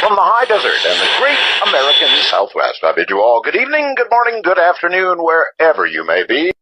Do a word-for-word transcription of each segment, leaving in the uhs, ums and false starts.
From the high desert and the great American Southwest, I bid you all good evening, good morning, good afternoon, wherever you may be.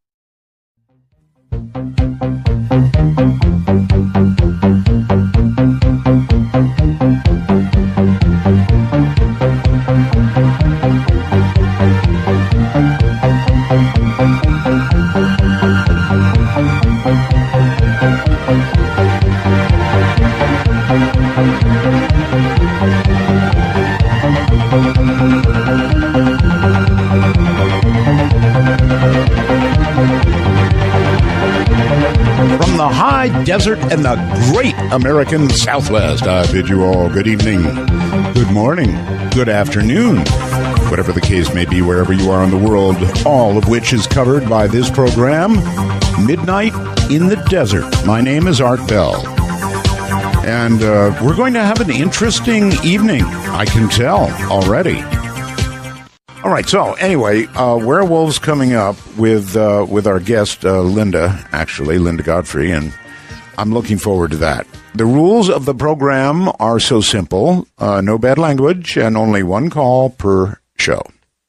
From the high desert and the great American Southwest, I bid you all good evening, good morning, good afternoon, whatever the case may be, wherever you are in the world, all of which is covered by this program, Midnight in the Desert. My name is Art Bell, and uh, we're going to have an interesting evening, I can tell already. All right, so anyway, uh, Werewolves coming up with uh, with our guest, uh, Linda, actually, Linda Godfrey, and I'm looking forward to that. The rules of the program are so simple, uh, no bad language, and only one call per show.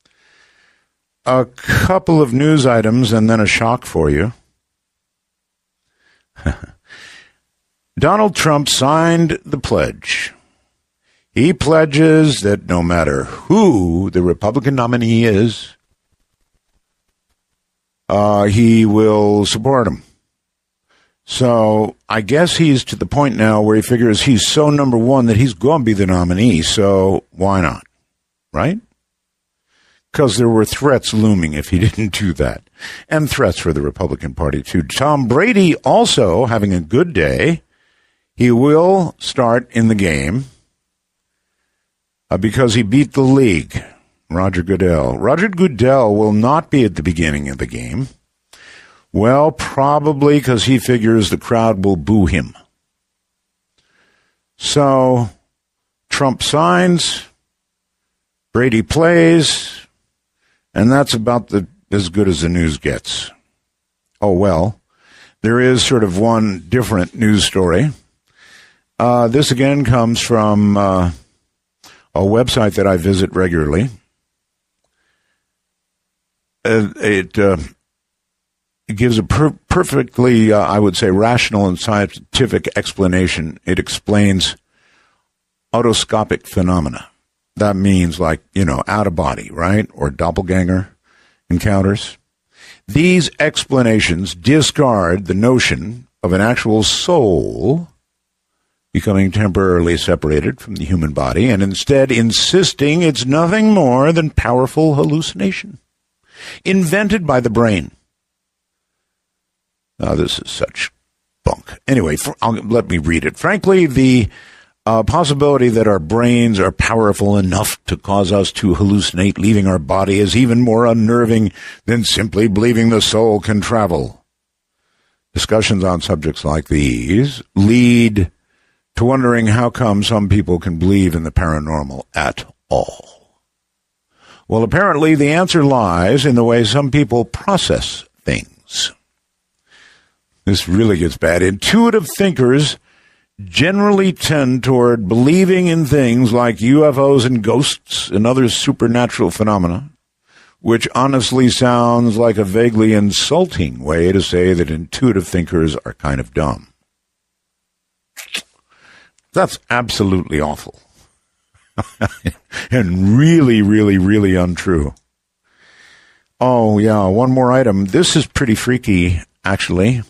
A couple of news items and then a shock for you. Donald Trump signed the pledge. He pledges that no matter who the Republican nominee is, uh, he will support him. So I guess he's to the point now where he figures he's so number one that he's going to be the nominee, so why not, right? Because there were threats looming if he didn't do that, and threats for the Republican Party, too. Tom Brady also having a good day. He will start in the game. Uh, because he beat the league, Roger Goodell. Roger Goodell will not be at the beginning of the game. Well, probably because he figures the crowd will boo him. So, Trump signs, Brady plays, and that's about the as good as the news gets. Oh, well, there is sort of one different news story. Uh, this again comes from... Uh, a website that I visit regularly. Uh, it, uh, it gives a per- perfectly, uh, I would say, rational and scientific explanation. It explains autoscopic phenomena. That means like, you know, out of body, right? Or doppelganger encounters. These explanations discard the notion of an actual soul becoming temporarily separated from the human body, and instead insisting it's nothing more than powerful hallucination, invented by the brain. Now, this is such bunk. Anyway, for, I'll, let me read it. Frankly, the uh, possibility that our brains are powerful enough to cause us to hallucinate leaving our body is even more unnerving than simply believing the soul can travel. Discussions on subjects like these lead to wondering how come some people can believe in the paranormal at all. Well, apparently the answer lies in the way some people process things. This really gets bad. Intuitive thinkers generally tend toward believing in things like U F Os and ghosts and other supernatural phenomena, which honestly sounds like a vaguely insulting way to say that intuitive thinkers are kind of dumb. That's absolutely awful. And really, really, really untrue. Oh, yeah, one more item. This is pretty freaky, actually.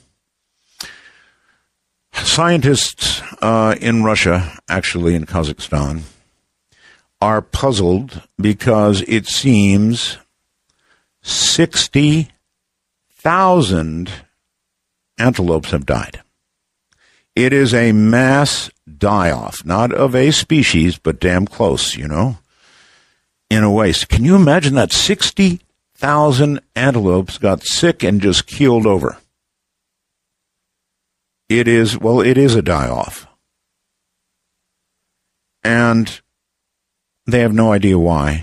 Scientists uh, in Russia, actually in Kazakhstan, are puzzled because it seems sixty thousand antelopes have died. It is a mass die-off, not of a species, but damn close, you know, in a way. So can you imagine that sixty thousand antelopes got sick and just keeled over? It is, well, it is a die-off. And they have no idea why.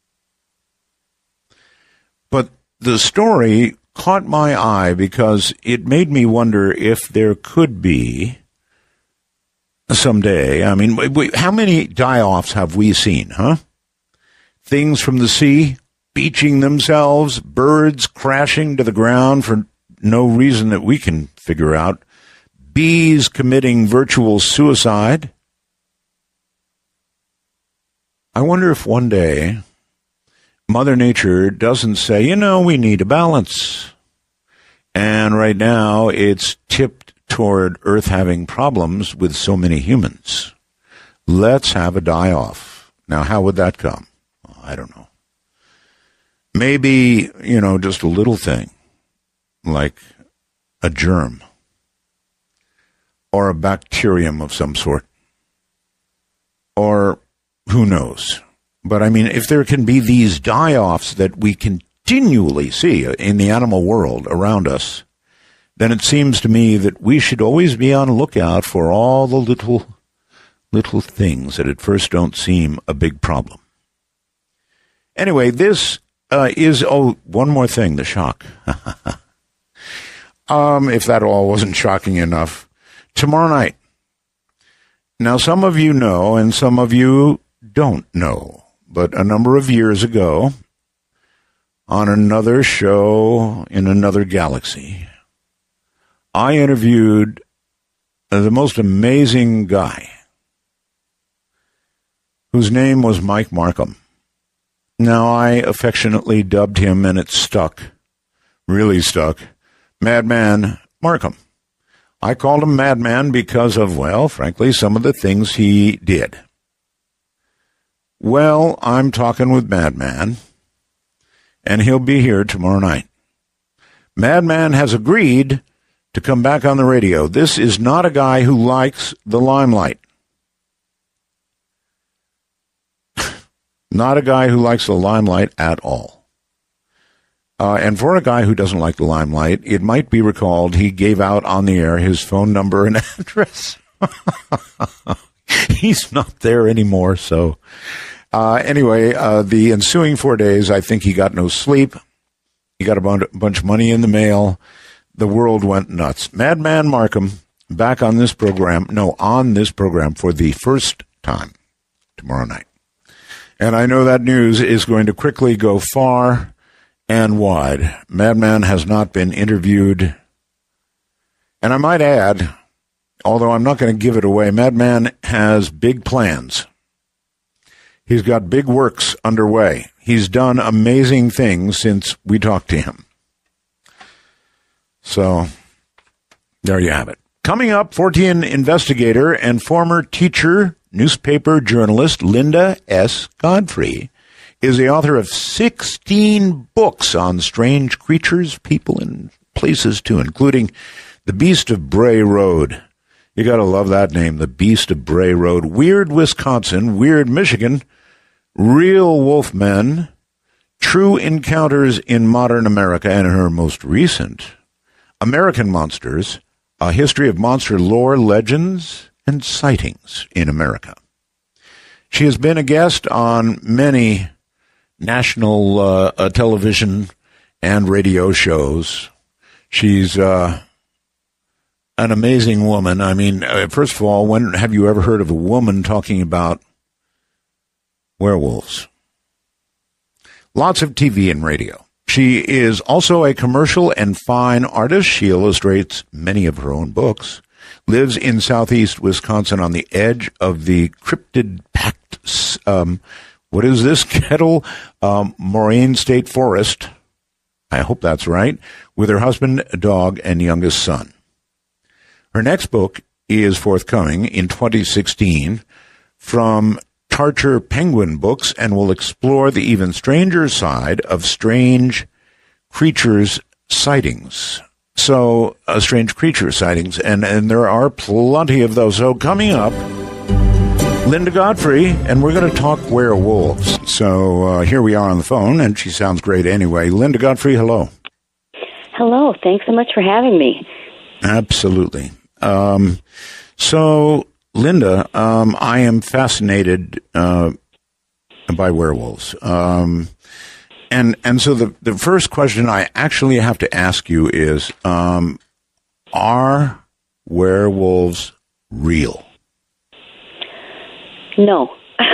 But the story caught my eye because it made me wonder if there could be someday. I mean, we, how many die-offs have we seen, huh? Things from the sea beaching themselves, birds crashing to the ground for no reason that we can figure out, bees committing virtual suicide. I wonder if one day Mother Nature doesn't say, you know, we need a balance. And right now it's tipped toward Earth having problems with so many humans. Let's have a die-off. Now, how would that come? I don't know. Maybe, you know, just a little thing, like a germ or a bacterium of some sort, or who knows. But, I mean, if there can be these die-offs that we continually see in the animal world around us, then it seems to me that we should always be on the lookout for all the little, little things that at first don't seem a big problem. Anyway, this uh, is, oh, one more thing, the shock. um, if that all wasn't shocking enough, tomorrow night. Now, some of you know and some of you don't know, but a number of years ago, on another show in another galaxy, I interviewed the most amazing guy whose name was Mike Markham. Now, I affectionately dubbed him, and it stuck, really stuck, Madman Markham. I called him Madman because of, well, frankly, some of the things he did. Well, I'm talking with Madman, and he'll be here tomorrow night. Madman has agreed to come back on the radio. This is not a guy who likes the limelight. Not a guy who likes the limelight at all. Uh, and for a guy who doesn't like the limelight, it might be recalled he gave out on the air his phone number and address. He's not there anymore, so... Uh, anyway, uh, the ensuing four days, I think he got no sleep. He got a bunch, bunch of money in the mail. The world went nuts. Madman Markham back on this program, no, on this program for the first time tomorrow night. And I know that news is going to quickly go far and wide. Madman has not been interviewed. And I might add, although I'm not going to give it away, Madman has big plans. He's got big works underway. He's done amazing things since we talked to him. So, there you have it. Coming up, Fortean investigator and former teacher, newspaper journalist Linda S. Godfrey is the author of sixteen books on strange creatures, people, and places, too, including The Beast of Bray Road. You got to love that name, The Beast of Bray Road. Weird Wisconsin, Weird Michigan, Real Wolfmen, True Encounters in Modern America, and her most recent, American Monsters, A History of Monster Lore, Legends, and Sightings in America. She has been a guest on many national uh, uh, television and radio shows. She's uh, an amazing woman. I mean, uh, first of all, when have you ever heard of a woman talking about werewolves? Lots of T V and radio. She is also a commercial and fine artist. She illustrates many of her own books. Lives in southeast Wisconsin on the edge of the cryptid packed, um, what is this, Kettle um, Moraine State Forest. I hope that's right. With her husband, dog, and youngest son. Her next book is forthcoming in twenty sixteen from Tarcher Penguin Books and will explore the even stranger side of strange creatures sightings. So, uh, strange creature sightings, and, and there are plenty of those. So coming up, Linda Godfrey, and we're going to talk werewolves. So uh, here we are on the phone, and she sounds great anyway. Linda Godfrey, hello. Hello. Thanks so much for having me. Absolutely. Um, so, Linda, um, I am fascinated uh, by werewolves. Um, and and so the, the first question I actually have to ask you is, um, are werewolves real? No.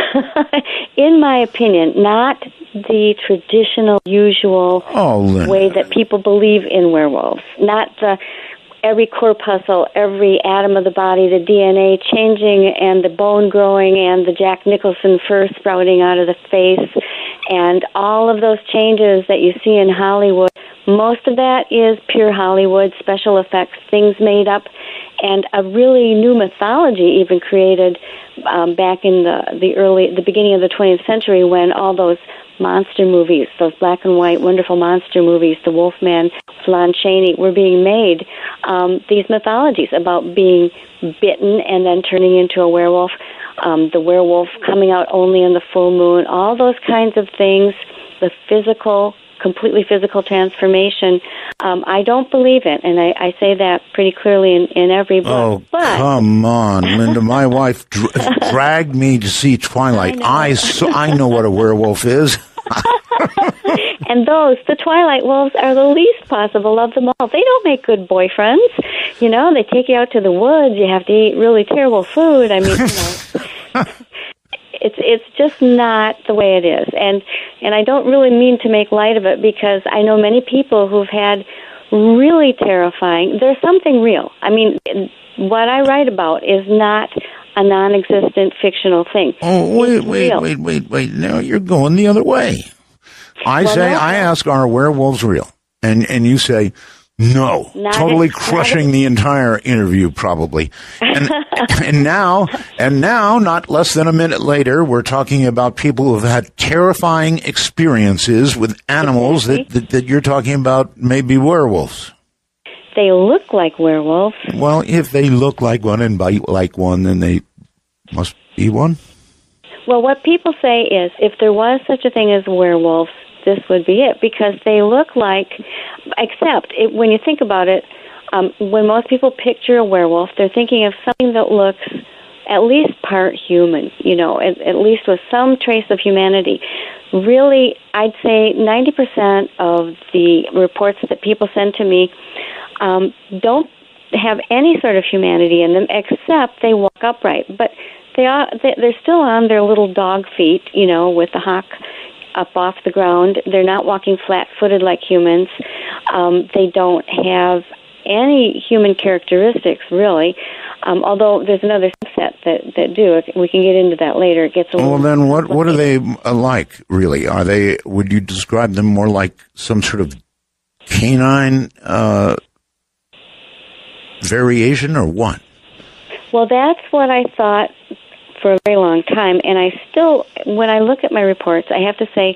In my opinion, not the traditional, usual oh, way that people believe in werewolves. Not the every corpuscle, every atom of the body, the D N A changing and the bone growing and the Jack Nicholson fur sprouting out of the face and all of those changes that you see in Hollywood. Most of that is pure Hollywood, special effects, things made up, and a really new mythology even created um, back in the, the early, the beginning of the twentieth century when all those monster movies, those black and white wonderful monster movies, the Wolfman, Lon Chaney, were being made. Um, these mythologies about being bitten and then turning into a werewolf, um, the werewolf coming out only in the full moon, all those kinds of things, the physical, completely physical transformation. Um, I don't believe it, and I, I say that pretty clearly in, in every book. Oh, but, come on, Linda. My wife dr- dragged me to see Twilight. I, I, so, I know what a werewolf is. And those, the Twilight wolves, are the least possible of them all. They don't make good boyfriends. You know, they take you out to the woods. You have to eat really terrible food. I mean, you know, it's it's just not the way it is. And and I don't really mean to make light of it because I know many people who've had really terrifying. There's something real. I mean, what I write about is not a non-existent fictional thing. Oh, wait, it's wait, real. wait, wait, wait. Now you're going the other way. I well, say, no, I ask, are werewolves real? And and you say, no. Not totally a, crushing a, the entire interview, probably. And and now, and now, not less than a minute later, we're talking about people who have had terrifying experiences with animals exactly. that, that, that you're talking about maybe werewolves. They look like werewolves. Well, if they look like one and bite like one, then they must be one. Well, what people say is if there was such a thing as werewolves, this would be it, because they look like, except it, when you think about it, um, when most people picture a werewolf, they're thinking of something that looks at least part human, you know, at, at least with some trace of humanity. Really, I'd say ninety percent of the reports that people send to me um, don't have any sort of humanity in them, except they walk upright. But they are, they're still on their little dog feet, you know, with the hock up off the ground. They're not walking flat-footed like humans. Um, they don't have any human characteristics, really, um, although there's another set that, that do. We can get into that later. It gets a little well, then what, what are they like, really? Are they, would you describe them more like some sort of canine uh, variation or what? Well, that's what I thought for a very long time, and I still, when I look at my reports, I have to say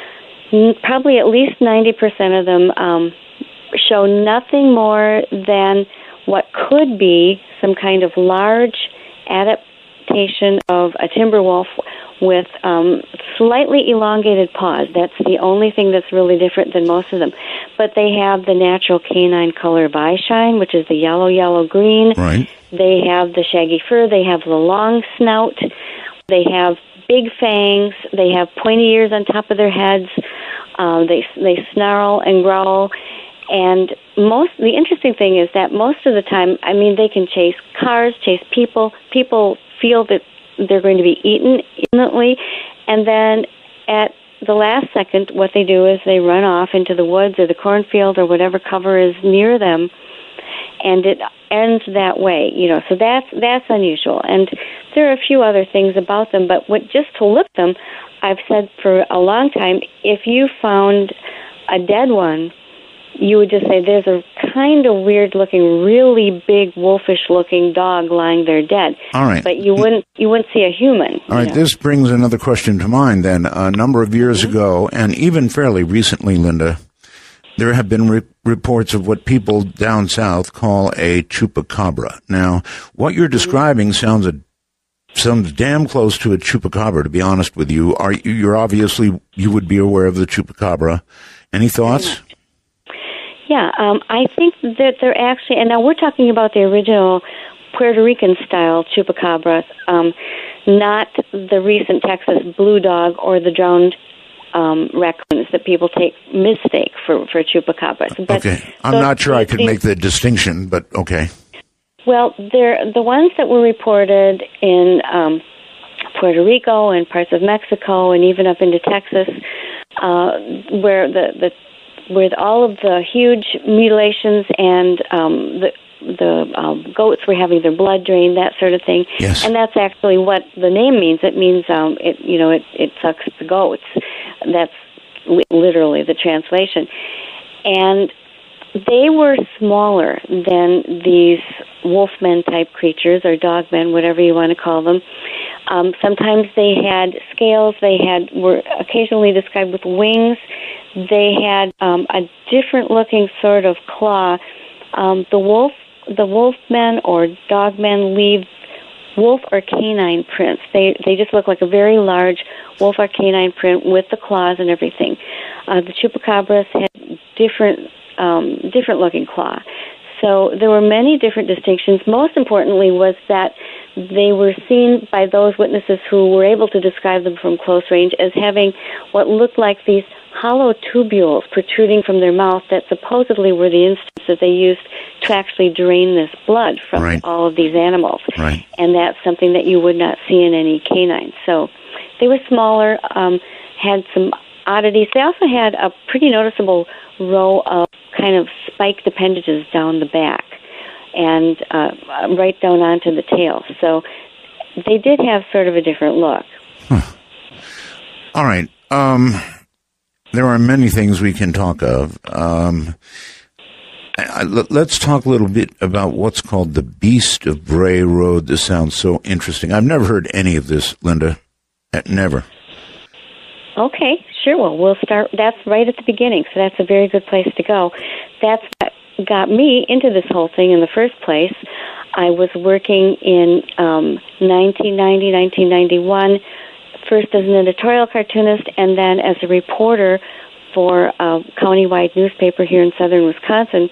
probably at least ninety percent of them um, show nothing more than what could be some kind of large adaptation of a timber wolf with um, slightly elongated paws. That's the only thing that's really different than most of them. But they have the natural canine color of eyeshine, which is the yellow, yellow, green. Right. They have the shaggy fur. They have the long snout. They have big fangs. They have pointy ears on top of their heads. Uh, they they snarl and growl. And most the interesting thing is that most of the time, I mean, they can chase cars, chase people. People feel that they're going to be eaten imminently, and then at the last second, what they do is they run off into the woods or the cornfield or whatever cover is near them, and it ends that way. You know, so that's that's unusual. And there are a few other things about them, but what, just to look them, I've said for a long time, if you found a dead one, you would just say there's a kind of weird-looking, really big, wolfish-looking dog lying there dead. All right. But you wouldn't you wouldn't see a human. All right, know. This brings another question to mind then. A number of years mm-hmm. ago, and even fairly recently, Linda, there have been re- reports of what people down south call a chupacabra. Now, what you're describing mm-hmm. sounds a sounds damn close to a chupacabra, to be honest with you. Are you, you're obviously, you would be aware of the chupacabra. Any thoughts? Mm-hmm. Yeah, um, I think that they're actually, and now we're talking about the original Puerto Rican-style chupacabras, um, not the recent Texas blue dog or the drowned um, raccoons that people take mistake for, for chupacabras. But okay, I'm those, not sure I could these, make the distinction, but okay. Well, they're the ones that were reported in um, Puerto Rico and parts of Mexico and even up into Texas, uh, where the, the where all of the huge mutilations and um, the the um, goats were having their blood drained, that sort of thing. Yes. And that's actually what the name means. It means um, it you know it, it sucks the goats. That's li- literally the translation. And they were smaller than these wolfmen type creatures or dogmen, whatever you want to call them. Um, sometimes they had scales. They had were occasionally described with wings. They had um, a different looking sort of claw. Um, the wolf, the wolfmen or dogmen leave wolf or canine prints. They they just look like a very large wolf or canine print with the claws and everything. Uh, the chupacabras had different um, different looking claw. So there were many different distinctions. Most importantly was that they were seen by those witnesses who were able to describe them from close range as having what looked like these hollow tubules protruding from their mouth that supposedly were the instruments that they used to actually drain this blood from Right. all of these animals. Right. And that's something that you would not see in any canines. So they were smaller, um, had some oddities. They also had a pretty noticeable row of kind of spiked appendages down the back and uh, right down onto the tail. So they did have sort of a different look. Huh. All right. Um, there are many things we can talk of. Um, I, let's talk a little bit about what's called the Beast of Bray Road. This sounds so interesting. I've never heard any of this, Linda. Never. Okay, sure. Well, we'll start. That's right at the beginning, so that's a very good place to go. That's what got me into this whole thing in the first place. I was working in um, nineteen ninety, nineteen ninety-one, first as an editorial cartoonist and then as a reporter for a county-wide newspaper here in southern Wisconsin.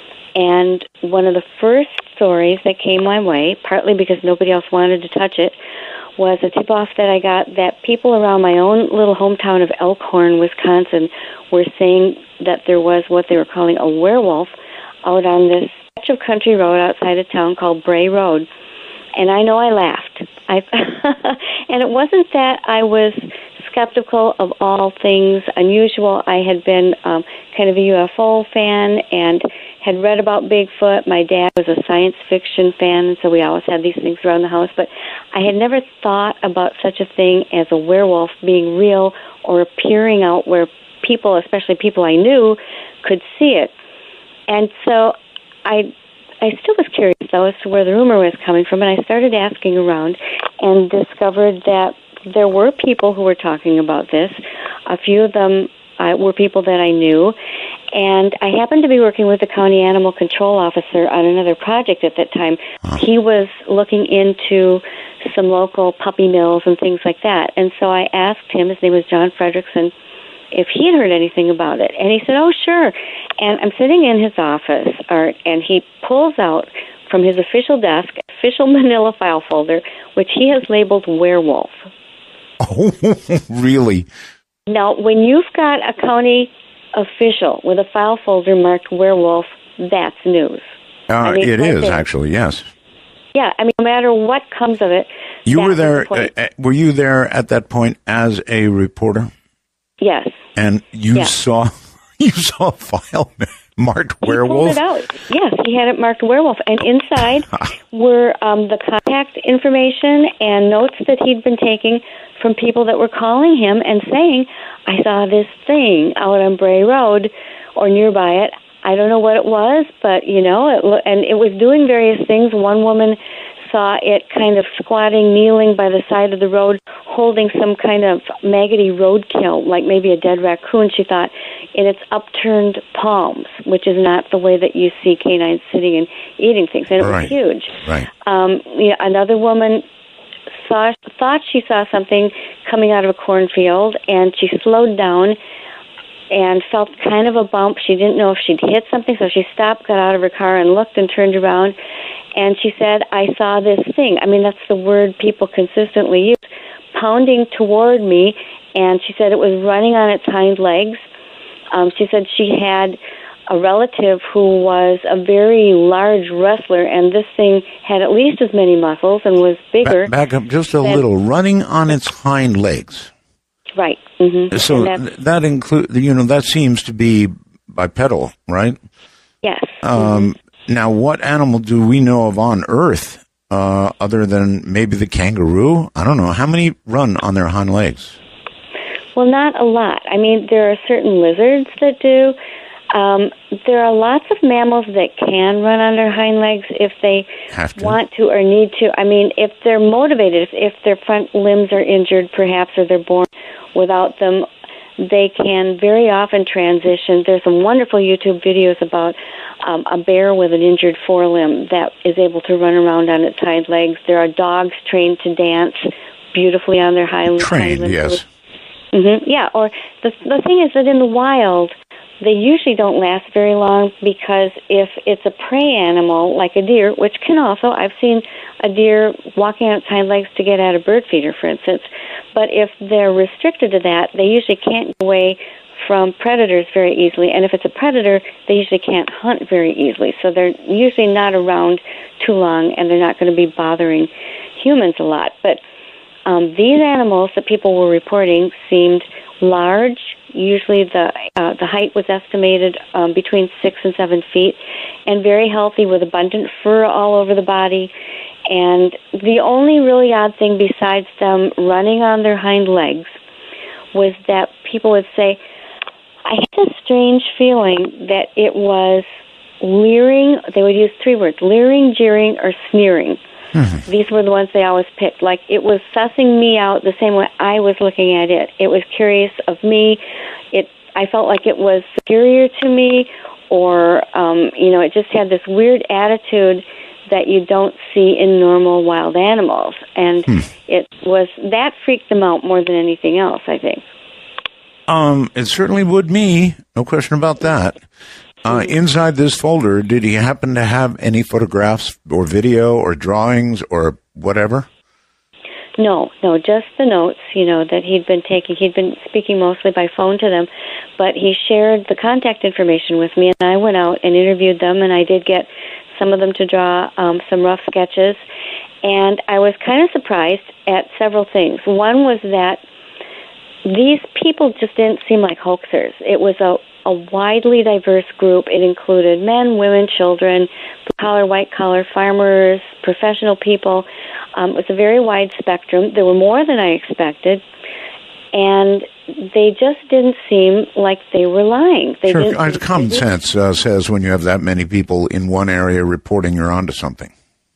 And one of the first stories that came my way, partly because nobody else wanted to touch it, was a tip-off that I got that people around my own little hometown of Elkhorn, Wisconsin, were saying that there was what they were calling a werewolf out on this stretch of country road outside of town called Bray Road. And I know I laughed. I and it wasn't that I was skeptical of all things unusual. I had been um, kind of a U F O fan and had read about Bigfoot. My dad was a science fiction fan, so we always had these things around the house. But I had never thought about such a thing as a werewolf being real or appearing out where people, especially people I knew, could see it. And so I I still was curious, though, as to where the rumor was coming from, and I started asking around and discovered that there were people who were talking about this. A few of them uh, were people that I knew, and I happened to be working with the county animal control officer on another project at that time. Huh. He was looking into some local puppy mills and things like that, and so I asked him, his name was John Fredrickson, if he had heard anything about it. And he said, oh, sure. And I'm sitting in his office, Art, and he pulls out from his official desk, official manila file folder, which he has labeled werewolf. Oh, really? Now, when you've got a county official with a file folder marked werewolf, that's news. Uh, I mean, it right is, there. actually, yes. Yeah, I mean, no matter what comes of it. You were there, the uh, were you there at that point as a reporter? Yes. And you yeah. saw you saw a file marked werewolf? He pulled it out. Yes, he had it marked werewolf. And inside were um, the contact information and notes that he'd been taking from people that were calling him and saying, I saw this thing out on Bray Road or nearby it. I don't know what it was, but, you know, it lo- and it was doing various things. One woman saw it kind of squatting, kneeling by the side of the road, holding some kind of maggoty roadkill, like maybe a dead raccoon, she thought, in its upturned palms, which is not the way that you see canines sitting and eating things. And it right. was huge. Right. Um, you know, another woman saw thought she saw something coming out of a cornfield, and she slowed down and felt kind of a bump. She didn't know if she'd hit something, so she stopped, got out of her car, and looked and turned around. And she said, I saw this thing. I mean, that's the word people consistently use, pounding toward me. And she said it was running on its hind legs. Um, she said she had a relative who was a very large wrestler, and this thing had at least as many muscles and was bigger. Back, back up just a than, little. Running on its hind legs. Right. Mm-hmm. So that include, you know, that seems to be bipedal, right? Yes. Um, mm-hmm. Now, what animal do we know of on Earth uh, other than maybe the kangaroo? I don't know. How many run on their hind legs? Well, not a lot. I mean, there are certain lizards that do. Um, there are lots of mammals that can run on their hind legs if they to. want to or need to. I mean, if they're motivated, if, if their front limbs are injured, perhaps, or they're born without them, they can very often transition. There's some wonderful YouTube videos about um, a bear with an injured forelimb that is able to run around on its hind legs. There are dogs trained to dance beautifully on their hind, trained, hind legs. Yes. Mm-hmm. Yeah, or the the thing is that in the wild, they usually don't last very long because if it's a prey animal like a deer, which can also, I've seen a deer walking on its hind legs to get at a bird feeder, for instance, but if they're restricted to that, they usually can't get away from predators very easily, and if it's a predator, they usually can't hunt very easily, so they're usually not around too long, and they're not going to be bothering humans a lot. But um, these animals that people were reporting seemed large. Usually the uh, the height was estimated um, between six and seven feet, and very healthy with abundant fur all over the body. And the only really odd thing besides them running on their hind legs was that people would say, I had a strange feeling that it was leering. They would use three words, leering, jeering, or sneering. Mm-hmm. These were the ones they always picked. Like, it was sussing me out the same way I was looking at it. It was curious of me. It, I felt like it was superior to me, or, um, you know, it just had this weird attitude that you don't see in normal wild animals. And hmm. it was, that freaked them out more than anything else, I think. Um, it certainly would me. No question about that. Uh, inside this folder, did he happen to have any photographs or video or drawings or whatever? No, no, just the notes, you know, that he'd been taking. He'd been speaking mostly by phone to them, but he shared the contact information with me, and I went out and interviewed them, and I did get some of them to draw um, some rough sketches, and I was kind of surprised at several things. One was that these people just didn't seem like hoaxers. It was a a widely diverse group. It included men, women, children, blue-collar, white-collar, farmers, professional people. Um, it was a very wide spectrum. There were more than I expected, and they just didn't seem like they were lying. They sure, didn't common sense uh, says when you have that many people in one area reporting, you're onto something.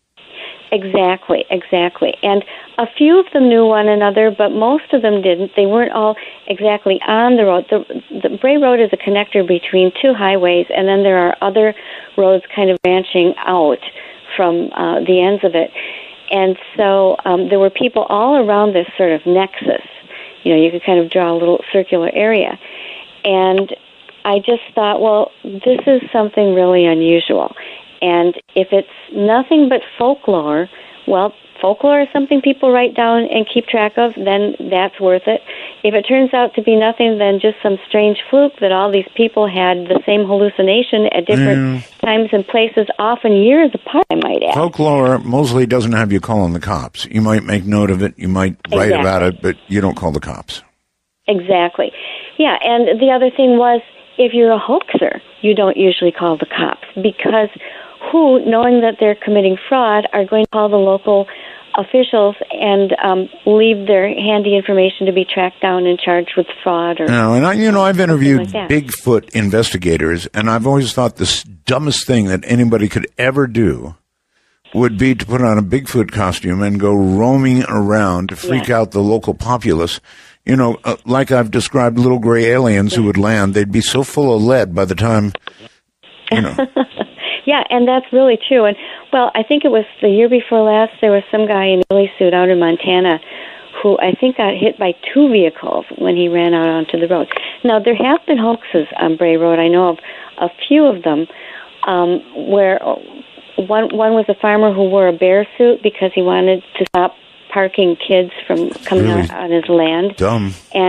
Exactly, exactly. And a few of them knew one another, but most of them didn't. They weren't all exactly on the road. The, the Bray Road is a connector between two highways, and then there are other roads kind of branching out from uh, the ends of it. And so um, there were people all around this sort of nexus. You know, you could kind of draw a little circular area. And I just thought, well, this is something really unusual. And if it's nothing but folklore, well, folklore is something people write down and keep track of, then that's worth it. If it turns out to be nothing than just some strange fluke that all these people had the same hallucination at different mm. times and places, often years apart, I might add. Folklore mostly doesn't have you calling the cops. You might make note of it, you might write exactly. about it, but you don't call the cops. Exactly. Yeah, and the other thing was, if you're a hoaxer, you don't usually call the cops, because who, knowing that they're committing fraud, are going to call the local officials and um, leave their handy information to be tracked down and charged with fraud. Or no, and I, you know, I've interviewed like Bigfoot investigators, and I've always thought the dumbest thing that anybody could ever do would be to put on a Bigfoot costume and go roaming around to freak yeah. out the local populace. You know, uh, like I've described little gray aliens yeah. who would land, they'd be so full of lead by the time, you know. Yeah, and that's really true. And, well, I think it was the year before last, there was some guy in a ghillie suit out in Montana who I think got hit by two vehicles when he ran out onto the road. Now, there have been hoaxes on Bray Road. I know of a few of them um, where one one was a farmer who wore a bear suit because he wanted to stop parking kids from coming really out on his land. Dumb. And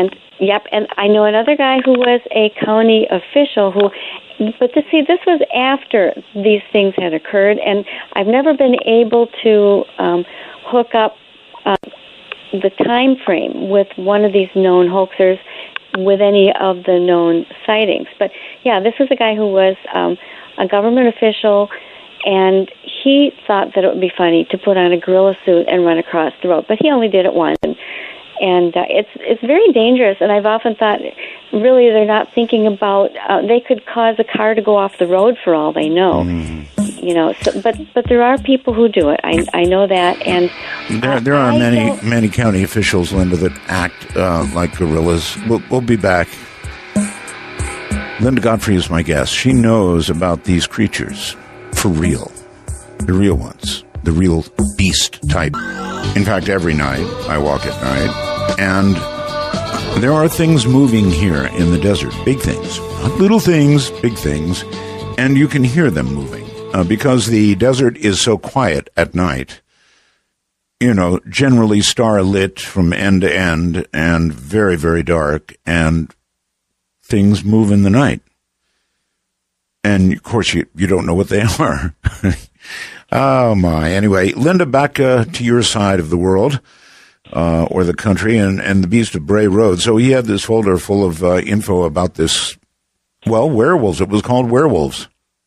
Yep, and I know another guy who was a county official who, but to see, this was after these things had occurred, and I've never been able to um, hook up uh, the time frame with one of these known hoaxers with any of the known sightings. But yeah, this is a guy who was um, a government official, and he thought that it would be funny to put on a gorilla suit and run across the road, but he only did it once. And, And uh, it's it's very dangerous, and I've often thought, really, they're not thinking about, uh, they could cause a car to go off the road for all they know. Mm-hmm. You know, so, but but there are people who do it. I I know that, and there there are I many many county officials, Linda, that act uh, like gorillas. We'll, we'll be back. Linda Godfrey is my guest. She knows about these creatures for real, the real ones, the real beast type. In fact, every night I walk at night. And there are things moving here in the desert, big things, not little things, big things, and you can hear them moving uh, because the desert is so quiet at night, you know, generally star-lit from end to end and very, very dark, and things move in the night. And, of course, you, you don't know what they are. Oh, my. Anyway, Linda, back uh, to your side of the world. Uh, or the country, and, and the Beast of Bray Road. So he had this folder full of uh, info about this, well, werewolves. It was called werewolves.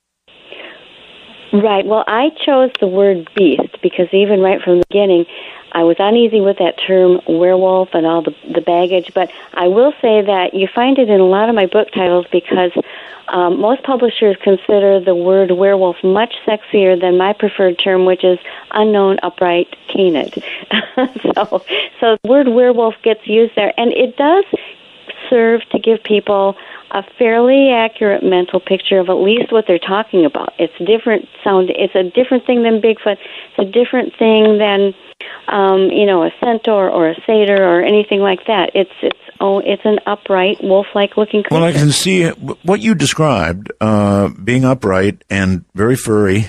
Right. Well, I chose the word beast because even right from the beginning, I was uneasy with that term werewolf and all the, the baggage. But I will say that you find it in a lot of my book titles because um, most publishers consider the word werewolf much sexier than my preferred term, which is unknown upright canid. so, so the word werewolf gets used there, and it does serve to give people a fairly accurate mental picture of at least what they're talking about. It's different sound. It's a different thing than Bigfoot. It's a different thing than, um, you know, a centaur or a satyr or anything like that. It's it's oh, it's an upright, wolf-like looking creature. Well, I can see what you described, uh, being upright and very furry,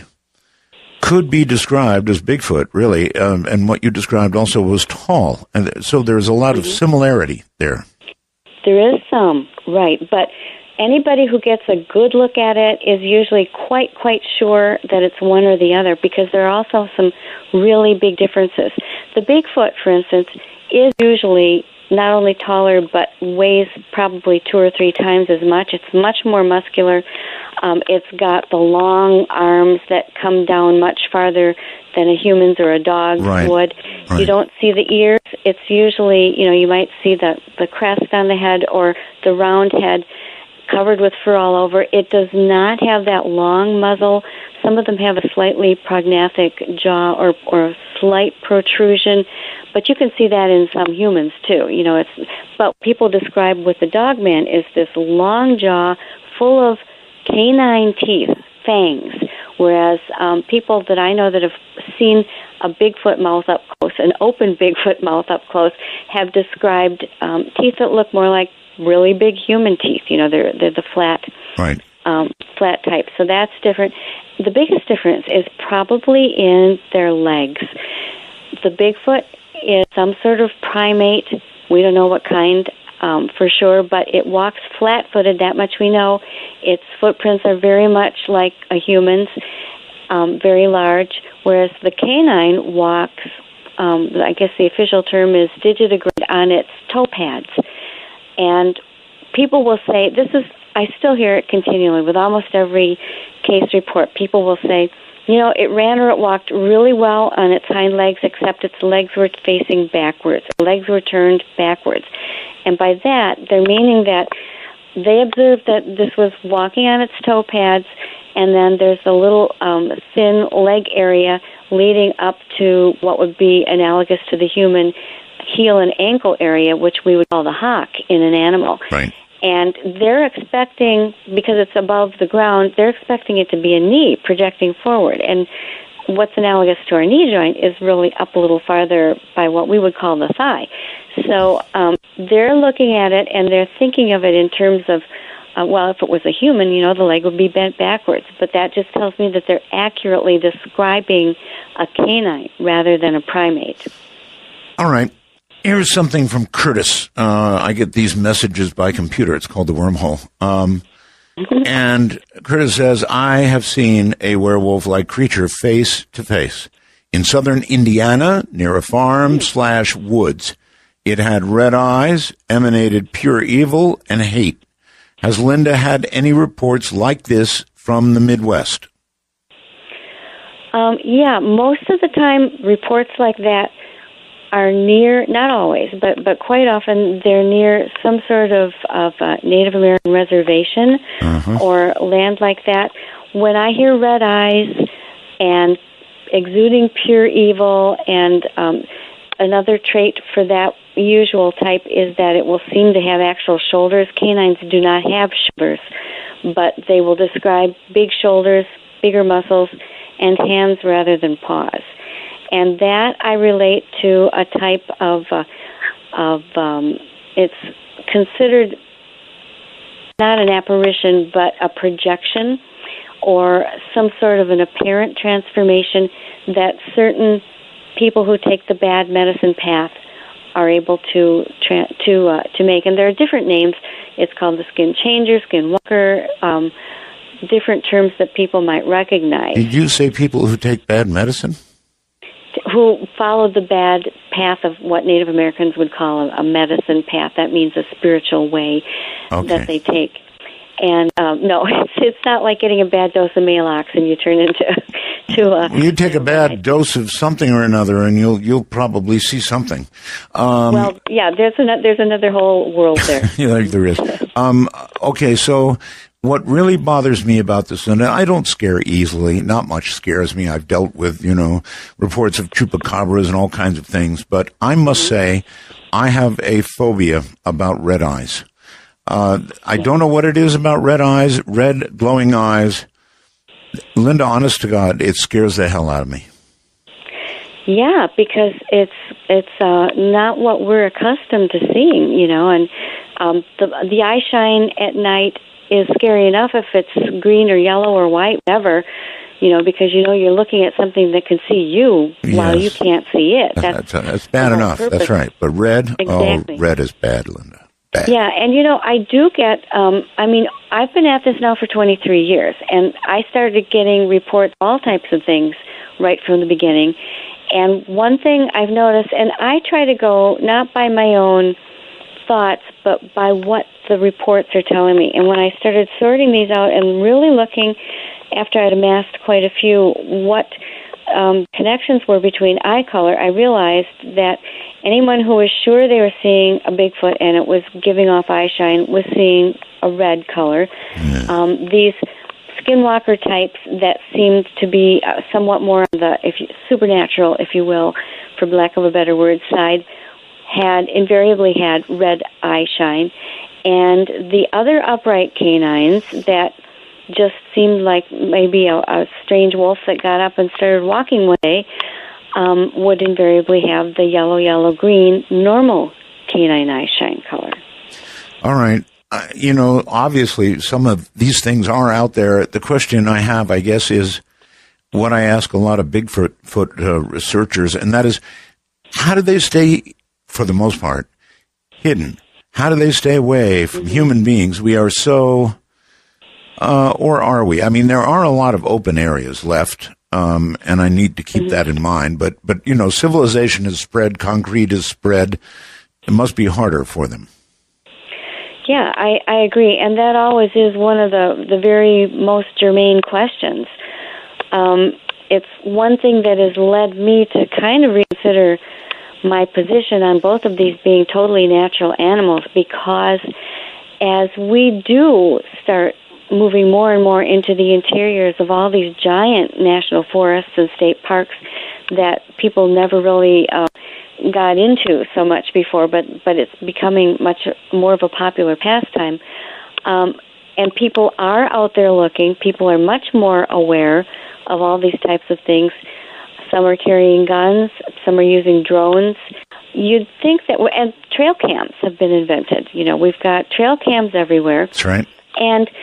could be described as Bigfoot, really. Um, and what you described also was tall, and so there's a lot mm-hmm. of similarity there. There is some, right, but anybody who gets a good look at it is usually quite, quite sure that it's one or the other because there are also some really big differences. The Bigfoot, for instance, is usually not only taller but weighs probably two or three times as much. It's much more muscular. Um, it's got the long arms that come down much farther than a human's or a dog's right. would. Right. You don't see the ears. It's usually, you know, you might see the, the crest on the head or the round head covered with fur all over. It does not have that long muzzle. Some of them have a slightly prognathic jaw or, or a slight protrusion, but you can see that in some humans too. You know, it's but people describe with the Dogman is this long jaw full of canine teeth, fangs, whereas um, people that I know that have seen a Bigfoot mouth up close, an open Bigfoot mouth up close, have described um, teeth that look more like really big human teeth. You know, they're they're the flat, right, um, flat type. So that's different. The biggest difference is probably in their legs. The Bigfoot is some sort of primate. We don't know what kind. Um, for sure, but it walks flat-footed, that much we know. Its footprints are very much like a human's, um, very large, whereas the canine walks, um, I guess the official term is digitigrade on its toe pads. And people will say, this is, I still hear it continually with almost every case report. People will say, you know, it ran or it walked really well on its hind legs, except its legs were facing backwards. Legs were turned backwards. And by that, they're meaning that they observed that this was walking on its toe pads, and then there's a little um, thin leg area leading up to what would be analogous to the human heel and ankle area, which we would call the hock in an animal. Right. And they're expecting, because it's above the ground, they're expecting it to be a knee projecting forward. And what's analogous to our knee joint is really up a little farther by what we would call the thigh. So um, they're looking at it and they're thinking of it in terms of, uh, well, if it was a human, you know, the leg would be bent backwards. But that just tells me that they're accurately describing a canine rather than a primate. All right. Here's something from Curtis. Uh, I get these messages by computer. It's called the wormhole. Um, and Curtis says, I have seen a werewolf-like creature face to face in southern Indiana near a farm slash woods. It had red eyes, emanated pure evil and hate. Has Linda had any reports like this from the Midwest? Um, yeah, most of the time reports like that are near, not always, but, but quite often they're near some sort of, of uh, Native American reservation uh-huh. or land like that. When I hear red eyes and exuding pure evil, and um, another trait for that usual type is that it will seem to have actual shoulders. Canines do not have shoulders, but they will describe big shoulders, bigger muscles, and hands rather than paws. And that I relate to a type of, uh, of um, it's considered not an apparition, but a projection or some sort of an apparent transformation that certain people who take the bad medicine path are able to tra- to uh, to make. And there are different names. It's called the skin changer, skin walker, um, different terms that people might recognize. Did you say people who take bad medicine? Who follow the bad path of what Native Americans would call a, a medicine path. That means a spiritual way okay. that they take. And um, no, it's it's not like getting a bad dose of Maalox and you turn into to a. You take a bad dose of something or another, and you'll you'll probably see something. Um, well, yeah, there's another there's another whole world there. Yeah, there is. Um, okay, so what really bothers me about this, and I don't scare easily. Not much scares me. I've dealt with you know reports of chupacabras and all kinds of things, but I must say, I have a phobia about red eyes. Uh, I don't know what it is about red eyes, red glowing eyes. Linda, honest to God, it scares the hell out of me. Yeah, because it's it's uh, not what we're accustomed to seeing, you know, and um, the the eye shine at night is scary enough if it's green or yellow or white, whatever, you know, because you know you're looking at something that can see you yes. while you can't see it. That's, that's, that's bad enough. Purpose. That's right. But red, exactly. oh, red is bad, Linda. Bad. Yeah, and you know, I do get, um, I mean, I've been at this now for twenty-three years, and I started getting reports, all types of things, right from the beginning. And one thing I've noticed, and I try to go not by my own thoughts, but by what the reports are telling me. And when I started sorting these out and really looking, after I'd amassed quite a few, what um, connections were between eye color, I realized that anyone who was sure they were seeing a Bigfoot and it was giving off eye shine was seeing a red color. Mm. Um, these skinwalker types that seemed to be uh, somewhat more on the if you, supernatural, if you will, for lack of a better word, side, had invariably had red eye shine. And the other upright canines that just seemed like maybe a, a strange wolf that got up and started walking one day um, would invariably have the yellow, yellow, green, normal canine eye shine color. All right. Uh, you know, obviously some of these things are out there. The question I have, I guess, is what I ask a lot of Bigfoot foot, uh, researchers, and that is, how do they stay, for the most part, hidden? How do they stay away from mm-hmm. human beings? We are so... Uh, or are we? I mean, there are a lot of open areas left, um, and I need to keep mm-hmm. that in mind. But, but you know, civilization has spread, concrete has spread. It must be harder for them. Yeah, I, I agree, and that always is one of the, the very most germane questions. Um, it's one thing that has led me to kind of reconsider my position on both of these being totally natural animals, because as we do start moving more and more into the interiors of all these giant national forests and state parks that people never really uh, got into so much before, but, but it's becoming much more of a popular pastime. Um, and people are out there looking. People are much more aware of all these types of things. Some are carrying guns. Some are using drones. You'd think that, and trail cams have been invented. You know, we've got trail cams everywhere. That's right. And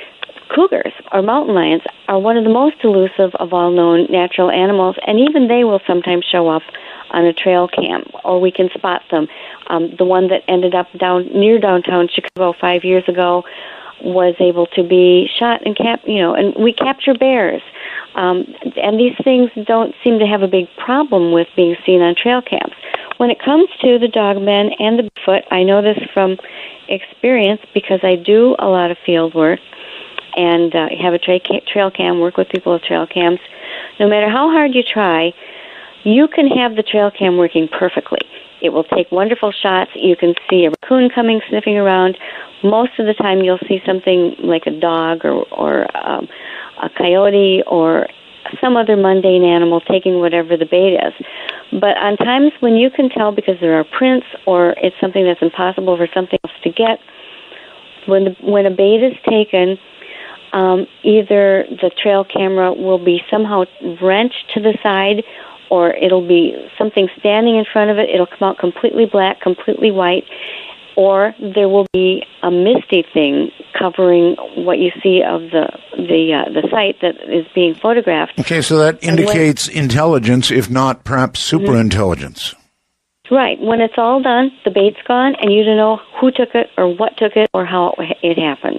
cougars or mountain lions are one of the most elusive of all known natural animals, and even they will sometimes show up on a trail cam, or we can spot them. Um, the one that ended up down near downtown Chicago five years ago was able to be shot and cap, you know, and we capture bears. Um, and these things don't seem to have a big problem with being seen on trail cams. When it comes to the dogmen and the Bigfoot, I know this from experience because I do a lot of field work and uh, have a tra- trail cam, work with people with trail cams. No matter how hard you try, you can have the trail cam working perfectly. It will take wonderful shots. You can see a raccoon coming, sniffing around. Most of the time you'll see something like a dog or, or um, a coyote or some other mundane animal taking whatever the bait is. But on times when you can tell because there are prints or it's something that's impossible for something else to get, when the, when a bait is taken, um, either the trail camera will be somehow wrenched to the side, or it'll be something standing in front of it. It'll come out completely black, completely white, or there will be a misty thing covering what you see of the the uh, the site that is being photographed. Okay, so that indicates when, intelligence, if not perhaps super intelligence. Right. When it's all done, the bait's gone, and you don't know who took it or what took it or how it, it happened.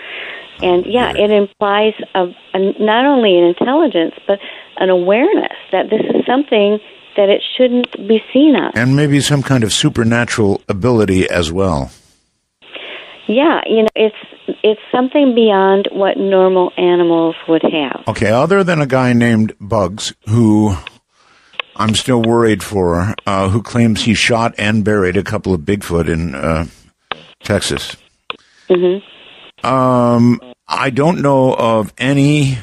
And yeah, it implies a, a, not only an intelligence, but an awareness that this is something that it shouldn't be seen on. And maybe some kind of supernatural ability as well. Yeah, you know, it's it's something beyond what normal animals would have. Okay, other than a guy named Bugs, who I'm still worried for, uh, who claims he shot and buried a couple of Bigfoot in uh, Texas. Mm-hmm. Um, I don't know of any...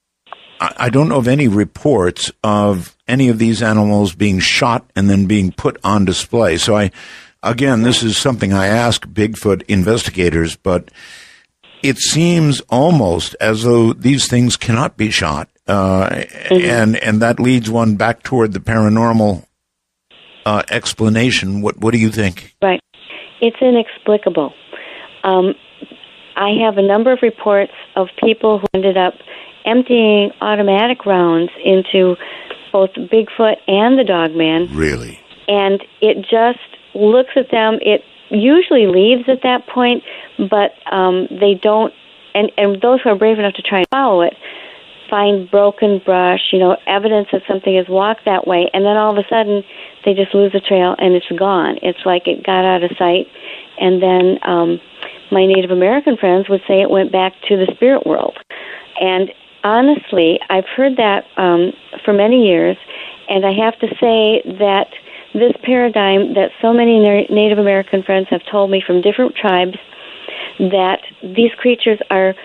I don't know of any reports of any of these animals being shot and then being put on display. So I, again, this is something I ask Bigfoot investigators, but it seems almost as though these things cannot be shot. Uh, mm-hmm. and, and that leads one back toward the paranormal, uh, explanation. What, what do you think? Right. It's inexplicable. Um, I have a number of reports of people who ended up emptying automatic rounds into both Bigfoot and the Dogman. Really? And it just looks at them. It usually leaves at that point, but um, they don't, and, and those who are brave enough to try and follow it find broken brush, you know, evidence that something has walked that way, and then all of a sudden they just lose the trail and it's gone. It's like it got out of sight, and then um, my Native American friends would say it went back to the spirit world. And honestly, I've heard that um, for many years, and I have to say that this paradigm that so many na- Native American friends have told me from different tribes, that these creatures are,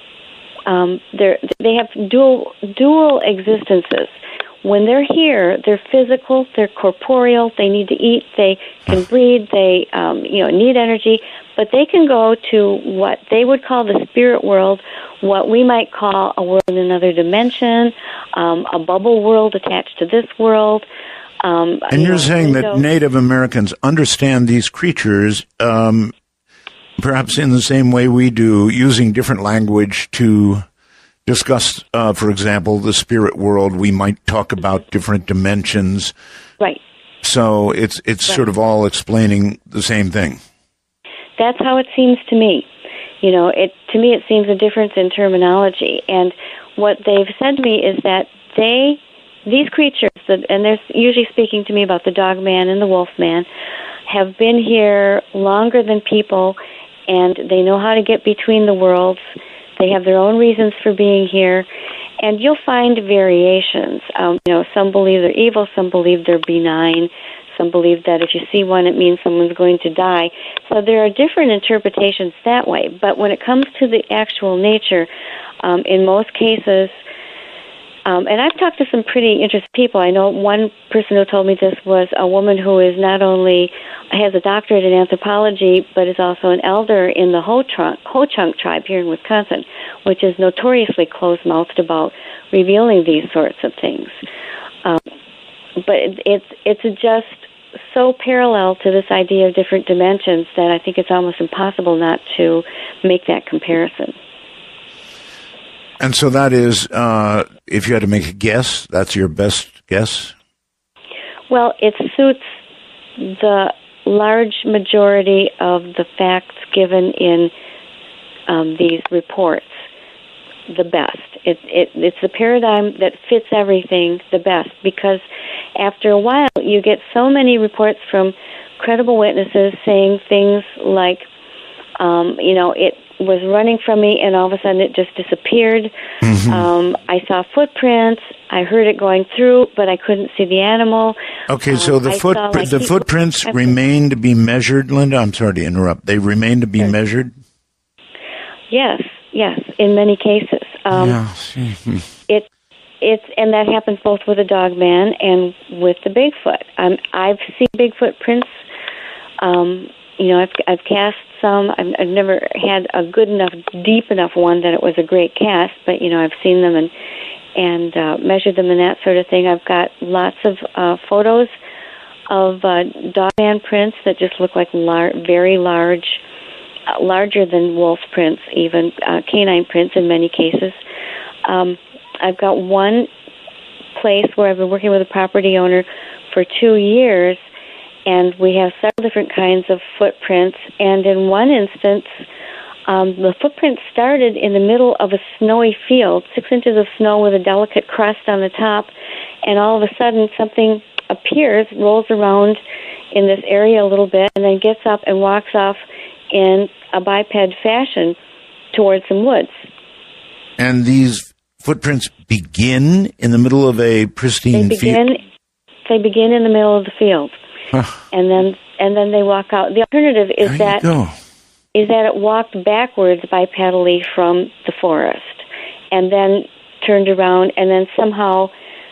um, they're, they have dual dual existences. When they're here, they're physical, they're corporeal, they need to eat, they can breathe, they um, you know need energy, but they can go to what they would call the spirit world, what we might call a world in another dimension, um, a bubble world attached to this world. Um, and you you're know, saying that so, Native Americans understand these creatures um, perhaps in the same way we do, using different language to discuss, uh, for example, the spirit world. We might talk about different dimensions. Right. So it's it's right. sort of all explaining the same thing. That's how it seems to me. You know, it to me it seems a difference in terminology. And what they've said to me is that they, these creatures, and they're usually speaking to me about the Dogman and the Wolfman, have been here longer than people, and they know how to get between the worlds. They have their own reasons for being here, and you'll find variations. Um, you know, some believe they're evil, some believe they're benign, some believe that if you see one, it means someone's going to die. So there are different interpretations that way. But when it comes to the actual nature, um, in most cases, um, and I've talked to some pretty interesting people. I know one person who told me this was a woman who is not only has a doctorate in anthropology, but is also an elder in the Ho-Chunk, Ho-Chunk tribe here in Wisconsin, which is notoriously closed-mouthed about revealing these sorts of things. Um, but it, it's it's just so parallel to this idea of different dimensions that I think it's almost impossible not to make that comparison. And so that is, uh, if you had to make a guess, that's your best guess? Well, it suits the large majority of the facts given in um, these reports the best. It, it, it's the paradigm that fits everything the best, because after a while you get so many reports from credible witnesses saying things like, um, you know, it was running from me and all of a sudden it just disappeared. Mm-hmm. Um, I saw footprints. I heard it going through, but I couldn't see the animal. Okay, so um, the foot saw, the like, footprints he, remain to be measured, Linda? I'm sorry to interrupt. They remain to be sure. measured? Yes, yes, in many cases. Um, yeah. it it's and that happens both with the dog man and with the Bigfoot. Um, I've seen Bigfoot prints. Um, you know, I've I've cast some. I've, I've never had a good enough, deep enough one that it was a great cast. But you know, I've seen them and and uh, measured them and that sort of thing. I've got lots of uh, photos of uh, dog man prints that just look like lar- very large, uh, larger than wolf prints, even uh, canine prints in many cases. Um, I've got one place where I've been working with a property owner for two years. And we have several different kinds of footprints. And in one instance, um, the footprint started in the middle of a snowy field, six inches of snow with a delicate crust on the top. And all of a sudden, something appears, rolls around in this area a little bit, and then gets up and walks off in a biped fashion towards some woods. And these footprints begin in the middle of a pristine they begin, field? They begin in the middle of the field. Huh. And then and then they walk out. The alternative is that is that it walked backwards bipedally from the forest, and then turned around, and then somehow,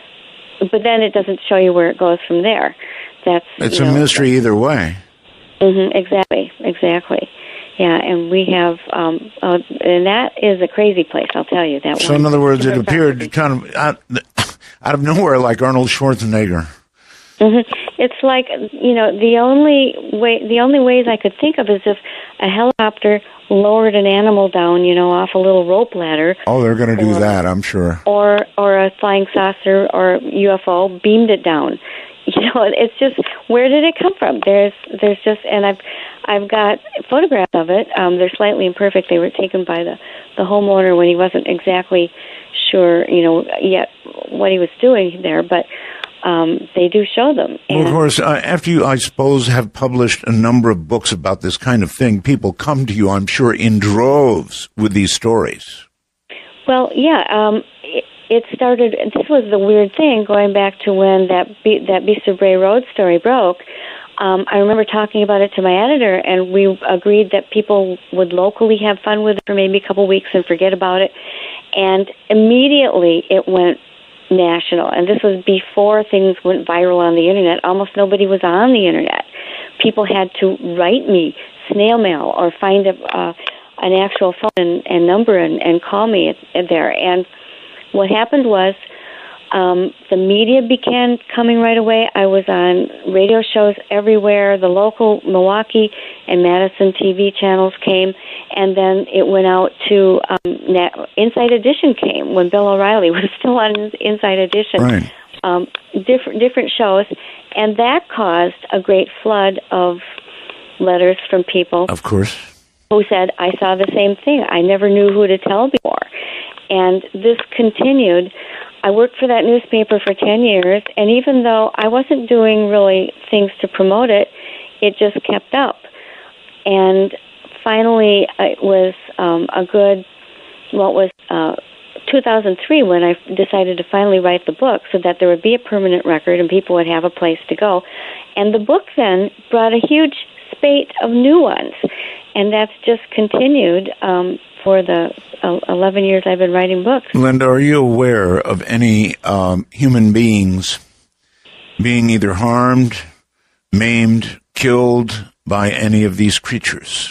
but then it doesn't show you where it goes from there. That's it's you a know, mystery either way. Mm-hmm, exactly, exactly. Yeah, and we have, um, uh, and that is a crazy place. I'll tell you that. So one. in other words, it appeared kind of out, out of nowhere, like Arnold Schwarzenegger. Mm-hmm. It's like, you know, the only way, the only ways I could think of is if a helicopter lowered an animal down, you know, off a little rope ladder. Oh, they're going to do that, I'm sure. Or, or a flying saucer or U F O beamed it down. You know, it's just, where did it come from? There's, there's just, and I've, I've got photographs of it. Um, they're slightly imperfect. They were taken by the, the homeowner when he wasn't exactly sure, you know, yet what he was doing there, but. Um, they do show them. Well, of course, uh, after you, I suppose, have published a number of books about this kind of thing, people come to you, I'm sure, in droves with these stories. Well, yeah, um, it, it started, this was the weird thing, going back to when that Be- that Beast of Bray Road story broke. Um, I remember talking about it to my editor, and we agreed that people would locally have fun with it for maybe a couple weeks and forget about it. And immediately it went national, and this was before things went viral on the internet. Almost nobody was on the internet. People had to write me, snail mail, or find a, uh, an actual phone and, and number and, and call me at, at there. And what happened was um, the media began coming right away. I was on radio shows everywhere. The local Milwaukee and Madison T V channels came, and then it went out to um, Inside Edition came when Bill O'Reilly was still on Inside Edition. Right. Um, different different shows, and that caused a great flood of letters from people. Of course. Who said, I saw the same thing. I never knew who to tell before. And this continued. I worked for that newspaper for ten years, and even though I wasn't doing really things to promote it, it just kept up. And finally, it was um, a good, well, it was uh, two thousand three when I decided to finally write the book so that there would be a permanent record and people would have a place to go. And the book then brought a huge spate of new ones, and that's just continued um, for the uh, eleven years I've been writing books. Linda, are you aware of any um, human beings being either harmed, maimed, killed by any of these creatures?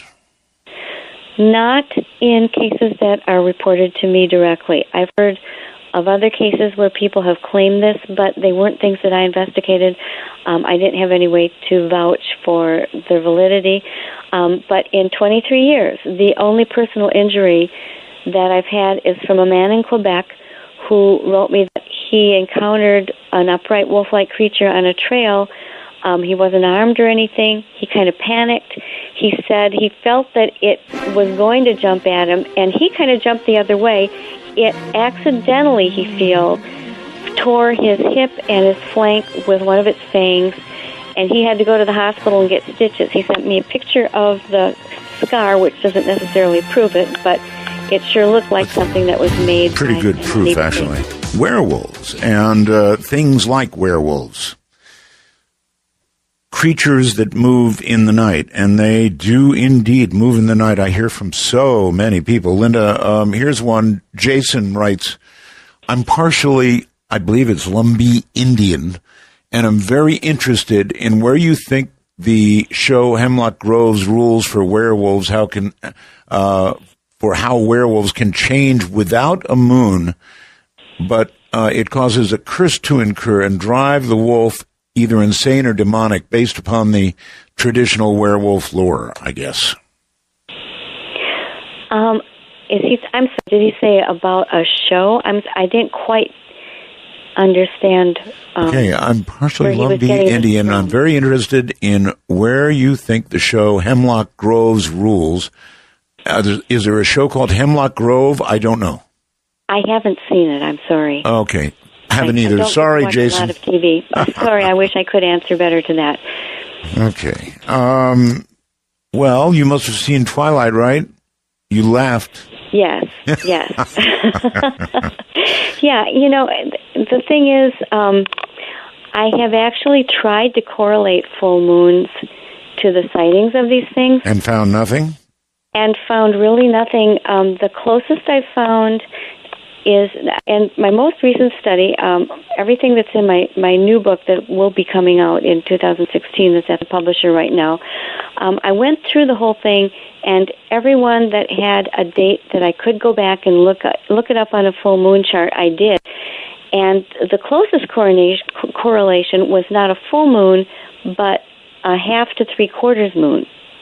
Not in cases that are reported to me directly. I've heard of other cases where people have claimed this, but they weren't things that I investigated. Um, I didn't have any way to vouch for the validity. Um, but in twenty-three years, the only personal injury that I've had is from a man in Quebec who wrote me that he encountered an upright wolf-like creature on a trail. Um, he wasn't armed or anything. He kind of panicked. He said he felt that it was going to jump at him, and he kind of jumped the other way. It accidentally, he feels, tore his hip and his flank with one of its fangs, and he had to go to the hospital and get stitches. He sent me a picture of the scar, which doesn't necessarily prove it, but it sure looked like something that was made. Pretty good proof, actually. Werewolves and uh, things like werewolves. Creatures that move in the night, and they do indeed move in the night. I hear from so many people. Linda, um, here's one. Jason writes, I'm partially, I believe it's Lumbee Indian, and I'm very interested in where you think the show Hemlock Grove's rules for werewolves, how can, uh, for how werewolves can change without a moon, but uh, it causes a curse to incur and drive the wolf either insane or demonic, based upon the traditional werewolf lore, I guess. Um, is he? I'm sorry. Did he say about a show? I'm. I didn't quite understand. Um, okay, I'm partially Lumbee Indian. I'm very interested in where you think the show Hemlock Grove's rules. Uh, is there a show called Hemlock Grove? I don't know. I haven't seen it. I'm sorry. Okay. Haven't I, either. I don't Sorry, watch Jason. A lot of T V. Sorry, I wish I could answer better to that. Okay. Um, well, you must have seen Twilight, right? You laughed. Yes, yes. Yeah, you know, the thing is, um, I have actually tried to correlate full moons to the sightings of these things. And found nothing? And found really nothing. Um, the closest I've found is, and my most recent study, um, everything that's in my, my new book that will be coming out in two thousand sixteen, that's at the publisher right now, um, I went through the whole thing, and everyone that had a date that I could go back and look look it up on a full moon chart, I did. And the closest correlation was not a full moon, but a half to three quarters moon.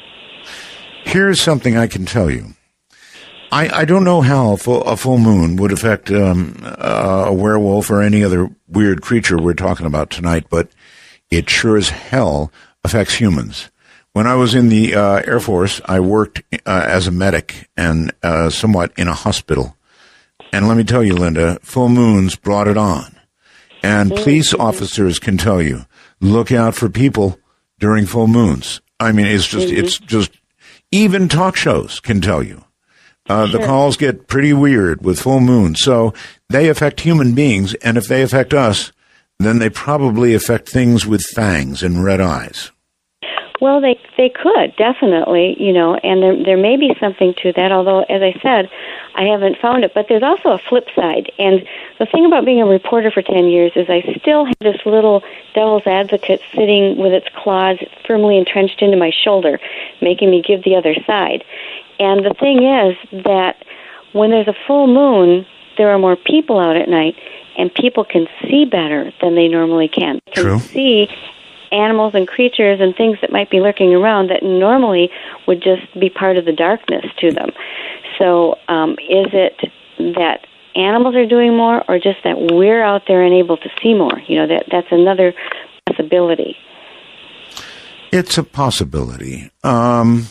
Here's something I can tell you. I, I don't know how a full, a full moon would affect um, uh, a werewolf or any other weird creature we're talking about tonight, but it sure as hell affects humans. When I was in the uh, Air Force, I worked uh, as a medic and uh, somewhat in a hospital. And let me tell you, Linda, full moons brought it on. And police officers can tell you, look out for people during full moons. I mean, it's just, mm-hmm. it's just, even talk shows can tell you. Uh, the calls get pretty weird with full moon. So they affect human beings, and if they affect us, then they probably affect things with fangs and red eyes. Well, they they could, definitely, you know, and there there may be something to that, although, as I said, I haven't found it. But there's also a flip side. And the thing about being a reporter for ten years is I still have this little devil's advocate sitting with its claws firmly entrenched into my shoulder, making me give the other side. And the thing is that when there's a full moon, there are more people out at night, and people can see better than they normally can. They can True. see animals and creatures and things that might be lurking around that normally would just be part of the darkness to them. So um, is it that animals are doing more, or just that we're out there and able to see more? You know, that that's another possibility. It's a possibility. Um...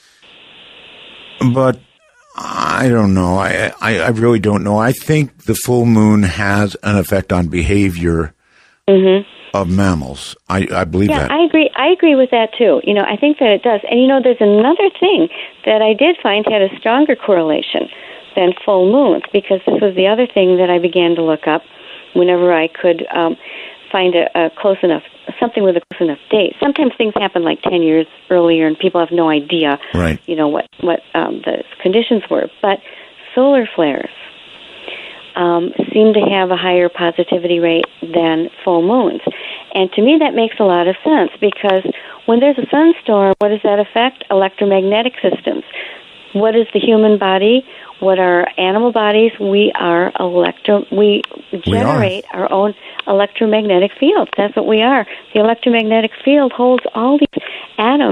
But I don't know. I, I, I really don't know. I think the full moon has an effect on behavior mm-hmm. of mammals. I, I believe yeah, that. Yeah, I agree. I agree with that, too. You know, I think that it does. And, you know, there's another thing that I did find had a stronger correlation than full moons, because this was the other thing that I began to look up whenever I could um, find a, a close enough, something with a close enough date. Sometimes things happen like ten years earlier, and people have no idea, right. you know, what, what um, the conditions were. But solar flares um, seem to have a higher positivity rate than full moons. And to me, that makes a lot of sense, because when there's a sunstorm, what does that affect? Electromagnetic systems. What is the human body? What are animal bodies? We are electro. We generate we our own electromagnetic fields. That's what we are. The electromagnetic field holds all these atoms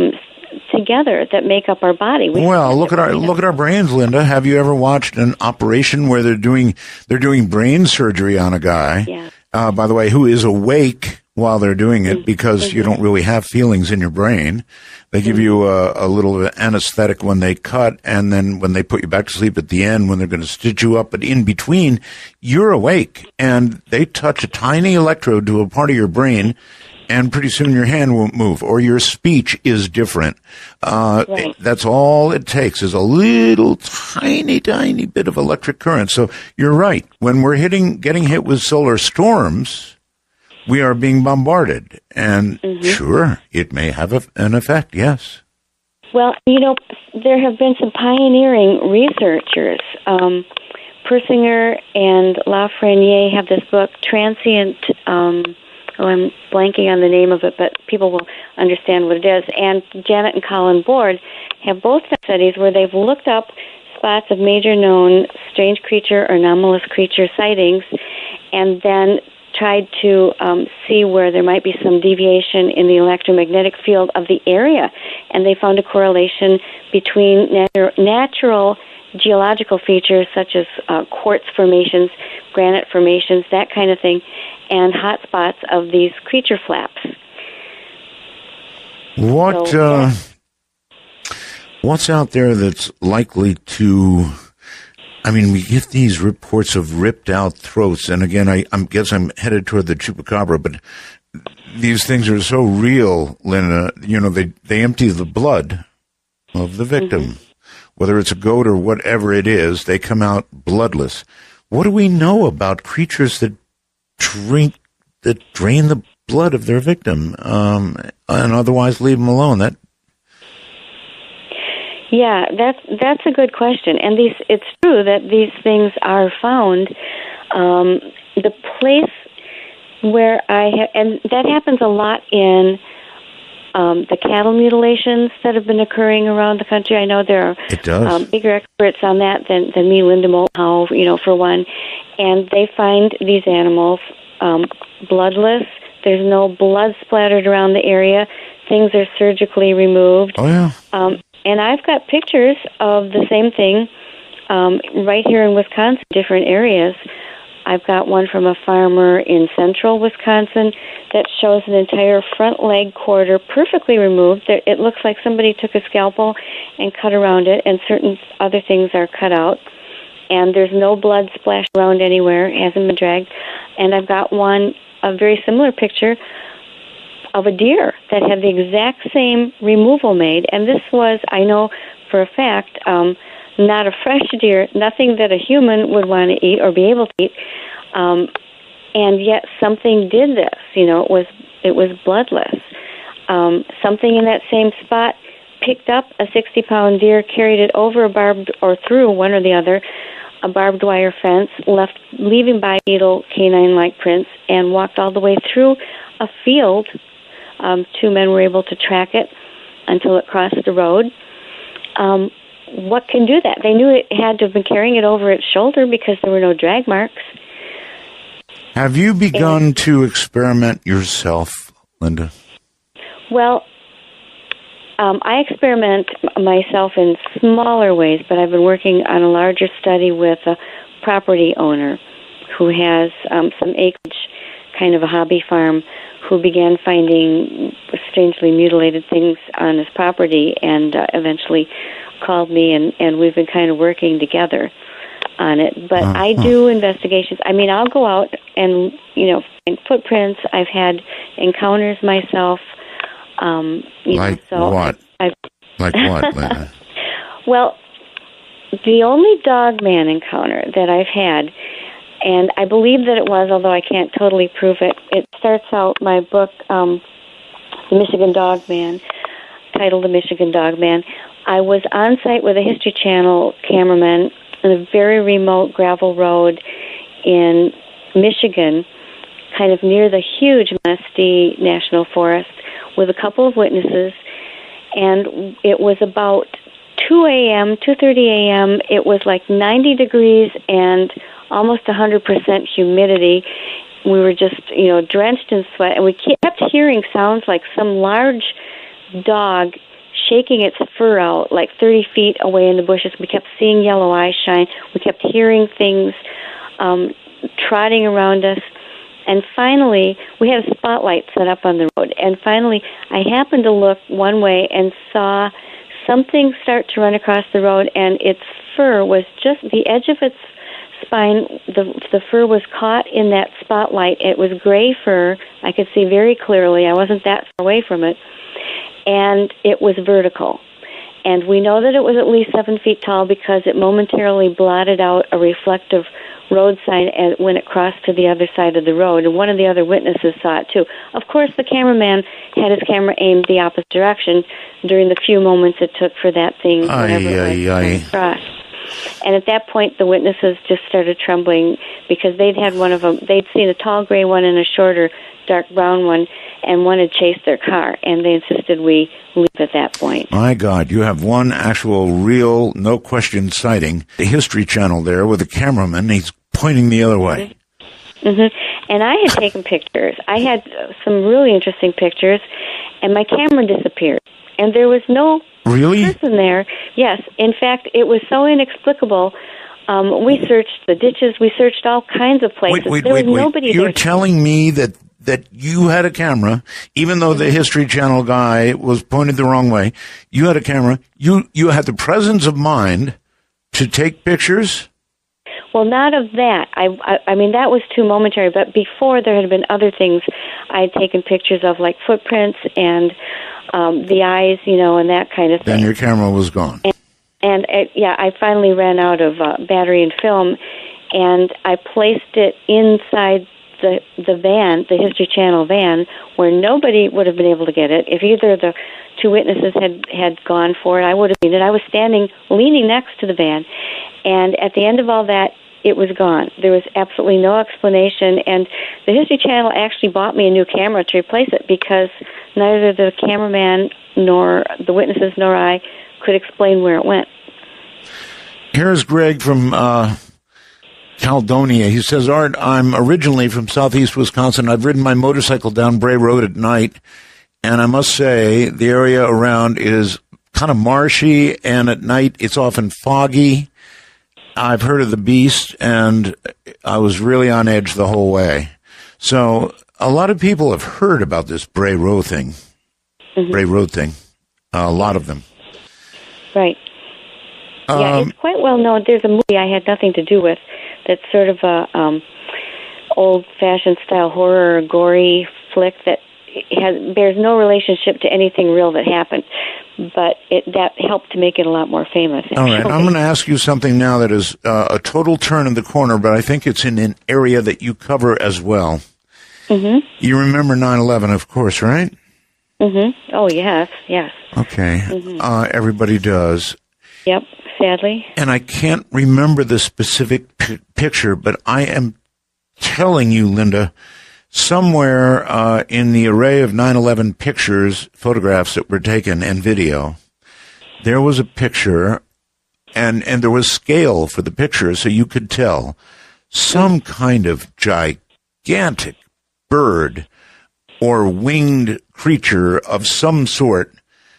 together that make up our body. We well, look at our look at our brains, Linda. Have you ever watched an operation where they're doing they're doing brain surgery on a guy? Yeah. Uh, by the way, who is awake while they're doing it because mm-hmm. you don't really have feelings in your brain. They give mm-hmm. you a, a little anesthetic when they cut, and then when they put you back to sleep at the end, when they're going to stitch you up, but in between, you're awake, and they touch a tiny electrode to a part of your brain, and pretty soon your hand won't move, or your speech is different. Uh, right. That's all it takes is a little tiny, tiny bit of electric current. So you're right. When we're hitting, getting hit with solar storms, we are being bombarded. And mm-hmm. sure, it may have a, an effect, yes. Well, you know, there have been some pioneering researchers. Um, Persinger and Lafreniere have this book, Transient... Um, Oh, I'm blanking on the name of it, but people will understand what it is. And Janet and Colin Board have both done studies where they've looked up spots of major known strange creature or anomalous creature sightings and then tried to um, see where there might be some deviation in the electromagnetic field of the area. And they found a correlation between natu- natural geological features such as uh, quartz formations, granite formations, that kind of thing, and hot spots of these creature flaps. What so, uh, yeah. What's out there that's likely to? I mean, we get these reports of ripped out throats, and again, I, I guess I'm headed toward the chupacabra, but these things are so real, Linda. You know, they they empty the blood of the victim. Mm-hmm. Whether it's a goat or whatever it is, they come out bloodless. What do we know about creatures that drink, that drain the blood of their victim, um, and otherwise leave them alone? That. Yeah, that's that's a good question, and these it's true that these things are found. Um, the place where I ha- and that happens a lot in. Um, the cattle mutilations that have been occurring around the country. I know there are it does. Um, bigger experts on that than, than me, Linda Mohow, you know, for one. And they find these animals um, bloodless. There's no blood splattered around the area. Things are surgically removed. Oh, yeah. Um, and I've got pictures of the same thing um, right here in Wisconsin, different areas. I've got one from a farmer in central Wisconsin that shows an entire front leg quarter perfectly removed. It looks like somebody took a scalpel and cut around it, and certain other things are cut out. And there's no blood splashed around anywhere. It hasn't been dragged. And I've got one, a very similar picture of a deer that had the exact same removal made. And this was, I know for a fact, um, not a fresh deer, nothing that a human would want to eat or be able to eat, um, and yet something did this. You know, it was it was bloodless. Um, something in that same spot picked up a sixty-pound deer, carried it over a barbed or through one or the other, a barbed wire fence, left leaving bipedal canine-like prints, and walked all the way through a field. Um, two men were able to track it until it crossed the road. Um, What can do that? They knew it had to have been carrying it over its shoulder because there were no drag marks. Have you begun and, to experiment yourself, Linda? Well, um, I experiment myself in smaller ways, but I've been working on a larger study with a property owner who has um, some acreage, kind of a hobby farm, who began finding strangely mutilated things on his property and uh, eventually called me, and, and we've been kind of working together on it. But uh-huh. I do investigations. I mean, I'll go out and, you know, find footprints. I've had encounters myself. Um, you like know, so what? I've, like what, Linda? Well, the only dog man encounter that I've had, and I believe that it was, although I can't totally prove it, it starts out my book, um, The Michigan Dog Man, titled The Michigan Dog Man. I was on site with a History Channel cameraman on a very remote gravel road in Michigan, kind of near the huge Manistee National Forest, with a couple of witnesses. And it was about two a.m., two thirty a.m. It was like ninety degrees and almost one hundred percent humidity. We were just, you know, drenched in sweat, and we kept hearing sounds like some large dog shaking its fur out like thirty feet away in the bushes. We kept seeing yellow eyes shine. We kept hearing things um, trotting around us. And finally, we had a spotlight set up on the road. And finally, I happened to look one way and saw something start to run across the road, and its fur was just the edge of its spine. The the fur was caught in that spotlight. It was gray fur. I could see very clearly. I wasn't that far away from it. And it was vertical. And we know that it was at least seven feet tall because it momentarily blotted out a reflective road sign as, when it crossed to the other side of the road. And one of the other witnesses saw it, too. Of course, the cameraman had his camera aimed the opposite direction during the few moments it took for that thing, whatever it was, to cross. And at that point, the witnesses just started trembling because they'd had one of them. They'd seen a tall gray one and a shorter dark brown one, and one had chased their car, and they insisted we leave at that point. My God, you have one actual, real, no-question sighting. The History Channel there with a cameraman. He's pointing the other way. Mm-hmm. And I had taken pictures. I had some really interesting pictures, and my camera disappeared. And there was no really? person there. Yes. In fact, it was so inexplicable. Um, we searched the ditches. We searched all kinds of places. Wait, wait, there wait, was wait. nobody You're there. telling me that that you had a camera, even though the History Channel guy was pointed the wrong way. You had a camera. You you had the presence of mind to take pictures? Well, not of that. I, I, I mean, that was too momentary. But before, there had been other things I had taken pictures of, like footprints and um, the eyes, you know, and that kind of thing. Then your camera was gone. And, and uh, yeah, I finally ran out of uh, battery and film, and I placed it inside the the van, the History Channel van, where nobody would have been able to get it. If either of the two witnesses had, had gone for it, I would have seen it. I was standing, leaning next to the van, and at the end of all that, it was gone. There was absolutely no explanation, and the History Channel actually bought me a new camera to replace it because neither the cameraman nor the witnesses nor I could explain where it went. Here's Greg from uh, Caledonia. He says, Art, I'm originally from southeast Wisconsin. I've ridden my motorcycle down Bray Road at night, and I must say the area around is kind of marshy, and at night it's often foggy. I've heard of the beast, and I was really on edge the whole way. So a lot of people have heard about this Bray Road thing, mm-hmm. Bray Road thing, uh, a lot of them. Right. Um, yeah, it's quite well known. There's a movie I had nothing to do with that's sort of a um, old-fashioned style horror, gory flick that has bears no relationship to anything real that happened, but it that helped to make it a lot more famous. Actually. All right, I'm going to ask you something now that is uh, a total turn in the corner, but I think it's in an area that you cover as well. Mm-hmm. You remember nine eleven, of course, right? Mm-hmm. Oh, yes, yes. Okay. Mm-hmm. Uh, everybody does. Yep, sadly. And I can't remember the specific p- picture, but I am telling you, Linda, somewhere uh, in the array of nine eleven pictures, photographs that were taken, and video, there was a picture, and, and there was scale for the picture, so you could tell some kind of gigantic bird or winged creature of some sort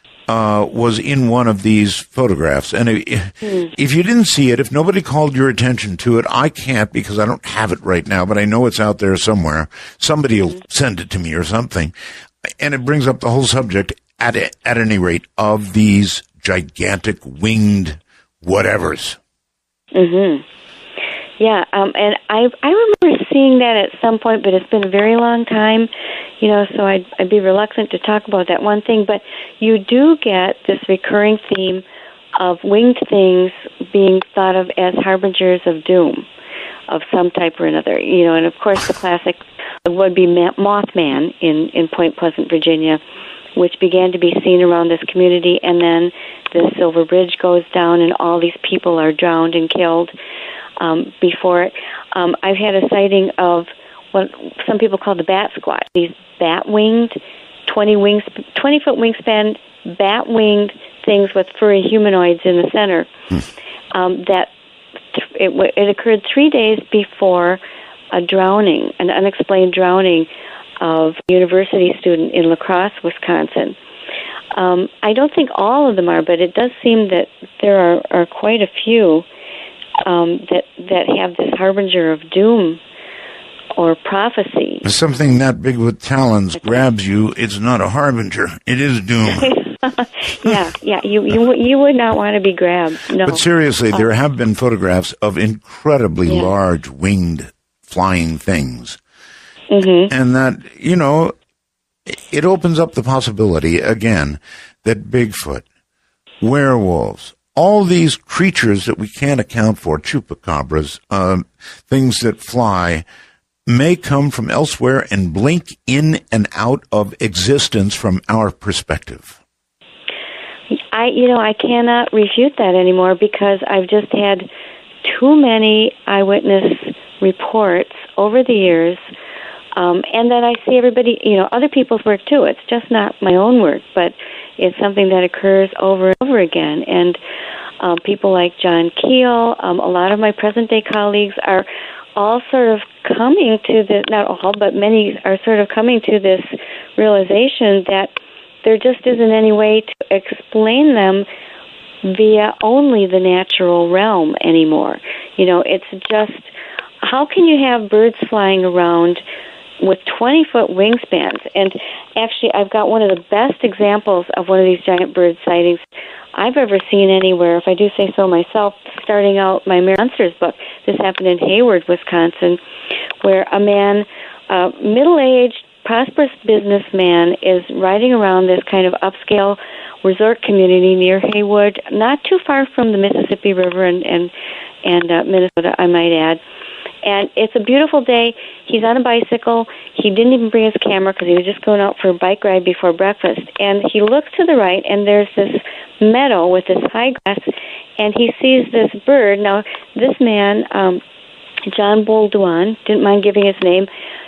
uh, was in one of these photographs. And if, mm. if you didn't see it, if nobody called your attention to it, I can't because I don't have it right now, but I know it's out there somewhere. Somebody will mm. send it to me or something. And it brings up the whole subject, at, at any rate, of these gigantic winged whatevers. Mm-hmm. Yeah, um, and I I remember seeing that at some point, but it's been a very long time, you know, so I'd, I'd be reluctant to talk about that one thing. But you do get this recurring theme of winged things being thought of as harbingers of doom of some type or another, you know, and of course the classic would be Mothman in, in Point Pleasant, Virginia, which began to be seen around this community, and then the Silver Bridge goes down and all these people are drowned and killed. Um, before it, um, I've had a sighting of what some people call the bat squat. These bat-winged, twenty wings, twenty-foot wingspan, bat-winged things with furry humanoids in the center. Hmm. Um, that it, it occurred three days before a drowning, an unexplained drowning of a university student in La Crosse, Wisconsin. Um, I don't think all of them are, but it does seem that there are, are quite a few um, that that have this harbinger of doom or prophecy. If something that big with talons grabs you, it's not a harbinger. It is doom. yeah, yeah. You, you you would not want to be grabbed. No. But seriously, uh, there have been photographs of incredibly yeah. large winged flying things. Mm-hmm. And that, you know, it opens up the possibility, again, that Bigfoot, werewolves, all these creatures that we can't account for, chupacabras, um, things that fly, may come from elsewhere and blink in and out of existence from our perspective. I, you know, I cannot refute that anymore because I've just had too many eyewitness reports over the years. Um, and then I see everybody, you know, other people's work too. It's just not my own work, but it's something that occurs over and over again. And um, people like John Keel, um, a lot of my present-day colleagues are all sort of coming to this, not all, but many are sort of coming to this realization that there just isn't any way to explain them via only the natural realm anymore. You know, it's just, how can you have birds flying around with twenty-foot wingspans? And actually, I've got one of the best examples of one of these giant bird sightings I've ever seen anywhere, if I do say so myself, starting out my Monsters book. This happened in Hayward, Wisconsin, where a man, uh, middle-aged, prosperous businessman, is riding around this kind of upscale resort community near Hayward, not too far from the Mississippi River and, and, and uh, Minnesota, I might add. And it's a beautiful day. He's on a bicycle. He didn't even bring his camera because he was just going out for a bike ride before breakfast. And he looks to the right, and there's this meadow with this high grass, and he sees this bird. Now, this man, um, John Bolduan, didn't mind giving his name,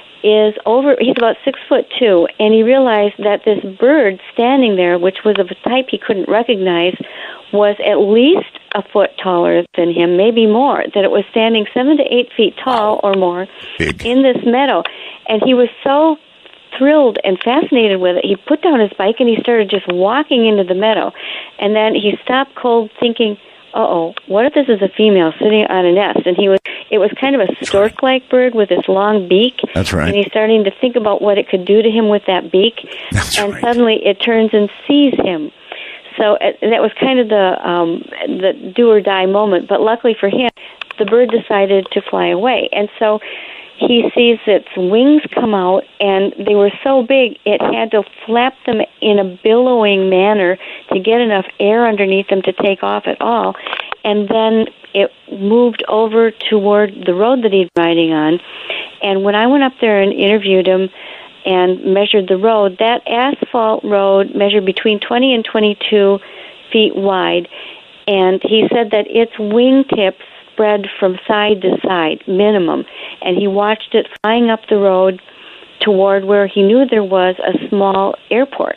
is over, he's about six foot two, and he realized that this bird standing there, which was of a type he couldn't recognize, was at least a foot taller than him, maybe more, that it was standing seven to eight feet tall or more Big. in this meadow. And he was so thrilled and fascinated with it, he put down his bike and he started just walking into the meadow. And then he stopped cold thinking, uh-oh, what if this is a female sitting on a nest? And he was, it was kind of a stork-like bird with this long beak. That's right. And he's starting to think about what it could do to him with that beak. That's and right. suddenly it turns and sees him. So uh, that was kind of the um, the do-or-die moment. But luckily for him, the bird decided to fly away. And so he sees its wings come out, and they were so big, it had to flap them in a billowing manner to get enough air underneath them to take off at all. And then it moved over toward the road that he'd been riding on. And when I went up there and interviewed him and measured the road, that asphalt road measured between twenty and twenty-two feet wide. And he said that its wingtips spread from side to side, minimum. And he watched it flying up the road toward where he knew there was a small airport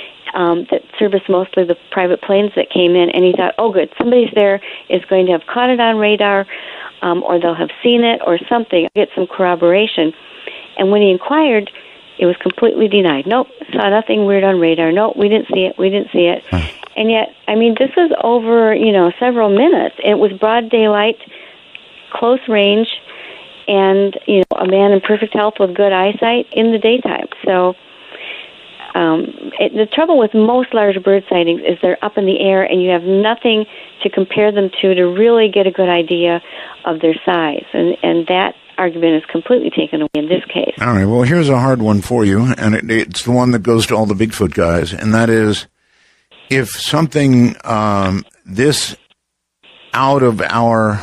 um, that serviced mostly the private planes that came in. And he thought, oh, good, somebody's there is going to have caught it on radar, um, or they'll have seen it or something, get some corroboration. And when he inquired, it was completely denied. Nope, saw nothing weird on radar. Nope, we didn't see it. We didn't see it. Huh. And yet, I mean, this was over, you know, several minutes. It was broad daylight, close range, and, you know, a man in perfect health with good eyesight in the daytime. So um, it, the trouble with most large bird sightings is they're up in the air, and you have nothing to compare them to to really get a good idea of their size. And, and that argument is completely taken away in this case. All right, well, here's a hard one for you, and it, it's the one that goes to all the Bigfoot guys, and that is, if something um, this out of our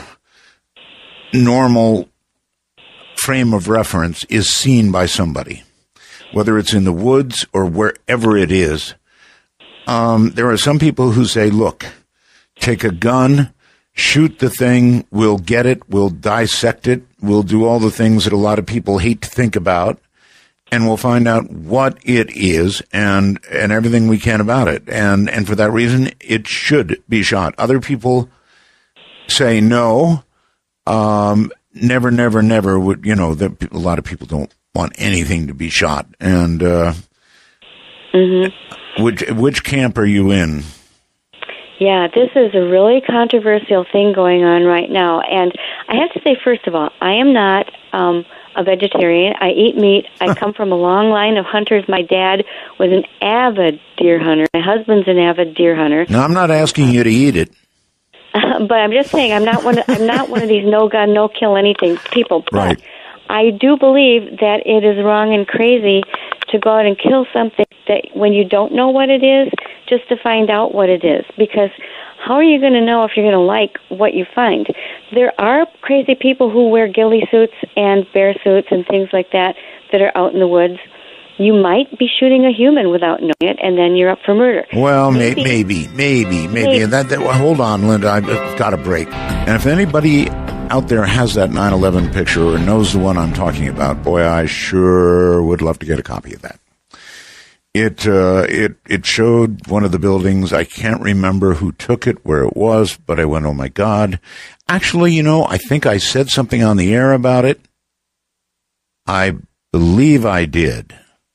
normal frame of reference is seen by somebody, whether it's in the woods or wherever it is, um, there are some people who say, look, take a gun, shoot the thing, we'll get it, we'll dissect it, we'll do all the things that a lot of people hate to think about, and we'll find out what it is and and everything we can about it. And and for that reason, it should be shot. Other people say no, um, never, never, never would, you know, that a lot of people don't want anything to be shot. And uh, mm-hmm. Which which camp are you in? Yeah, this is a really controversial thing going on right now. And I have to say, first of all, I am not um, a vegetarian. I eat meat. I come from a long line of hunters. My dad was an avid deer hunter. My husband's an avid deer hunter. No, I'm not asking you to eat it. Uh, but I'm just saying, I'm not one. Of, I'm not one of these no gun, no kill anything people. But right. I do believe that it is wrong and crazy to go out and kill something that when you don't know what it is, just to find out what it is. Because how are you going to know if you're going to like what you find? There are crazy people who wear ghillie suits and bear suits and things like that that are out in the woods. You might be shooting a human without knowing it, and then you're up for murder. Well, maybe, maybe, maybe, maybe. maybe. And that, that, well, hold on, Linda. I've got a break. And if anybody out there has that nine eleven picture or knows the one I'm talking about, boy, I sure would love to get a copy of that. It uh, it it showed one of the buildings. I can't remember who took it, where it was, but I went, oh, my God. Actually, you know, I think I said something on the air about it. I believe I did.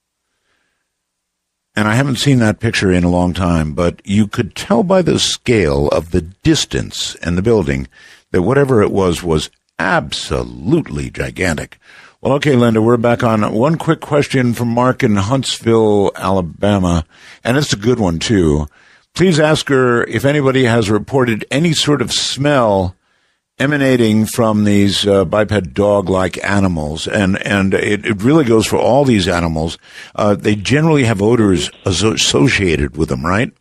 And I haven't seen that picture in a long time, but you could tell by the scale of the distance and the building that whatever it was was absolutely gigantic. Well, okay, Linda, we're back on. One quick question from Mark in Huntsville, Alabama, and it's a good one, too. Please ask her if anybody has reported any sort of smell emanating from these uh, biped dog-like animals, and and it, it really goes for all these animals. Uh, they generally have odors associated with them, right?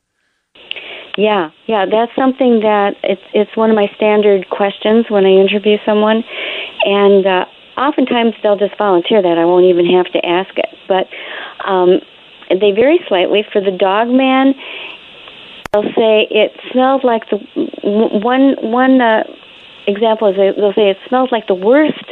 Yeah, yeah, that's something that it's it's one of my standard questions when I interview someone, and uh, oftentimes they'll just volunteer that. I won't even have to ask it, but um, they vary slightly. For the dog man, they'll say it smells like the one one. Uh, example is they'll say it smells like the worst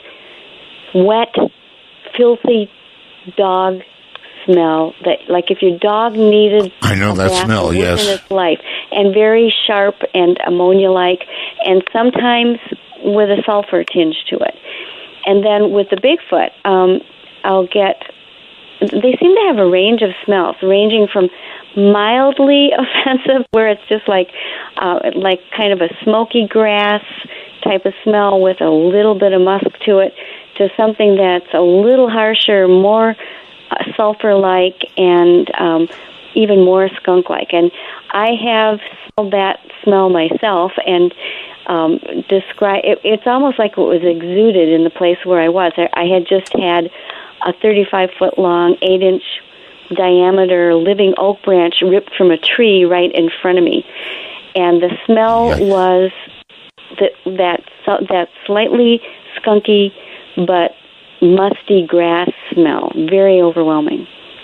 wet, filthy dog smell. That, like if your dog needed I know that smell, yes, in its life, and very sharp and ammonia-like, and sometimes with a sulfur tinge to it. And then with the Bigfoot, um, I'll get. They seem to have a range of smells, ranging from mildly offensive, where it's just like uh, like kind of a smoky grass type of smell with a little bit of musk to it, to something that's a little harsher, more uh, sulfur-like, and um, even more skunk-like. And I have smelled that smell myself, and um, describe it, it's almost like it was exuded in the place where I was. I, I had just had a thirty-five foot long, eight inch diameter living oak branch ripped from a tree right in front of me, and the smell yes. was that that that slightly skunky but musty grass smell, very overwhelming.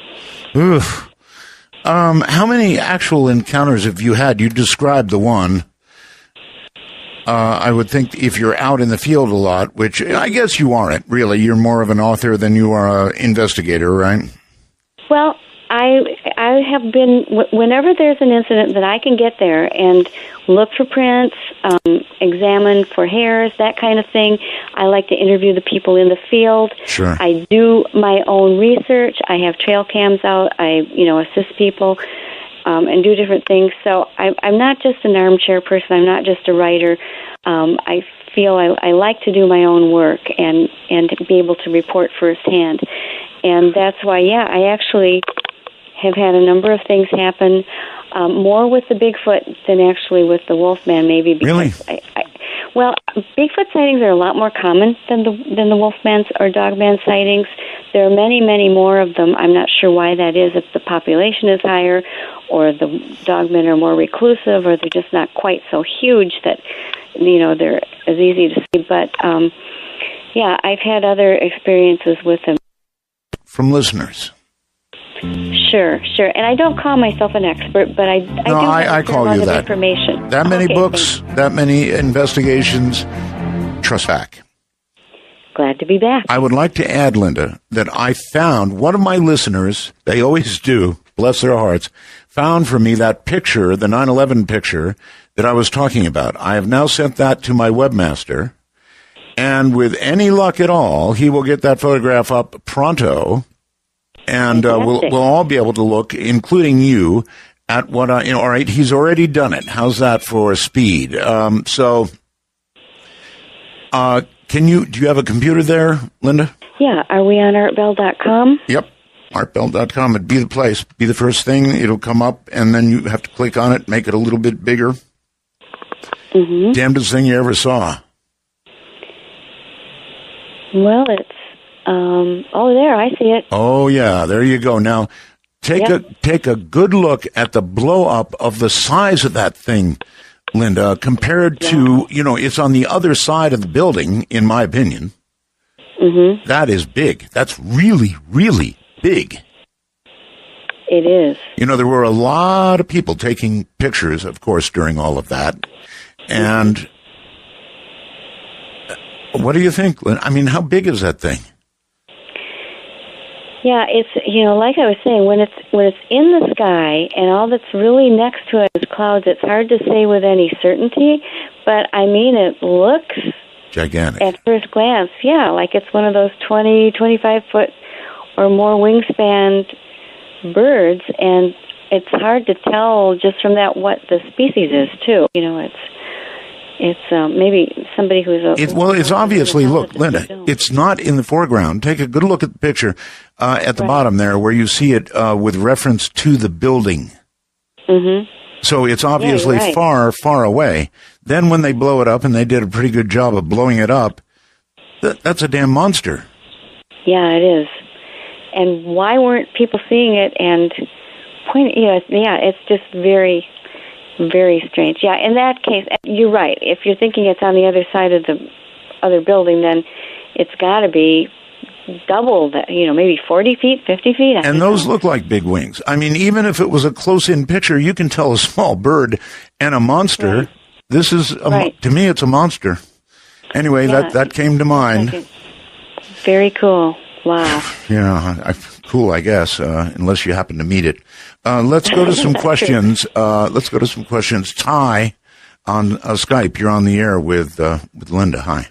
Oof. Um, how many actual encounters have you had? You described the one. Uh, I would think if you're out in the field a lot, which I guess you aren't, really. You're more of an author than you are an investigator, right? Well, I I have been, whenever there's an incident that I can get there and look for prints, um, examine for hairs, that kind of thing. I like to interview the people in the field. Sure. I do my own research. I have trail cams out. I, you know, assist people um, and do different things. So I, I'm not just an armchair person. I'm not just a writer. Um, I feel I, I like to do my own work and, and be able to report firsthand. And that's why, yeah, I actually have had a number of things happen, um, more with the Bigfoot than actually with the Wolfman, maybe. Because really? I, I, well, Bigfoot sightings are a lot more common than the than the Wolfman or Dogman sightings. There are many, many more of them. I'm not sure why that is, if the population is higher or the dogmen are more reclusive or they're just not quite so huge that, you know, they're as easy to see. But, um, yeah, I've had other experiences with them. From listeners. Sure, sure. And I don't call myself an expert, but I, I no, do have I, a I call you that. Information. That many okay, books, that many investigations, trust back. Glad to be back. I would like to add, Linda, that I found one of my listeners, they always do, bless their hearts, found for me that picture, the nine eleven picture that I was talking about. I have now sent that to my webmaster, and with any luck at all, he will get that photograph up pronto. And uh, we'll, we'll all be able to look, including you, at what, uh, you know, all right, he's already done it. How's that for speed? Um, so, uh, can you, do you have a computer there, Linda? Yeah. Are we on art bell dot com? Yep. art bell dot com. It'd be the place. Be the first thing. It'll come up, and then you have to click on it, make it a little bit bigger. Mm-hmm. Damnedest thing you ever saw. Well, it's, um, oh, there, I see it. Oh, yeah, there you go. Now, take Yep. a take a good look at the blow-up of the size of that thing, Linda, compared to, you know, it's on the other side of the building, in my opinion. Mm-hmm. That is big. That's really, really big. It is. You know, there were a lot of people taking pictures, of course, during all of that. And what do you think, Linda? I mean, how big is that thing? Yeah, it's, you know, like I was saying, when it's when it's in the sky and all that's really next to it is clouds, it's hard to say with any certainty, but I mean, it looks gigantic at first glance, yeah, like it's one of those twenty, twenty-five foot or more wingspan birds, and it's hard to tell just from that what the species is, too. You know, it's It's um, maybe somebody who's a... It, well, it's obviously, look, Linda, it's not in the foreground. Take a good look at the picture uh, at the right. bottom there where you see it uh, with reference to the building. Mm-hmm. So it's obviously yeah, right. far, far away. Then when they blow it up, and they did a pretty good job of blowing it up, th- that's a damn monster. Yeah, it is. And why weren't people seeing it and pointing... You know, yeah, it's just very... Very strange. Yeah, in that case, you're right. If you're thinking it's on the other side of the other building, then it's got to be double that, you know, maybe forty feet, fifty feet. I And those know. look like big wings. I mean, even if it was a close-in picture, you can tell a small bird and a monster. Right. This is, a, Right. to me, it's a monster. Anyway, Yeah. that, that came to mind. Okay. Very cool. Wow. Yeah, I, cool, I guess, uh, unless you happen to meet it. Uh, let's go to some questions. Uh, let's go to some questions. Ty, on uh, Skype, you're on the air with uh, with Linda. Hi.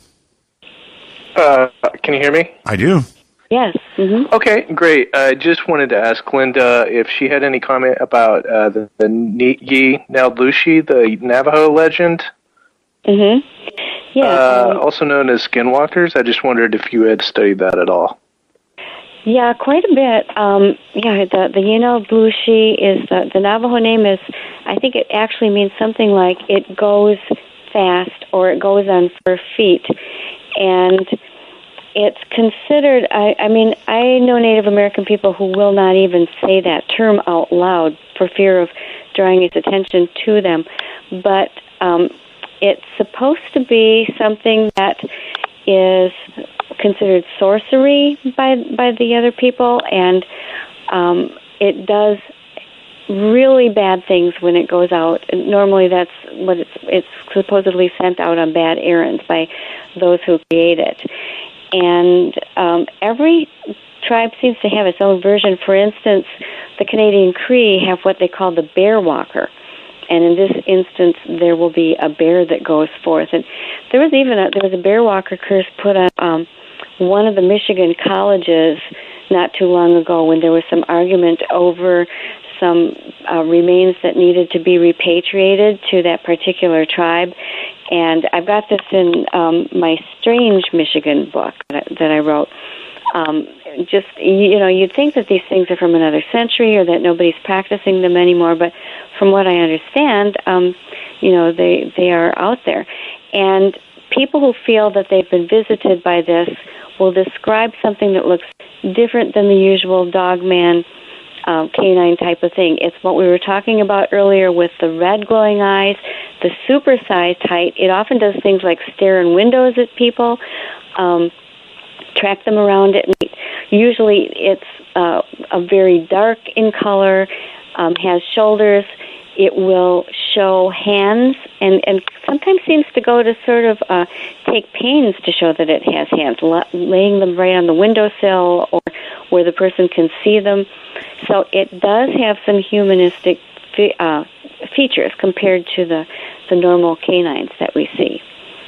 Uh, can you hear me? I do. Yes. Mm-hmm. Okay, great. I just wanted to ask Linda if she had any comment about uh, the, the Yi Naldushi, the Navajo legend. Mm-hmm. Yeah. Uh, um, also known as skinwalkers. I just wondered if you had studied that at all. Yeah, quite a bit. Um, yeah, the the Yinel Blushi is the the Navajo name is. I think it actually means something like it goes fast or it goes on four feet, and it's considered. I, I mean, I know Native American people who will not even say that term out loud for fear of drawing its attention to them, but um, it's supposed to be something that is considered sorcery by by the other people, and um, it does really bad things when it goes out. And normally, that's what it's it's supposedly sent out on bad errands by those who create it. And um, every tribe seems to have its own version. For instance, the Canadian Cree have what they call the bear walker. And in this instance, there will be a bear that goes forth. And there was even a, there was a bear walker curse put on um, one of the Michigan colleges not too long ago when there was some argument over some uh, remains that needed to be repatriated to that particular tribe. And I've got this in um, my Strange Michigan book that, that I wrote. Um, just, you know, you'd think that these things are from another century or that nobody's practicing them anymore, but from what I understand, um, you know, they, they are out there. And people who feel that they've been visited by this will describe something that looks different than the usual dogman um, canine type of thing. It's what we were talking about earlier with the red glowing eyes, the supersized height. It often does things like stare in windows at people, um, track them around at night. Usually it's uh, a very dark in color, um, has shoulders. It will show hands and, and sometimes seems to go to sort of uh, take pains to show that it has hands, la- laying them right on the windowsill or where the person can see them. So it does have some humanistic fe- uh, features compared to the, the normal canines that we see.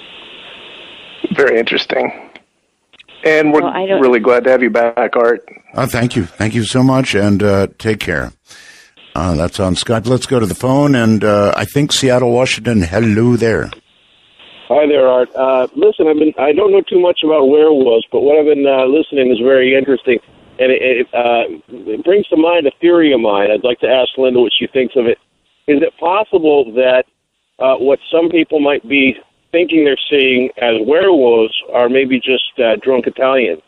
Very interesting. And we're well, really glad to have you back, Art. Uh, thank you. Thank you so much, and uh, take care. Uh, that's on Skype. Let's go to the phone, and uh, I think Seattle, Washington. Hello there. Hi there, Art. Uh, listen, I've been, I don't know too much about werewolves, but what I've been uh, listening is very interesting, and it, it, uh, it brings to mind a theory of mine. I'd like to ask Linda what she thinks of it. Is it possible that uh, what some people might be thinking they're seeing as werewolves are maybe just uh, drunk Italians?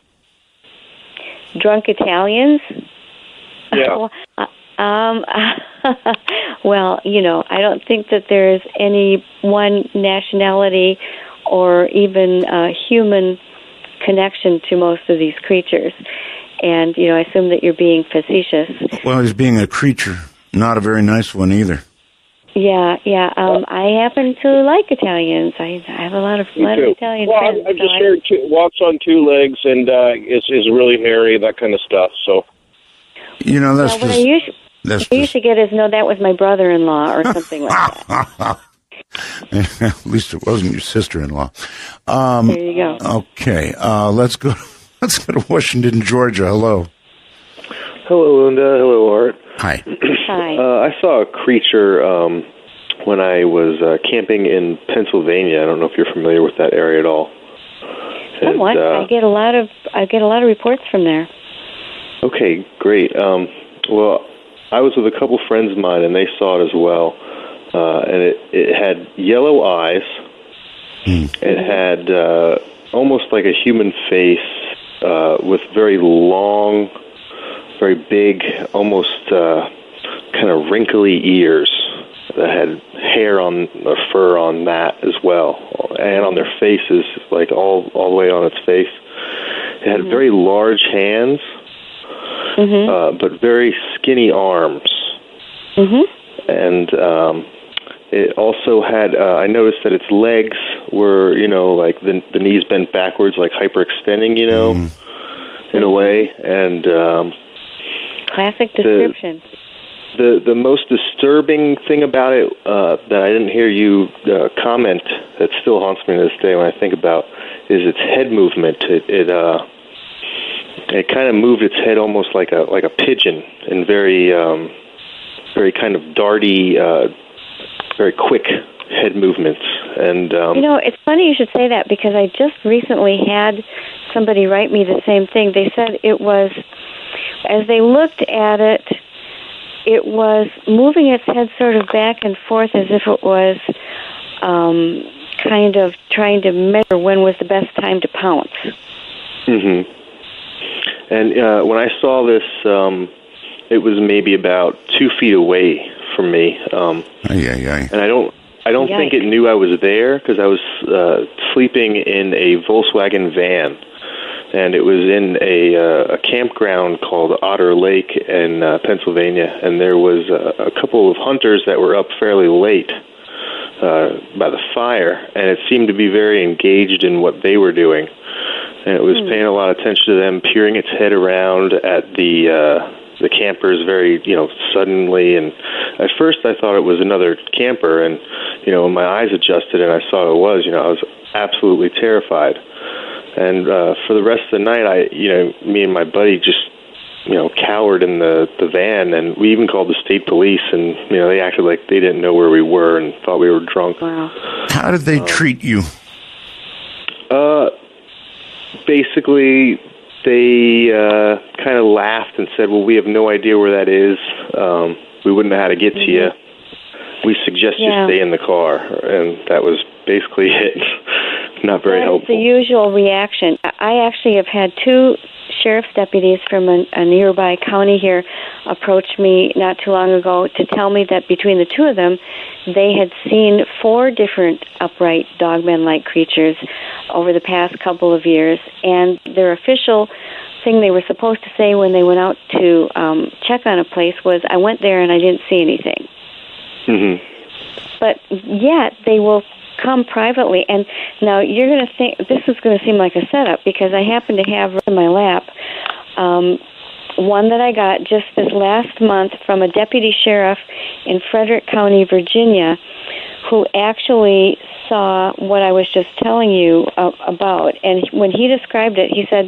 Drunk Italians? Yeah. um, well, you know, I don't think that there's any one nationality or even uh, human connection to most of these creatures. And, you know, I assume that you're being facetious. Well, he's being a creature, not a very nice one either. Yeah, yeah. Um, I happen to like Italians. I, I have a lot of, lot of Italian well, friends. I've just so heard two, walks on two legs and uh, is is really hairy, that kind of stuff. So, you know, that's well, what just. I usually, that's what I usually get is, no, that was my brother-in-law or something like that. At least it wasn't your sister-in-law. Um, there you go. Okay, uh, let's go. Let's go to Washington, Georgia. Hello. Hello, Linda. Hello, Art. Hi. Hi. Uh, I saw a creature um, when I was uh, camping in Pennsylvania. I don't know if you're familiar with that area at all. Somewhat. And, uh, I get a lot of I get a lot of reports from there. Okay, great. Um, well, I was with a couple friends of mine, and they saw it as well. Uh, and it, it had yellow eyes. Mm. It had uh, almost like a human face uh, with very long, very big, almost uh, kind of wrinkly ears that had hair on or fur on that as well, and on their faces, like all all the way on its face. It had Mm-hmm. very large hands, Mm-hmm. uh, but very skinny arms. Mm-hmm. And um, it also had, uh, I noticed that its legs were, you know, like the, the knees bent backwards, like hyperextending, you know, Mm. in a way. And um, Classic description. the the most disturbing thing about it uh, that I didn't hear you uh, comment, that still haunts me to this day when I think about, is its head movement. It it uh, it kind of moved its head almost like a like a pigeon, in very um, very kind of darty, uh, very quick head movements. And um, You know, it's funny you should say that, because I just recently had somebody write me the same thing. They said it was, as they looked at it, it was moving its head sort of back and forth as if it was um, kind of trying to measure when was the best time to pounce. Mm-hmm. And uh, when I saw this, um, it was maybe about two feet away from me. Um, Aye, aye, aye. and I don't, I don't Yikes. think it knew I was there, because I was uh, sleeping in a Volkswagen van, and it was in a, uh, a campground called Otter Lake in uh, Pennsylvania, and there was a, a couple of hunters that were up fairly late uh, by the fire, and it seemed to be very engaged in what they were doing. And it was Hmm. paying a lot of attention to them, peering its head around at the uh, the campers very, you know, suddenly. And at first I thought it was another camper, and, you know, when my eyes adjusted and I saw who it was, you know, I was absolutely terrified. And uh, for the rest of the night, I, you know, me and my buddy just, you know, cowered in the, the van, and we even called the state police, and, you know, they acted like they didn't know where we were and thought we were drunk. Wow. How did they treat you? Uh, basically, they uh, kind of laughed and said, well, we have no idea where that is. Um, we wouldn't know how to get to you. We suggest Yeah. you stay in the car. And that was basically it. Not very That's helpful. the usual reaction. I actually have had two sheriff's deputies from a, a nearby county here approach me not too long ago to tell me that between the two of them, they had seen four different upright dogman-like creatures over the past couple of years, and their official thing they were supposed to say when they went out to um, check on a place was, I went there and I didn't see anything. Mm-hmm. But yet they will come privately. And now you're going to think this is going to seem like a setup, because I happen to have in my lap um, one that I got just this last month from a deputy sheriff in Frederick County, Virginia, who actually saw what I was just telling you uh, about. And when he described it, he said he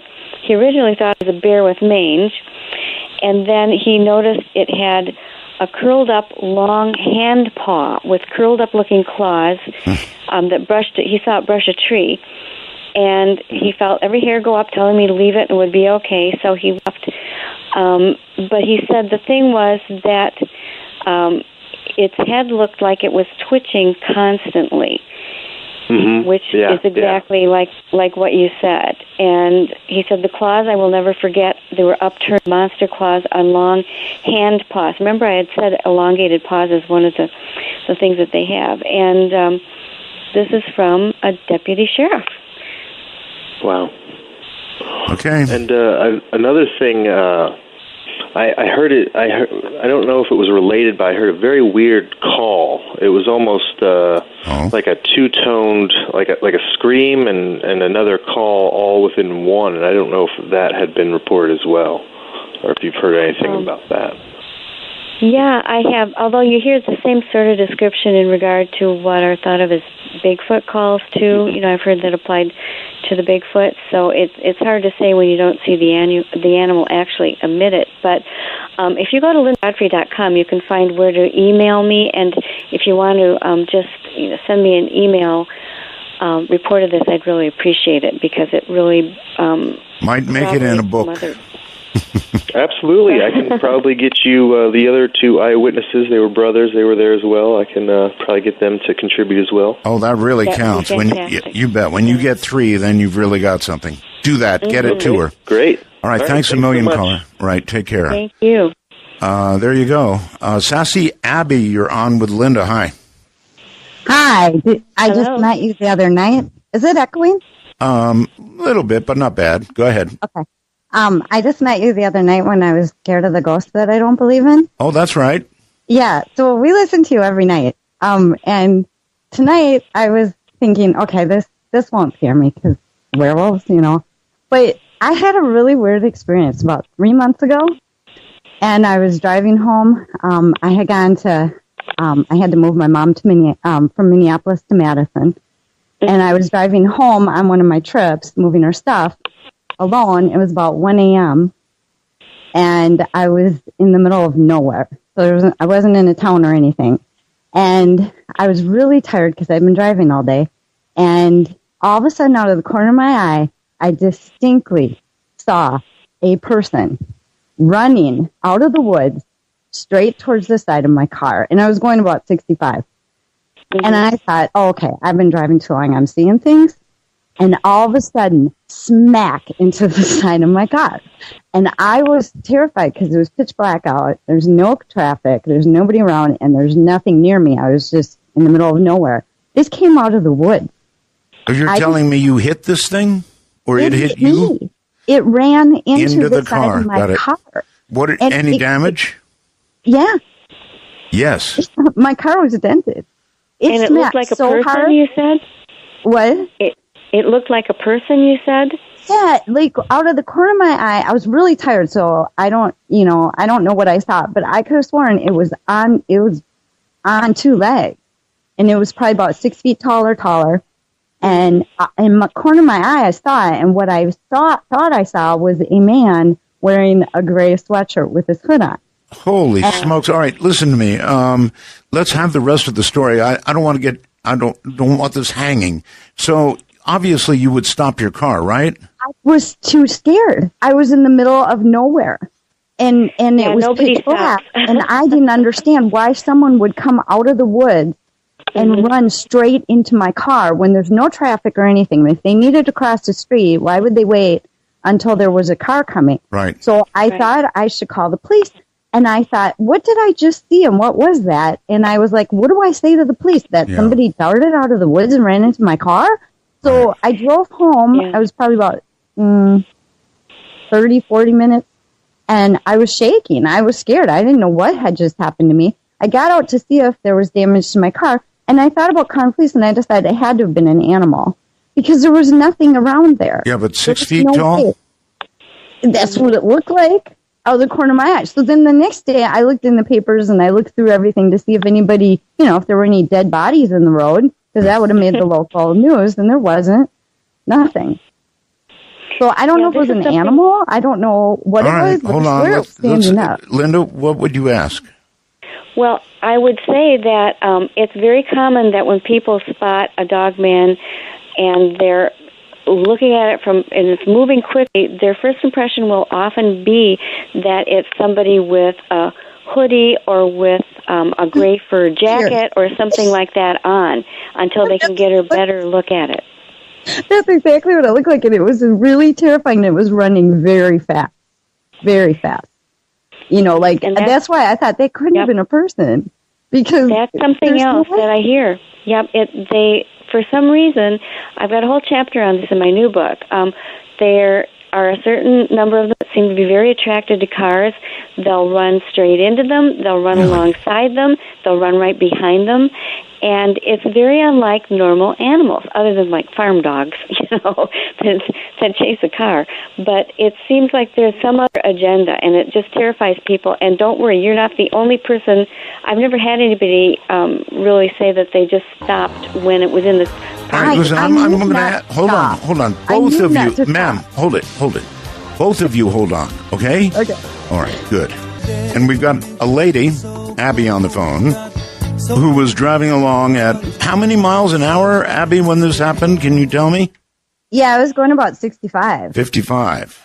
he originally thought it was a bear with mange, and then he noticed it had a curled up long hand paw with curled up looking claws um, that brushed it. He saw it brush a tree, and he felt every hair go up, telling me to leave it and would be okay. So he left. Um, but he said the thing was that um, its head looked like it was twitching constantly. Mm-hmm. Which yeah, is exactly yeah. like like what you said. And he said the claws I will never forget. They were upturned monster claws on long hand paws. Remember I had said elongated paws is one of the, the things that they have. And um, this is from a deputy sheriff. Wow. Okay. And uh, another thing... Uh, I, I heard it. I heard, I don't know if it was related, but I heard a very weird call. It was almost uh, oh. like a two-toned, like a, like a scream and, and another call all within one. And I don't know if that had been reported as well, or if you've heard anything um, about that. Yeah, I have. Although you hear the same sort of description in regard to what are thought of as Bigfoot calls too. You know, I've heard that applied to the Bigfoot. So it's it's hard to say when you don't see the anu- the animal actually emit it. But um, if you go to linda godfrey dot com, you can find where to email me. And if you want to um, just you know, send me an email um, report of this, I'd really appreciate it because it really um, might make it in a book. Absolutely. I can probably get you uh, the other two eyewitnesses. They were brothers. They were there as well. I can uh, probably get them to contribute as well. Oh, that really That'd counts. When you, you bet. When you get three, then you've really got something. Do that. Mm-hmm. Get it to her. Great. All right. All thanks, right, a million, so caller. Right. Take care. Thank you. Uh, there you go. Uh, Sassy Abby, you're on with Linda. Hi. Hi. I Hello. just met you the other night. Is it echoing? Um, a little bit, but not bad. Go ahead. Okay. Um, I just met you the other night when I was scared of the ghost that I don't believe in. Oh, that's right. Yeah, so we listen to you every night. Um, and tonight I was thinking, okay, this, this won't scare me because werewolves, you know. But I had a really weird experience about three months ago. And I was driving home. Um, I had gone to, um, I had to move my mom to Minne- um, from Minneapolis to Madison. And I was driving home on one of my trips, moving her stuff. Alone. It was about one a.m. and I was in the middle of nowhere. So there wasn't, I wasn't in a town or anything. And I was really tired because I'd been driving all day. And all of a sudden, out of the corner of my eye, I distinctly saw a person running out of the woods straight towards the side of my car. And I was going about sixty-five. Mm-hmm. And I thought, oh, okay, I've been driving too long. I'm seeing things. And all of a sudden, smack into the side of my car. And I was terrified because it was pitch black out. There's no traffic. There's nobody around. And there's nothing near me. I was just in the middle of nowhere. This came out of the woods. So you're I telling just, me you hit this thing? Or it, it hit, hit you? Me. It ran into, into the, the side car. of my Got it. car. What? And any it, damage? It, yeah. Yes. My car was dented. It and it looked like a so person, hard. you said? What? It, it looked like a person, you said? Yeah, like out of the corner of my eye, I was really tired, so I don't, you know, I don't know what I saw, but I could have sworn it was on, it was on two legs, and it was probably about six feet tall or taller, and uh, in the corner of my eye, I saw it, and what I saw, thought I saw was a man wearing a gray sweatshirt with his hood on. Holy and, smokes! All right, listen to me. Um, let's have the rest of the story. I, I don't want to get, I don't don't want this hanging. So obviously, you would stop your car, right? I was too scared. I was in the middle of nowhere, and and yeah, it was pitch black, and I didn't understand why someone would come out of the woods and mm-hmm. run straight into my car when there's no traffic or anything. If they needed to cross the street, why would they wait until there was a car coming? Right. So I right. thought I should call the police. And I thought, what did I just see and what was that? And I was like, what do I say to the police? That yeah. somebody darted out of the woods and ran into my car? So right. I drove home. Yeah. I was probably about mm, thirty, forty minutes. And I was shaking. I was scared. I didn't know what had just happened to me. I got out to see if there was damage to my car. And I thought about calling police, and I decided it had to have been an animal. Because there was nothing around there. Yeah, but six feet no tall? Way. That's what it looked like. Out of the corner of my eye. So then the next day, I looked in the papers and I looked through everything to see if anybody, you know, if there were any dead bodies in the road, because that would have made the local news, and there wasn't. Nothing. So I don't Yeah, know if it was this an is something- animal. I don't know what All it right, was, but hold I on. swear it was Let's, let's, standing up. Linda, what would you ask? Well, I would say that um, it's very common that when people spot a dog man and they're looking at it from and it's moving quickly, their first impression will often be that it's somebody with a hoodie or with um, a gray fur jacket or something like that on until they can get a better look at it. That's exactly what it looked like, and it was really terrifying. It was running very fast, very fast. You know, like, And that's, that's- why I thought they couldn't Yep. have been a person. Because That's something there's no else way. that I hear. Yep, it they for some reason I've got a whole chapter on this in my new book. Um, there are a certain number of them that seem to be very attracted to cars. They'll run straight into them. They'll run alongside them. They'll run right behind them. And it's very unlike normal animals, other than like farm dogs, you know, that, that chase a car. But it seems like there's some other agenda, and it just terrifies people. And don't worry, you're not the only person. I've never had anybody um, really say that they just stopped when it was in the. All right, listen, I I'm, I'm need going to not hold on, stop. hold on. I Both need of not you, to ma'am, stop. hold it, hold it. Both of you hold on, okay? Okay. All right, good. And we've got a lady, Abby, on the phone, who was driving along at how many miles an hour, Abby, when this happened? Can you tell me? Yeah, I was going about sixty-five. fifty-five.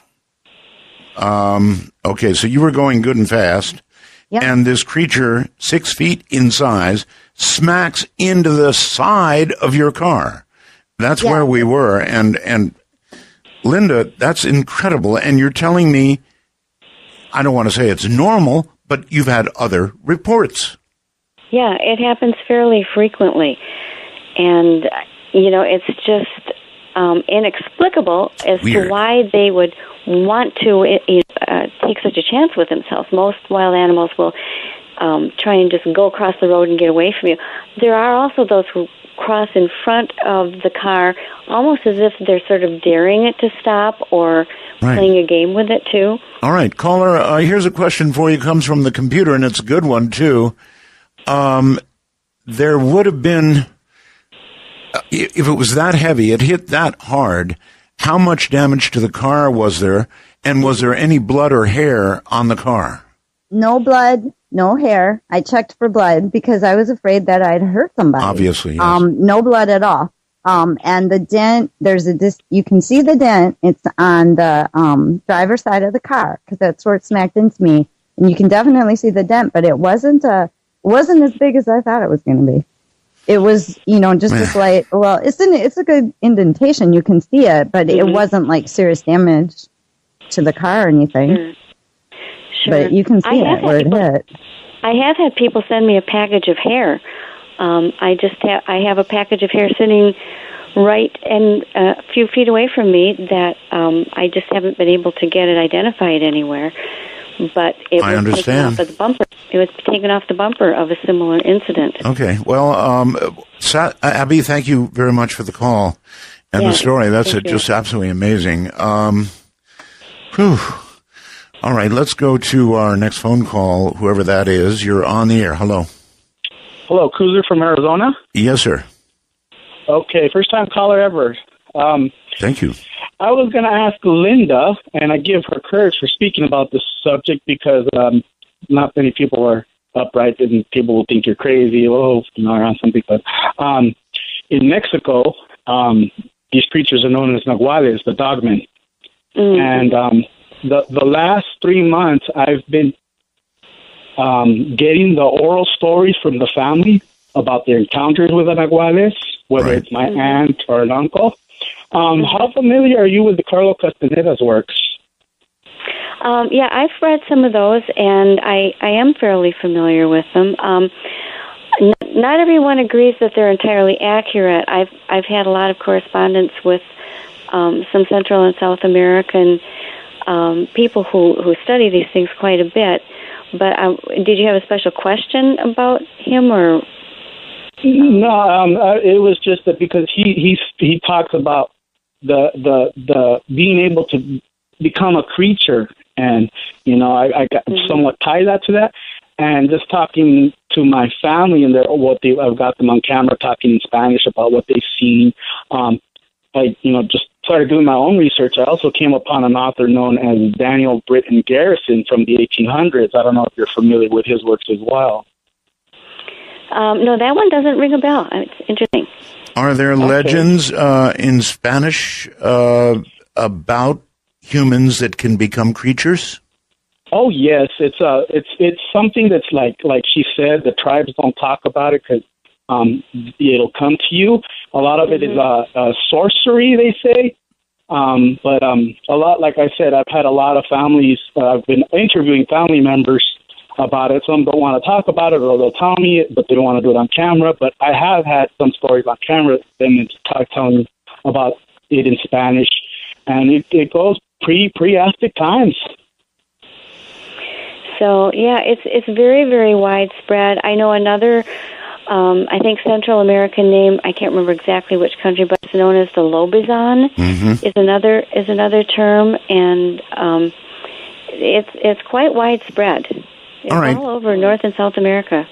Um, okay, so you were going good and fast. Yeah. And this creature, six feet in size, smacks into the side of your car. That's Yeah. where we were. And, and Linda, that's incredible. And you're telling me, I don't want to say it's normal, but you've had other reports. Yeah, it happens fairly frequently. And, you know, it's just um, inexplicable as Weird. to why they would want to uh, take such a chance with themselves. Most wild animals will um, try and just go across the road and get away from you. There are also those who cross in front of the car almost as if they're sort of daring it to stop or Right. playing a game with it, too. All right, caller, uh, here's a question for you. It comes from the computer, and it's a good one, too. Um, there would have been, uh, if it was that heavy, it hit that hard, how much damage to the car was there, and was there any blood or hair on the car? No blood, no hair. I checked for blood because I was afraid that I'd hurt somebody. Obviously, yes. Um, no blood at all. Um, and the dent, there's a dis- you can see the dent. It's on the um, driver's side of the car because that's where it smacked into me. And you can definitely see the dent, but it wasn't a, wasn't as big as I thought it was going to be. It was, you know, just a slight. Well, it's an, it's a good indentation. You can see it, but Mm-hmm. it wasn't like serious damage to the car or anything. Mm. Sure. But you can I see have it where had it people- hit. I have had people send me a package of hair. Um, I just have I have a package of hair sitting right and uh, a few feet away from me that um, I just haven't been able to get it identified anywhere. But it I was understand. taken off of the bumper. It was taken off the bumper of a similar incident. Okay, well, um, Sa- Abby, thank you very much for the call and Yeah, the story. That's thank uh, you. just absolutely amazing. Um, whew. All right, let's go to our next phone call, whoever that is. You're on the air. Hello. Hello, Cruiser from Arizona. Yes, sir. Okay, first time caller ever. Um, Thank you. I was going to ask Linda, and I give her courage for speaking about this subject because um, not many people are upright, and people will think you're crazy, oh, you know, around something. But um, in Mexico, um, these creatures are known as nahuales, the dogmen. Mm. And um, the the last three months, I've been um, getting the oral stories from the family about their encounters with the nahuales, whether Right. it's my aunt or an uncle. Um, how familiar are you with the Carlos Castaneda's works? Um, yeah, I've read some of those, and I, I am fairly familiar with them. Um, n- not everyone agrees that they're entirely accurate. I've I've had a lot of correspondence with um, some Central and South American um, people who, who study these things quite a bit. But um, did you have a special question about him, or? No, um, uh, it was just that because he he he talks about the the the being able to become a creature, and you know I, I got Mm-hmm. somewhat tie that to that, and just talking to my family and their what they I've got them on camera talking in Spanish about what they've seen. Um, I you know just started doing my own research, I also came upon an author known as Daniel Britton Garrison from the eighteen hundreds. I don't know if you're familiar with his works as well. Um, no, that one doesn't ring a bell. It's interesting. Are there okay. legends uh, in Spanish uh, about humans that can become creatures? Oh yes, it's uh, it's it's something that's like like she said. The tribes don't talk about it because um, it'll come to you. A lot of it is uh, uh, sorcery, they say. Um, but um, a lot, like I said, I've had a lot of families. Uh, I've been interviewing family members about it. Some don't want to talk about it, or they'll tell me it, but they don't want to do it on camera. But I have had some stories on camera, them talk telling me about it in Spanish, and it, it goes pre pre Aztec times. So yeah, it's it's very very widespread. I know another. Um, I think Central American name. I can't remember exactly which country, but it's known as the Lobizon. Mm-hmm. is another is another term, and um, it's it's quite widespread. It's all, right. all over North and South America.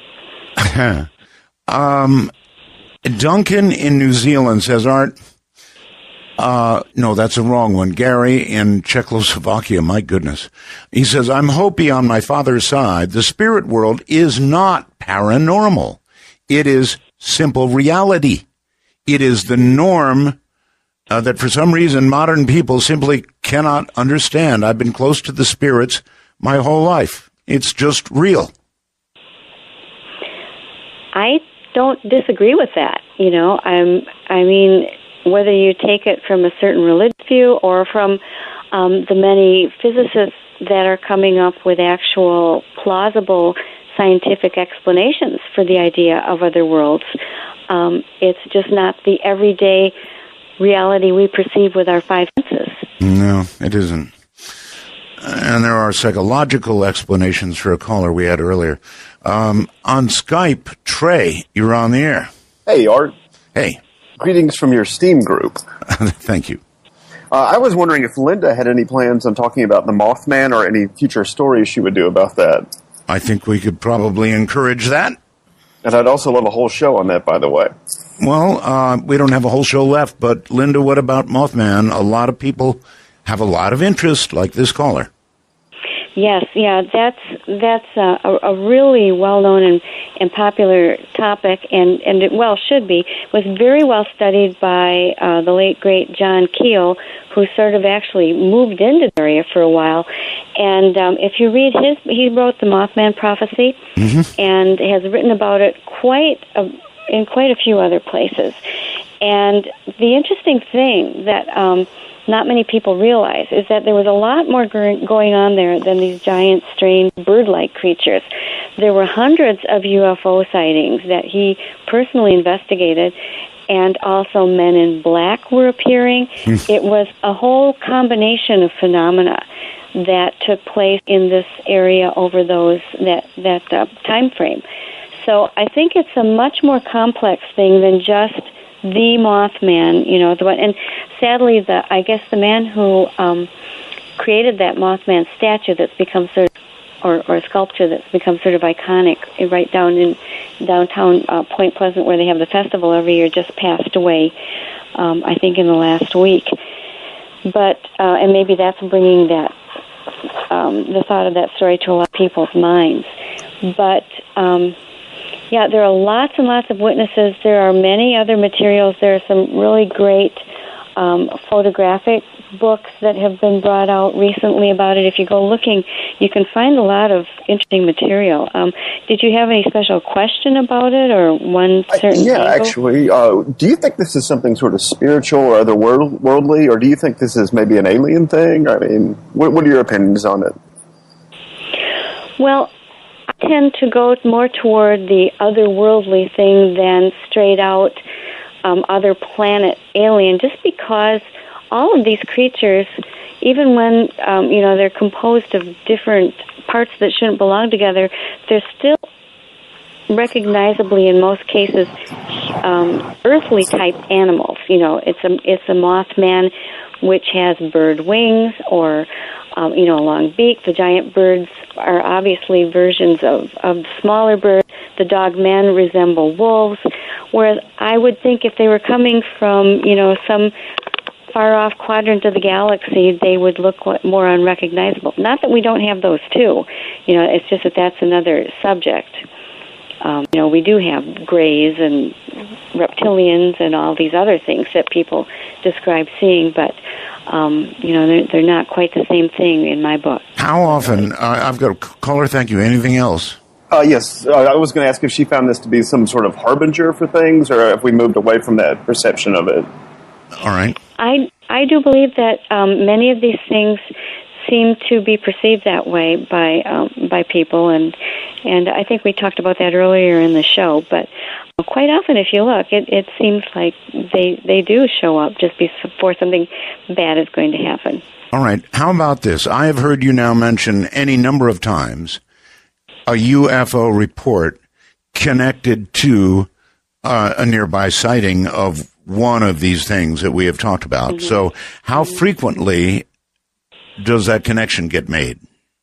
um, Duncan in New Zealand says, Art. Uh, no, that's a wrong one. Gary in Czechoslovakia, my goodness. He says, I'm Hopi on my father's side. The spirit world is not paranormal. It is simple reality. It is the norm uh, that for some reason modern people simply cannot understand. I've been close to the spirits my whole life. It's just real. I don't disagree with that. You know, I'm, I mean, whether you take it from a certain religious view or from um, the many physicists that are coming up with actual plausible scientific explanations for the idea of other worlds, um, it's just not the everyday reality we perceive with our five senses. No, it isn't. And there are psychological explanations for a caller we had earlier. Um, on Skype, Trey, you're on the air. Hey, Art. Hey. Greetings from your STEAM group. Thank you. Uh, I was wondering if Linda had any plans on talking about the Mothman or any future stories she would do about that. I think we could probably encourage that. And I'd also love a whole show on that, by the way. Well, uh, we don't have a whole show left, but Linda, what about Mothman? A lot of people have a lot of interest, like this caller. Yes, yeah, that's that's a, a really well-known and, and popular topic, and, and it well should be. It was very well studied by uh, the late, great John Keel, who sort of actually moved into the area for a while. And um, if you read his, he wrote The Mothman Prophecy, mm-hmm. and has written about it quite a, in quite a few other places. And the interesting thing that um, not many people realize is that there was a lot more going on there than these giant, strange, bird-like creatures. There were hundreds of U F O sightings that he personally investigated, and also men in black were appearing. It was a whole combination of phenomena that took place in this area over those that that uh, time frame. So I think it's a much more complex thing than just the Mothman, you know, the one. And sadly, the I guess the man who um, created that Mothman statue that's become sort of, or, or sculpture that's become sort of iconic right down in downtown uh, Point Pleasant, where they have the festival every year, just passed away, um, I think, in the last week. But, uh, and maybe that's bringing that, um, the thought of that story to a lot of people's minds. But, um, yeah, there are lots and lots of witnesses. There are many other materials. There are some really great um, photographic books that have been brought out recently about it. If you go looking, you can find a lot of interesting material. Um, did you have any special question about it, or one certain uh, Yeah, angle? actually. Uh, do you think this is something sort of spiritual or otherworldly, or do you think this is maybe an alien thing? I mean, what, what are your opinions on it? Well, I tend to go more toward the otherworldly thing than straight out um, other planet alien, just because all of these creatures, even when um, you know they're composed of different parts that shouldn't belong together, they're still recognizably, in most cases, um, earthly type animals. You know, it's a it's a Mothman which has bird wings, or um, you know, a long beak. The giant birds are obviously versions of, of smaller birds. The dog men resemble wolves. Whereas I would think if they were coming from, you know, some far-off quadrant of the galaxy, they would look more unrecognizable. Not that we don't have those, too. You know, it's just that that's another subject. Um, you know, we do have grays and reptilians and all these other things that people describe seeing, but, um, you know, they're, they're not quite the same thing in my book. How often, uh, I've got a caller, thank you, anything else? Uh, yes, uh, I was going to ask if she found this to be some sort of harbinger for things, or if we moved away from that perception of it. All right. I, I do believe that um, many of these things seem to be perceived that way by um, by people, and and I think we talked about that earlier in the show. But quite often, if you look, it, it seems like they they do show up just before something bad is going to happen. All right. How about this? I have heard you now mention any number of times a U F O report connected to uh, a nearby sighting of one of these things that we have talked about. Mm-hmm. So how mm-hmm. frequently does that connection get made?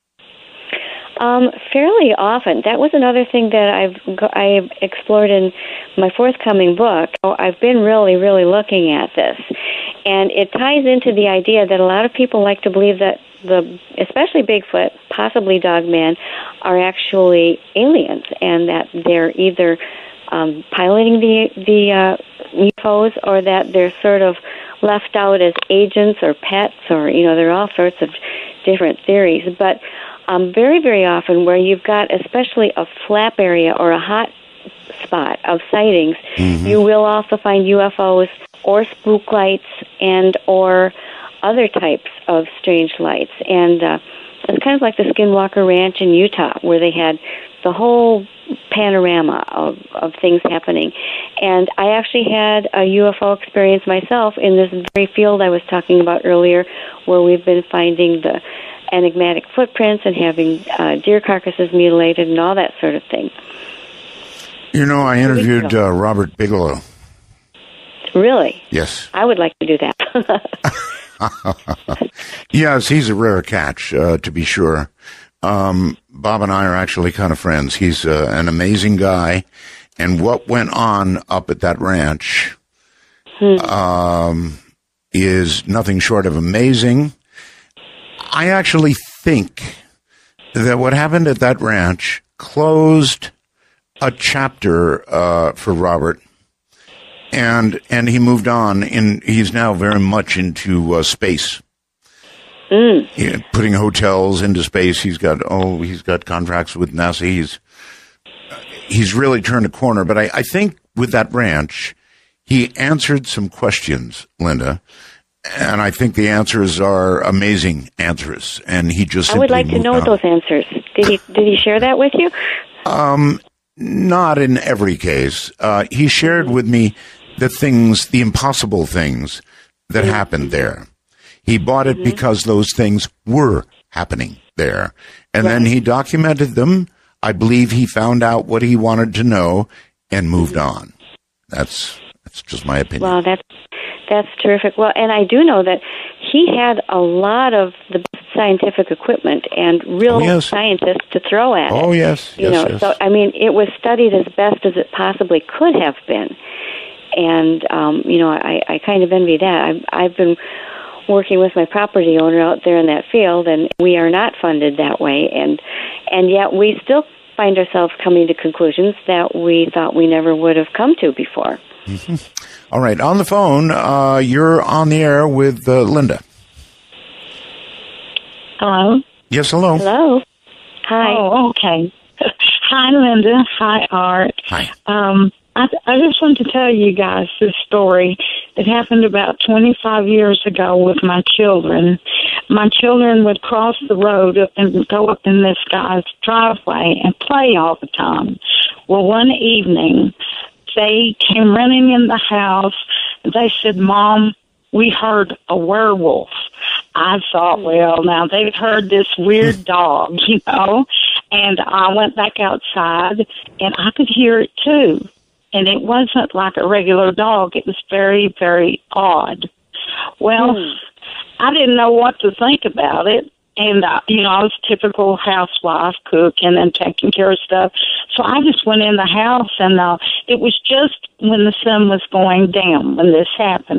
Um, fairly often. That was another thing that I've I explored in my forthcoming book. I've been really, really looking at this, and it ties into the idea that a lot of people like to believe that the, especially Bigfoot, possibly Dogman, are actually aliens, and that they're either um, piloting the the uh, U F Os, or that they're sort of left out as agents or pets, or, you know, there are all sorts of different theories. But um, very, very often where you've got especially a flap area or a hot spot of sightings, mm-hmm. you will also find U F Os or spook lights and or other types of strange lights. And uh, it's kind of like the Skinwalker Ranch in Utah, where they had the whole panorama of, of things happening. And I actually had a U F O experience myself in this very field I was talking about earlier, where we've been finding the enigmatic footprints and having uh, deer carcasses mutilated and all that sort of thing. You know, I interviewed uh, Robert Bigelow. Really? Yes. I would like to do that. Yes, he's a rare catch, uh, to be sure. Um, Bob and I are actually kind of friends. He's uh, an amazing guy. And what went on up at that ranch hmm. um, is nothing short of amazing. I actually think that what happened at that ranch closed a chapter uh, for Robert. And and he moved on, and he's now very much into uh, space. Mm. Yeah, putting hotels into space. He's got oh, he's got contracts with NASA. He's he's really turned a corner. But I, I think with that ranch, he answered some questions, Linda, and I think the answers are amazing answers. And he just I would like to know on. those answers. Did he did he share that with you? Um, not in every case. Uh, he shared with me the things, the impossible things that mm-hmm. happened there. He bought it mm-hmm. because those things were happening there. And right. then he documented them. I believe he found out what he wanted to know and moved mm-hmm. on. That's that's just my opinion. Well, that's, that's terrific. Well, and I do know that he had a lot of the best scientific equipment and real oh, yes. scientists to throw at oh, it. Oh, yes. You yes, know, yes. So, I mean, it was studied as best as it possibly could have been. And, um, you know, I, I kind of envy that. I've, I've been working with my property owner out there in that field, and we are not funded that way. And and yet we still find ourselves coming to conclusions that we thought we never would have come to before. Mm-hmm. All right. On the phone, uh, you're on the air with uh, Linda. Hello? Yes, hello. Hello. Hi. Oh, okay. Hi, Linda. Hi, Art. Hi. Um, I, I just want to tell you guys this story. It happened about twenty-five years ago with my children. My children would cross the road up and go up in this guy's driveway and play all the time. Well, one evening, they came running in the house. They said, Mom, we heard a werewolf. I thought, well, now they've heard this weird dog, you know. And I went back outside, and I could hear it, too. And it wasn't like a regular dog. It was very, very odd. Well, mm. I didn't know what to think about it. And, uh, you know, I was a typical housewife, cooking and taking care of stuff. So I just went in the house, and uh, it was just when the sun was going down when this happened.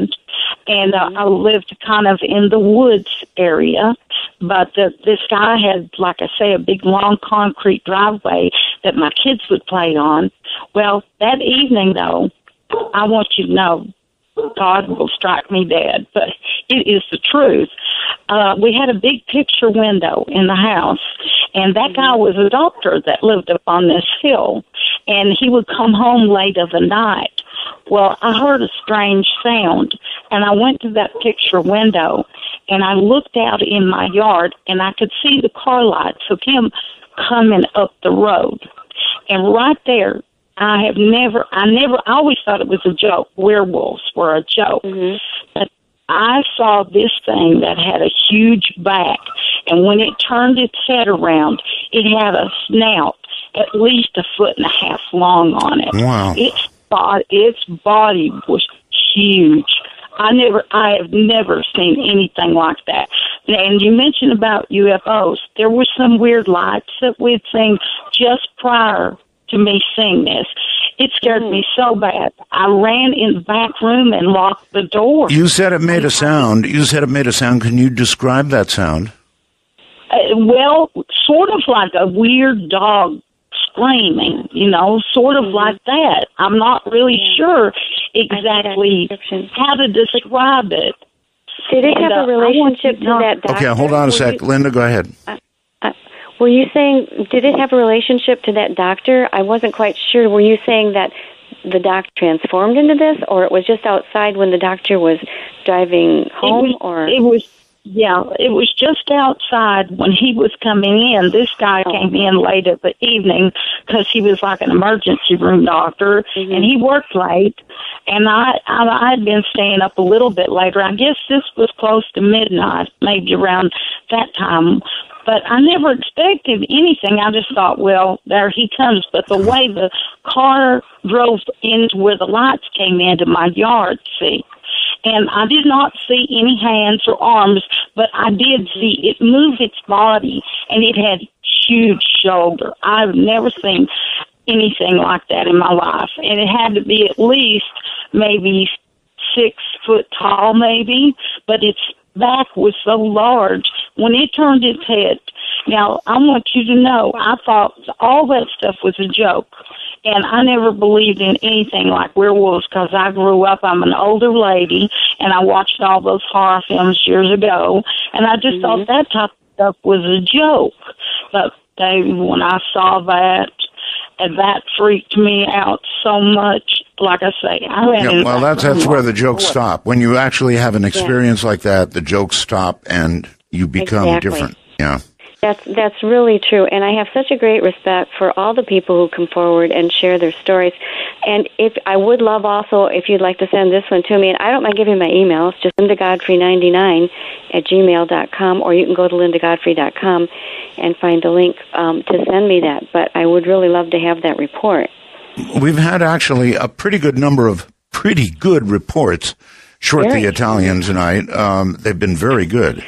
and uh, I lived kind of in the woods area. But the, this guy had, like I say, a big long concrete driveway that my kids would play on. Well, that evening, though, I want you to know, God will strike me dead, but it is the truth. Uh, we had a big picture window in the house, and that guy was a doctor that lived up on this hill, and he would come home late of the night. Well, I heard a strange sound, and I went to that picture window, and I looked out in my yard, and I could see the car lights of him coming up the road. And right there, I have never, I never, I always thought it was a joke. Werewolves were a joke. Mm-hmm. But I saw this thing that had a huge back, and when it turned its head around, it had a snout at least a foot and a half long on it. Wow. Its body, its body was huge. I never, I have never seen anything like that. And you mentioned about U F Os. There were some weird lights that we'd seen just prior to me seeing this. It scared me so bad. I ran in the back room and locked the door. You said it made a sound. You said it made a sound. Can you describe that sound? Uh, well, sort of like a weird dog screaming, you know, sort of like that. I'm not really sure exactly how to describe it. Did it And, have uh, a relationship to that doctor? Okay, hold on a sec. You, Linda, go ahead. uh, uh, were you saying, did it have a relationship to that doctor? I wasn't quite sure. Were you saying that the doctor transformed into this, or it was just outside when the doctor was driving home? It was, or it was yeah, it was just outside when he was coming in. This guy oh. came in late at the evening because he was like an emergency room doctor, mm-hmm. and he worked late. And I, I, I had been staying up a little bit later. I guess this was close to midnight, maybe around that time. But I never expected anything. I just thought, well, there he comes. But the way the car drove into where the lights came into my yard, see, and I did not see any hands or arms, but I did see it move its body, and it had huge shoulder. I've never seen anything like that in my life, and it had to be at least maybe six foot tall, maybe, but its back was so large when it turned its head. Now, I want you to know, I thought all that stuff was a joke, and I never believed in anything like werewolves because I grew up, I'm an older lady, and I watched all those horror films years ago, and I just mm-hmm. thought that type of stuff was a joke. But they, when I saw that, and that freaked me out so much. Like I say, I ran yeah, well, that's that's where the jokes stop. When you actually have an experience yeah. like that, the jokes stop and you become exactly. different. Yeah, that's that's really true. And I have such a great respect for all the people who come forward and share their stories. And if I would love also if you'd like to send this one to me, and I don't mind giving my email. It's just linda godfrey ninety-nine at gmail dot com, or you can go to linda godfrey dot com and find a link um, to send me that. But I would really love to have that report. We've had actually a pretty good number of pretty good reports, short very. the Italian tonight. Um, they've been very good.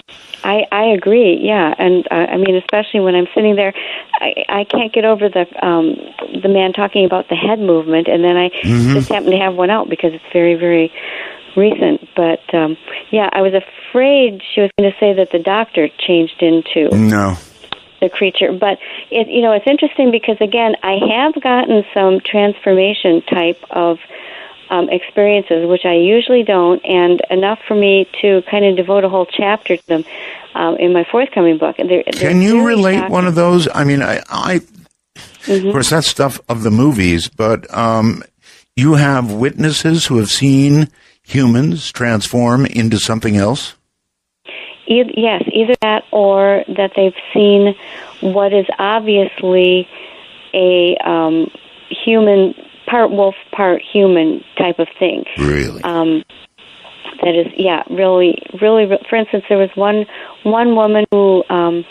I, I agree, yeah. And, uh, I mean, especially when I'm sitting there, I, I can't get over the um, the man talking about the head movement, and then I mm-hmm. just happen to have one out because it's very, very recent. But, um, yeah, I was afraid she was going to say that the doctor changed into... No. The creature, but it, you know, it's interesting because again, I have gotten some transformation type of um, experiences, which I usually don't, and enough for me to kind of devote a whole chapter to them um, in my forthcoming book. They're, they're Can you relate shocking. one of those? I mean, I, I mm-hmm. of course, that's stuff of the movies, but um, you have witnesses who have seen humans transform into something else? Either, yes, either that or that they've seen what is obviously a um, human, part wolf, part human type of thing. Really? Um, that is, yeah, really, really. For instance, there was one one woman who um,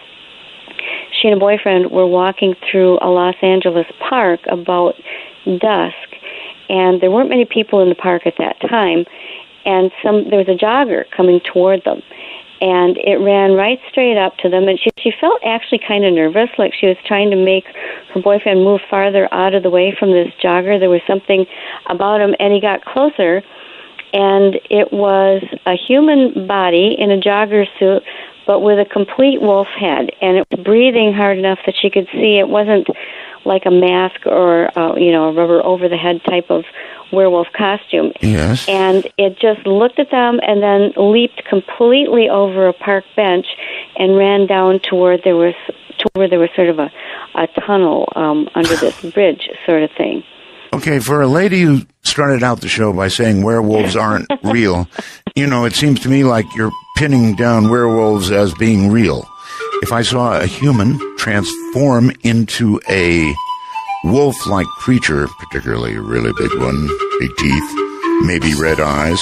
she and a boyfriend were walking through a Los Angeles park about dusk, and there weren't many people in the park at that time, and some there was a jogger coming toward them. And it ran right straight up to them, and she she felt actually kind of nervous, like she was trying to make her boyfriend move farther out of the way from this jogger. There was something about him, and he got closer, and it was a human body in a jogger suit, but with a complete wolf head, and it was breathing hard enough that she could see. It wasn't like a mask or uh, you know, a rubber over the head type of werewolf costume. Yes. And it just looked at them and then leaped completely over a park bench and ran down to where there was to where there was sort of a, a tunnel um, under this bridge sort of thing. Okay, for a lady who started out the show by saying werewolves aren't real, you know, it seems to me like you're pinning down werewolves as being real. If I saw a human transform into a wolf-like creature, particularly a really big one, big teeth, maybe red eyes,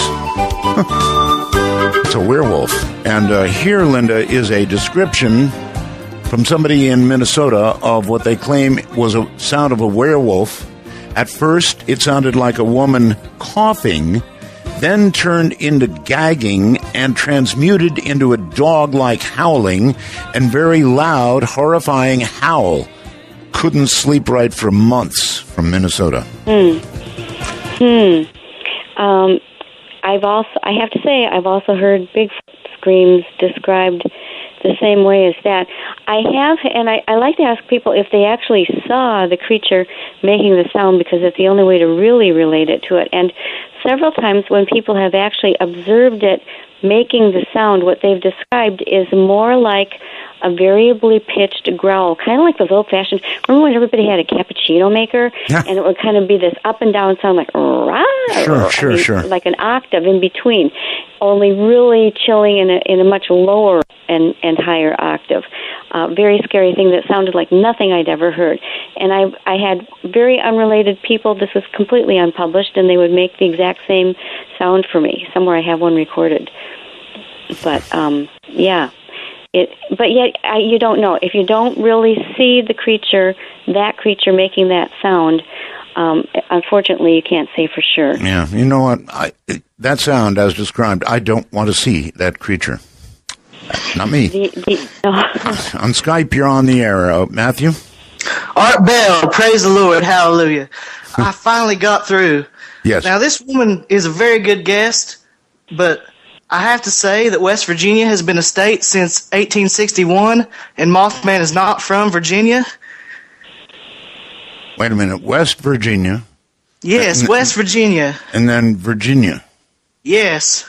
it's a werewolf. And uh, here, Linda, is a description from somebody in Minnesota of what they claim was a sound of a werewolf. At first, it sounded like a woman coughing, then turned into gagging and transmuted into a dog-like howling and very loud, horrifying howl. Couldn't sleep right for months, from Minnesota. Hmm. Hmm. Um, I've also, I have to say, I've also heard Bigfoot screams described the same way as that. I have, and I, I like to ask people if they actually saw the creature making the sound, because it's the only way to really relate it to it. And several times when people have actually observed it making the sound, what they've described is more like a variably pitched growl, kind of like those old-fashioned, remember when everybody had a cappuccino maker? Yeah. And it would kind of be this up and down sound like, rah, Sure, sure, I mean, sure. like an octave in between, only really chilling in a, in a much lower and, and higher octave. Uh, very scary thing that sounded like nothing I'd ever heard. And I I had very unrelated people, this was completely unpublished, and they would make the exact same sound for me. Somewhere I have one recorded. But, um, yeah. It, but yet, I, you don't know. If you don't really see the creature, that creature making that sound, um, unfortunately, you can't say for sure. Yeah, you know what? I, that sound, as described, I don't want to see that creature. Not me. The, the, no. On Skype, you're on the air. Uh, Matthew? Art Bell, praise the Lord, hallelujah. I finally got through. Yes. Now, this woman is a very good guest, but I have to say that West Virginia has been a state since eighteen sixty-one, and Mothman is not from Virginia. Wait a minute. West Virginia. Yes, and, West Virginia. And then Virginia. Yes.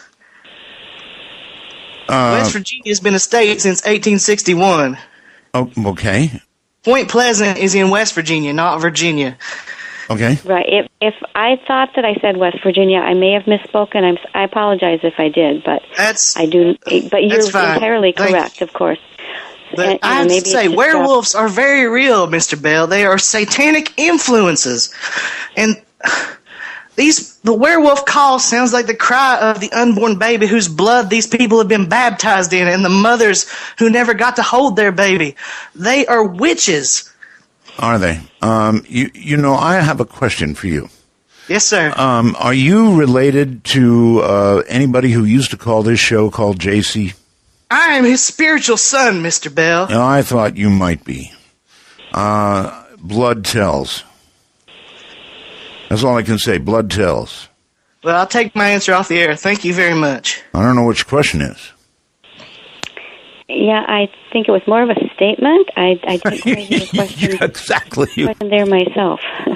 Uh, West Virginia has been a state since eighteen sixty-one. Oh, okay. Point Pleasant is in West Virginia, not Virginia. Okay. Right. If if I thought that I said West Virginia, I may have misspoken. I'm, I apologize if I did, but that's I do. But you're fine. entirely Thank correct, you. of course. But And, I you know, have maybe to say, it's just, uh, werewolves are very real, Mister Bell. They are satanic influences. And these the werewolf call sounds like the cry of the unborn baby whose blood these people have been baptized in, and the mothers who never got to hold their baby. They are witches. Are they? Um, you, you know, I have a question for you. Yes, sir. Um, are you related to uh, anybody who used to call this show called J C? I am his spiritual son, Mister Bell. No, I thought you might be. Uh, blood tells. That's all I can say. Blood tells. Well, I'll take my answer off the air. Thank you very much. I don't know what your question is. Yeah, I think it was more of a statement. I, I didn't quite hear the question, Yeah, exactly. question there myself.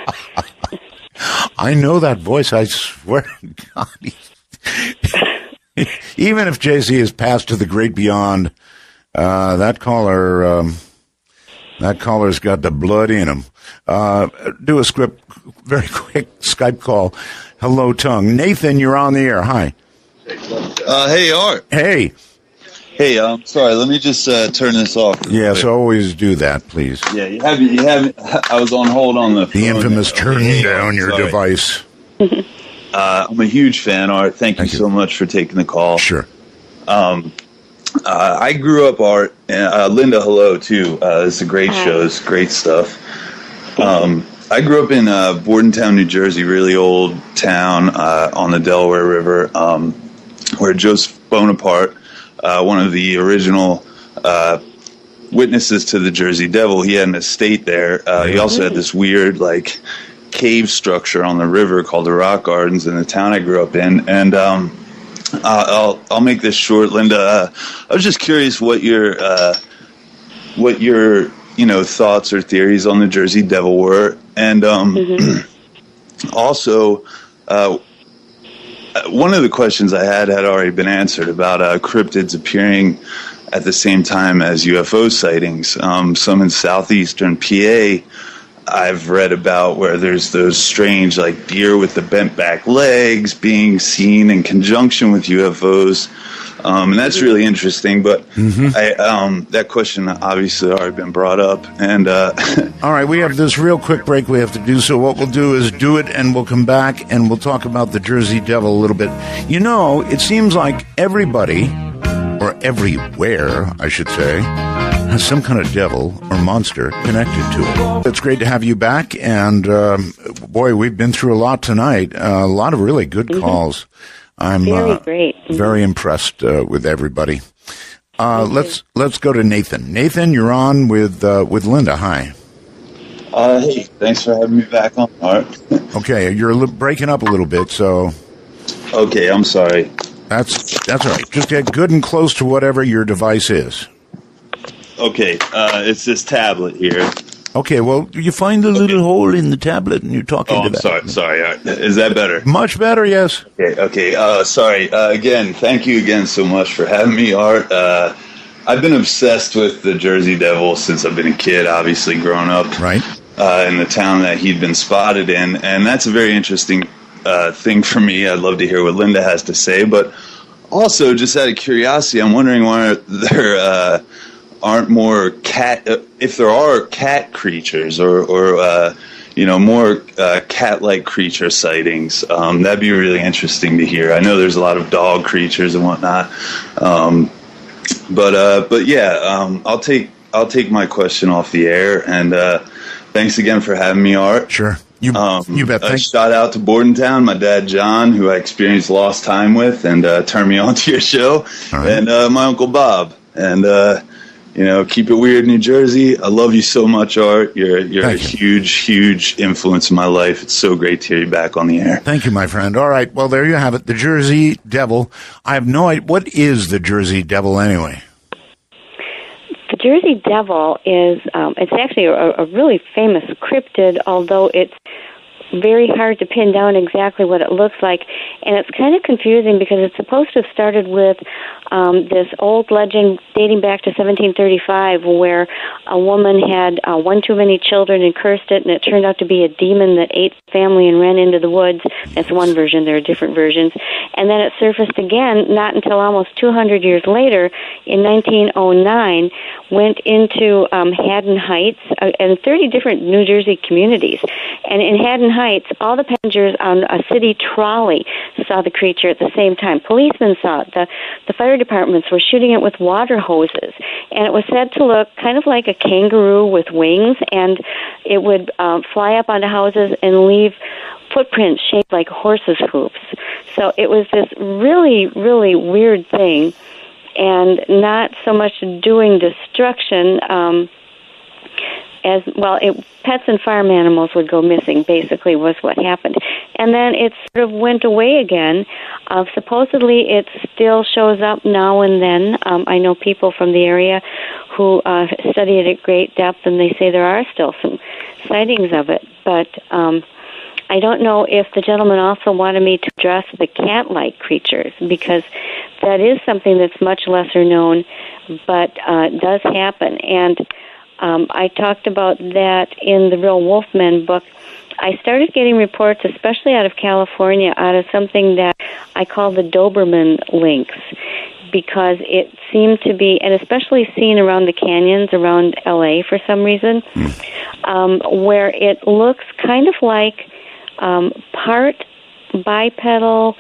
I know that voice. I swear to God. Even if J C has passed to the great beyond, uh, that caller, um, that caller's got the blood in him. Uh, do a script, very quick Skype call. Hello, tongue. Nathan, you're on the air. Hi. Uh, hey, Art. Hey. Hey, I'm um, sorry. Let me just uh, turn this off. Yes, always do that, please. Yeah, you haven't. You haven't. I was on hold on the. The infamous turn down your sorry. device. Uh, I'm a huge fan, Art. Thank, Thank you, you so much for taking the call. Sure. Um, uh, I grew up, Art, and uh, Linda, hello too. Uh, it's a great Hi. show. It's great stuff. Um, I grew up in uh, Bordentown, New Jersey, really old town uh, on the Delaware River, um, where Joseph Bonaparte, uh, one of the original uh, witnesses to the Jersey Devil, he had an estate there. Uh, he also had this weird, like, cave structure on the river called the Rock Gardens in the town I grew up in. And um, uh, I'll I'll make this short, Linda. Uh, I was just curious what your uh, what your you know thoughts or theories on the Jersey Devil were, and um, mm-hmm. also. Uh, One of the questions I had had already been answered about uh, cryptids appearing at the same time as U F O sightings. Um, some in southeastern P A I've read about where there's those strange, like, deer with the bent back legs being seen in conjunction with U F Os. Um, and that's really interesting, but mm-hmm. I, um, that question obviously already been brought up. And uh, all right, we have this real quick break we have to do, so what we'll do is do it, and we'll come back, and we'll talk about the Jersey Devil a little bit. You know, it seems like everybody, or everywhere, I should say, has some kind of devil or monster connected to it. It's great to have you back, and um, boy, we've been through a lot tonight, uh, a lot of really good mm-hmm. calls. I'm very uh, great. Mm-hmm. very impressed uh, with everybody. Uh, let's let's go to Nathan. Nathan, you're on with uh, with Linda. Hi. Uh, hey, thanks for having me back on, Art. Okay, you're li- breaking up a little bit, so. Okay, I'm sorry. That's that's all right. Just get good and close to whatever your device is. Okay, uh, it's this tablet here. Okay, well, you find the little hole in the tablet and you're talking oh, to I'm that. sorry, sorry. Uh, is that better? Much better, yes. Okay, okay. Uh, sorry. Uh, again, thank you again so much for having me, Art. Uh, I've been obsessed with the Jersey Devil since I've been a kid, obviously, growing up. Right. Uh, in the town that he'd been spotted in. And that's a very interesting uh, thing for me. I'd love to hear what Linda has to say. But also, just out of curiosity, I'm wondering why there uh, aren't more cat... Uh, if there are cat creatures or, or uh, you know, more uh, cat-like creature sightings, um, that'd be really interesting to hear. I know there's a lot of dog creatures and whatnot, um, but uh, but yeah, um, I'll take I'll take my question off the air. And uh, thanks again for having me, Art. Sure, you um, you bet. A shout out to Bordentown, my dad John, who I experienced lost time with, and uh, turned me on to your show, right. and uh, my uncle Bob, and. Uh, You know, keep it weird, New Jersey. I love you so much, Art. You're you're Thank a you. huge, huge influence in my life. It's so great to hear you back on the air. Thank you, my friend. All right, well, there you have it. The Jersey Devil. I have no idea. What is the Jersey Devil anyway? The Jersey Devil is, um, it's actually a, a really famous cryptid, although it's very hard to pin down exactly what it looks like. And it's kind of confusing because it's supposed to have started with um, this old legend dating back to seventeen thirty-five where a woman had uh, one too many children and cursed it, and it turned out to be a demon that ate the family and ran into the woods. That's one version. There are different versions. And then it surfaced again, not until almost two hundred years later, in nineteen oh nine, went into um, Haddon Heights uh, and thirty different New Jersey communities. And in Haddon Heights, all the passengers on a city trolley saw the creature at the same time. Policemen saw it. The, the fire departments were shooting it with water hoses. And it was said to look kind of like a kangaroo with wings, and it would uh, fly up onto houses and leave footprints shaped like horses' hoofs. So it was this really, really weird thing, and not so much doing destruction um, as, well, it, pets and farm animals would go missing, basically, was what happened. And then it sort of went away again. Uh, supposedly it still shows up now and then. Um, I know people from the area who uh, study it at great depth, and they say there are still some sightings of it. But um, I don't know if the gentleman also wanted me to address the cat-like creatures, because that is something that's much lesser known, but uh, does happen. And um, I talked about that in the Real Wolfmen book. I started getting reports, especially out of California, out of something that I call the Doberman lynx, because it seemed to be, and especially seen around the canyons around L A for some reason, um, where it looks kind of like um, part bipedal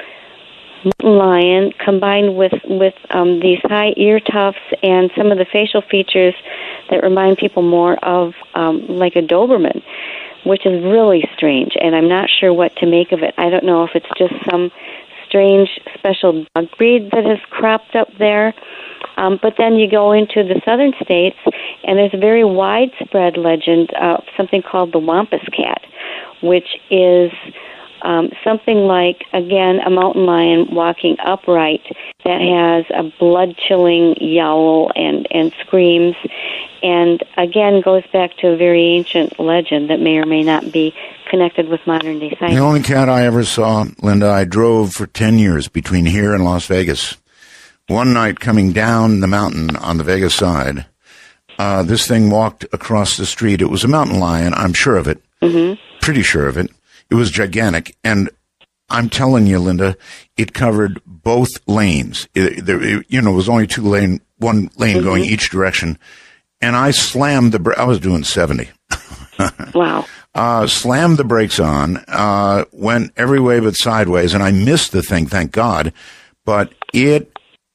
lion combined with with um, these high ear tufts and some of the facial features that remind people more of um, like a Doberman, which is really strange, and I'm not sure what to make of it. I don't know if it's just some strange special dog breed that has cropped up there. Um, but then you go into the southern states, and there's a very widespread legend of something called the Wampus cat, which is um, something like, again, a mountain lion walking upright that has a blood-chilling yowl and, and screams, and again goes back to a very ancient legend that may or may not be connected with modern-day science. The only cat I ever saw, Linda, I drove for ten years between here and Las Vegas. One night coming down the mountain on the Vegas side, uh, this thing walked across the street. It was a mountain lion, I'm sure of it, mm-hmm. pretty sure of it. It was gigantic, and I'm telling you, Linda, it covered both lanes. It, there, it, you know, it was only two lane, one lane mm-hmm. going each direction, and I slammed the. Bra- I was doing seventy. Wow. Uh, slammed the brakes on, uh, went every way but sideways, and I missed the thing, thank God, but it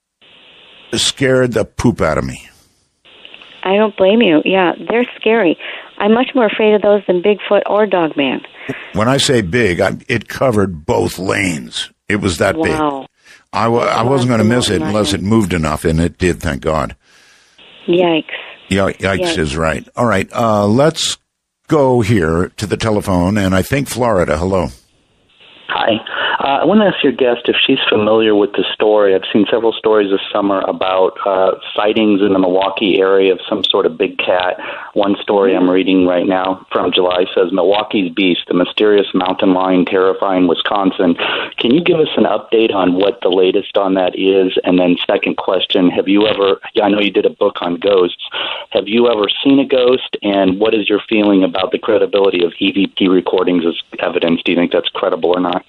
scared the poop out of me. I don't blame you. Yeah, they're scary. I'm much more afraid of those than Bigfoot or Dogman. When I say big, I, it covered both lanes. It was that wow. big. I, w- I wasn't going to miss it unless it moved enough, and it did, thank God. Yikes. Yeah, yikes Yikes. is right. All right, uh, let's go here to the telephone, and I think Florida. Hello. Hi. Uh, I want to ask your guest if she's familiar with the story. I've seen several stories this summer about uh, sightings in the Milwaukee area of some sort of big cat. One story I'm reading right now from July says, Milwaukee's Beast, the mysterious mountain lion terrifying Wisconsin. Can you give us an update on what the latest on that is? And then second question, have you ever, yeah, I know you did a book on ghosts. Have you ever seen a ghost? And what is your feeling about the credibility of E V P recordings as evidence? Do you think that's credible or not?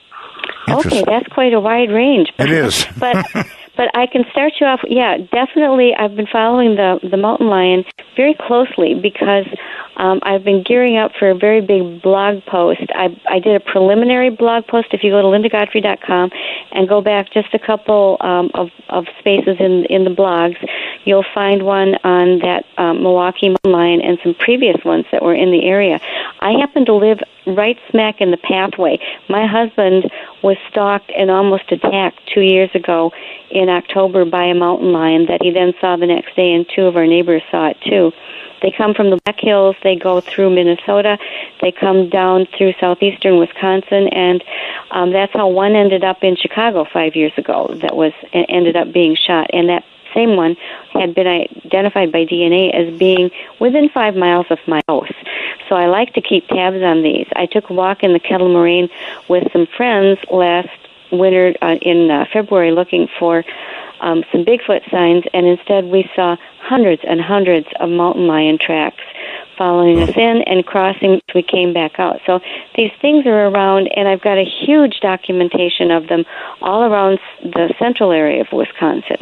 Okay, that's quite a wide range. It is. but but I can start you off. Yeah, definitely. I've been following the the mountain lion very closely because um, I've been gearing up for a very big blog post. I I did a preliminary blog post. If you go to linda godfrey dot com and go back just a couple um, of of spaces in in the blogs, you'll find one on that um, Milwaukee mountain lion and some previous ones that were in the area. I happen to live right smack in the pathway. My husband was stalked and almost attacked two years ago in October by a mountain lion that he then saw the next day, and two of our neighbors saw it too. They come from the Black Hills, they go through Minnesota, they come down through southeastern Wisconsin, and um, that's how one ended up in Chicago five years ago that was ended up being shot. And that same one had been identified by D N A as being within five miles of my house. So I like to keep tabs on these. I took a walk in the Kettle Moraine with some friends last winter uh, in uh, February looking for um, some Bigfoot signs, and instead we saw hundreds and hundreds of mountain lion tracks following us in and crossing as we came back out. So these things are around, and I've got a huge documentation of them all around the central area of Wisconsin.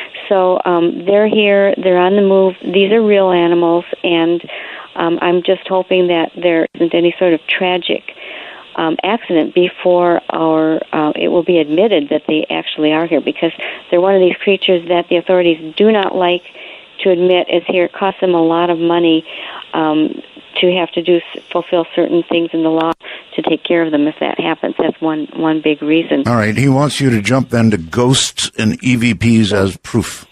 So um, they're here, they're on the move. These are real animals, and um, I'm just hoping that there isn't any sort of tragic um, accident before our uh, it will be admitted that they actually are here, because they're one of these creatures that the authorities do not like to admit is here. It costs them a lot of money um, to have to do fulfill certain things in the law to take care of them if that happens. That's one one big reason. All right, he wants you to jump then to ghosts and E V Ps as proof.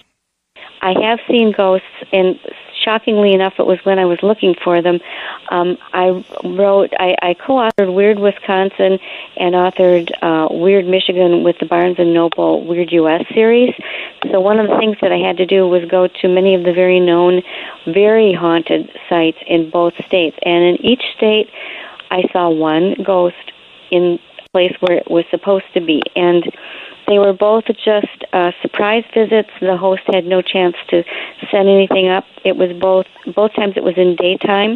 I have seen ghosts, and shockingly enough, it was when I was looking for them. Um, I wrote, I, I co-authored Weird Wisconsin and authored uh, Weird Michigan with the Barnes and Noble Weird U S series. So one of the things that I had to do was go to many of the very known, very haunted sites in both states. And in each state, I saw one ghost in a place where it was supposed to be. And they were both just uh, surprise visits. The host had no chance to set anything up. It was both, both times it was in daytime.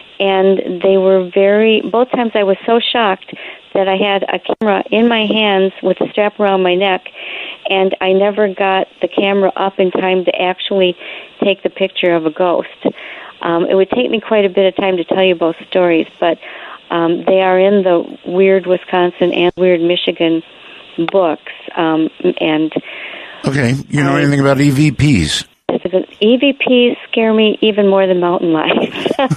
And they were very, both times I was so shocked that I had a camera in my hands with a strap around my neck, and I never got the camera up in time to actually take the picture of a ghost. Um, it would take me quite a bit of time to tell you both stories, but um, they are in the Weird Wisconsin and Weird Michigan books. Um, and okay, you know I, anything about E V Ps? E V Ps scare me even more than mountain lions,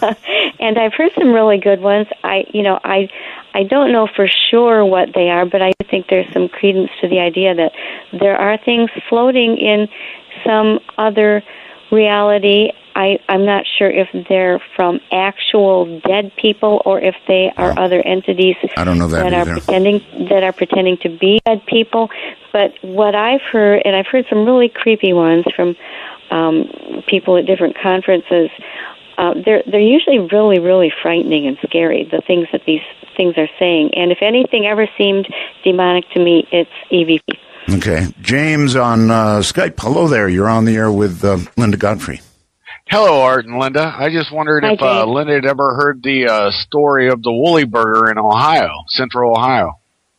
and I've heard some really good ones. I, you know, I, I don't know for sure what they are, but I think there's some credence to the idea that there are things floating in some other reality. I, I'm not sure if they're from actual dead people or if they are Oh. other entities I don't know that that either. are pretending that are pretending to be dead people. But what I've heard, and I've heard some really creepy ones from um, people at different conferences. Uh, they're they're usually really really frightening and scary. The things that these things are saying, and if anything ever seemed demonic to me, it's E V P. Okay. James on uh, Skype. Hello there. You're on the air with uh, Linda Godfrey. Hello, Art and Linda. I just wondered Hi, if uh, James. Linda had ever heard the uh, story of the Woolly Burger in Ohio, Central Ohio.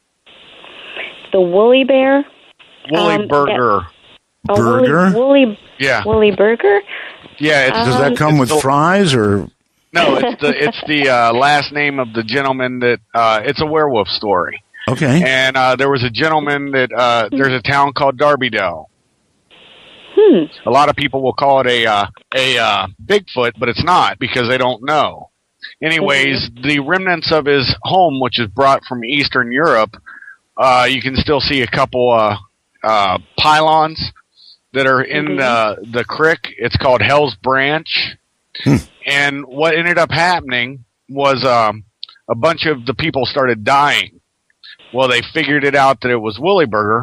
The woolly bear. Woolly Um, Burger. A Burger? Woolly, woolly, Yeah. woolly burger. Yeah. It's, Does that come it's with the- fries or? No, it's the it's the uh, last name of the gentleman that uh, it's a werewolf story. Okay. And uh, there was a gentleman that uh, there's a town called Darbydale. Hmm. A lot of people will call it a uh, a uh, Bigfoot, but it's not because they don't know. Anyways, the remnants of his home, which is brought from Eastern Europe, uh, you can still see a couple uh, uh, pylons that are in the the creek. It's called Hell's Branch. And what ended up happening was um, a bunch of the people started dying. Well, they figured it out that it was Woolly Burger,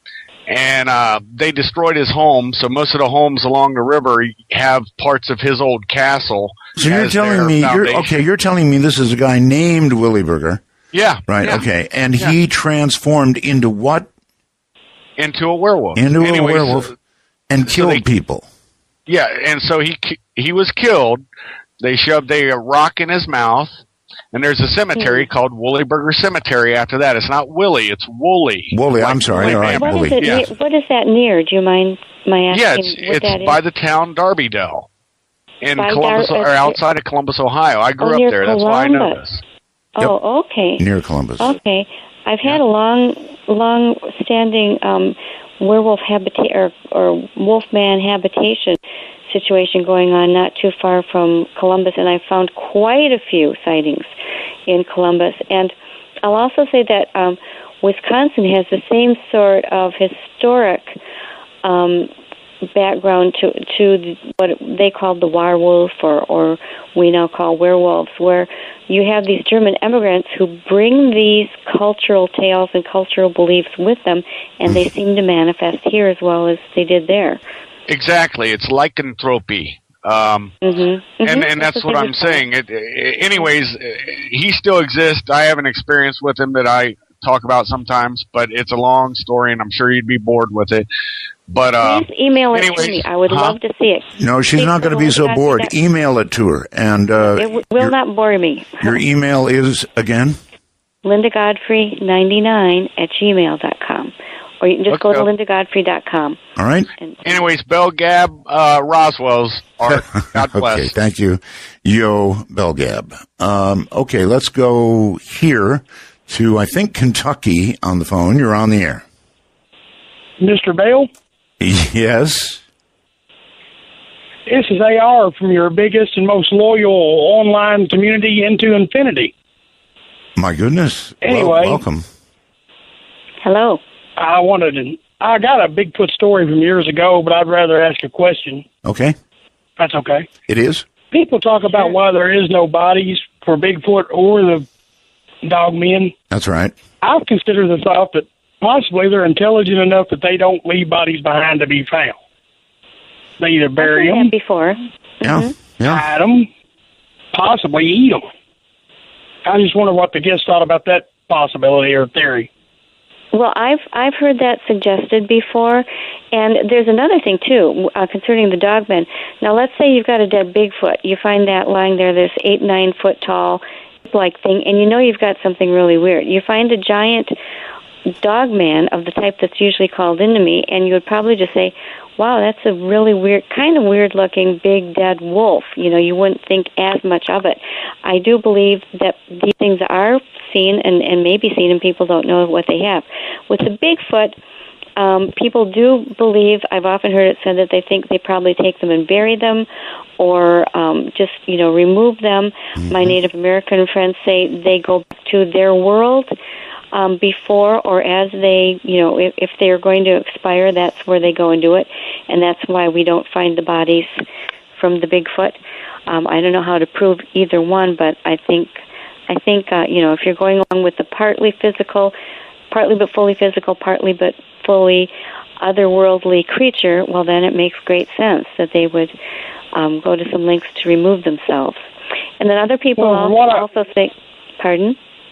and uh, they destroyed his home. So most of the homes along the river have parts of his old castle. So you're as telling their me, you're, foundation. okay, you're telling me this is a guy named Willie Burger. Yeah. Right, yeah. okay. And Yeah. he transformed into what? Into a werewolf. Into Anyways, a werewolf so- and so killed they- people. Yeah, and so he ki- he was killed. They shoved a rock in his mouth, and there's a cemetery called Woolly Burger Cemetery after that. It's not Willie, it's Woolly. Wooly, I'm sorry. Woolly All right, Mammoth. What is Woolly. it? Yeah, near- What is that near? Do you mind my asking? yeah it's, what it's that by is? the town Darbydale in By Columbus, Dar- or outside of Columbus, Ohio. I grew Oh, up near there. That's why I know Columbus. this. Oh, okay. Near Columbus. Okay. I've had a long, long-standing um, werewolf habitat or, or wolfman habitation situation going on not too far from Columbus, and I found quite a few sightings in Columbus. And I'll also say that um, Wisconsin has the same sort of historic um, background to to the, what they called the werewolf, or, or we now call werewolves, where you have these German immigrants who bring these cultural tales and cultural beliefs with them, and they seem to manifest here as well as they did there. Exactly. It's lycanthropy. Um, Mm-hmm. and and that's what I'm saying. It, it, anyways, uh, he still exists. I have an experience with him that I talk about sometimes, but it's a long story, and I'm sure you'd be bored with it. But uh, Please email it anyways, to me. I would huh? love to see it. No, she's Please not going to go be so to bored. that- Email it to her. And uh, It w- will not bore me. your email is, again? Linda Godfrey ninety-nine at gmail dot com. Or you can just go to Okay. linda godfrey dot com. All right. anyways, Bell Gab uh, Roswell's art. God bless. Okay, thank you, Yo Belgab. Um, okay, let's go here to, I think, Kentucky on the phone. You're on the air. Mister Bale, Yes. this is A R from your biggest and most loyal online community, Into Infinity. My goodness. Well, Anyway. welcome. Hello. I wanted to, I got a Bigfoot story from years ago, but I'd rather ask a question. Okay. That's okay. It is. People talk about why there is no bodies for Bigfoot or the dogmen. That's right. I've considered the thought that possibly they're intelligent enough that they don't leave bodies behind to be found. They either bury I've heard them, that before. Yeah. Yeah. hide them, possibly eat them. I just wonder what the guests thought about that possibility or theory. Well, I've I've heard that suggested before, and there's another thing too uh, concerning the dogmen. Now, let's say you've got a dead Bigfoot. You find that lying there, this eight nine foot tall like thing, and you know you've got something really weird. You find a giant dogman of the type that's usually called into me, and you would probably just say, "Wow, that's a really weird, kind of weird looking big dead wolf." You know, you wouldn't think as much of it. I do believe that these things are seen and, and may be seen, and people don't know what they have. With the Bigfoot, um, people do believe, I've often heard it said that they think they probably take them and bury them, or um, just, you know, remove them. Mm-hmm. My Native American friends say they go back to their world um, before or as they, you know, if, if they're going to expire, that's where they go and do it. And that's why we don't find the bodies from the Bigfoot. Um, I don't know how to prove either one, but I think, I think uh, you know, if you're going along with the partly physical, partly but fully physical, partly but fully otherworldly creature, well, then it makes great sense that they would um, go to some lengths to remove themselves. And then other people Well, also, what I- also think, pardon?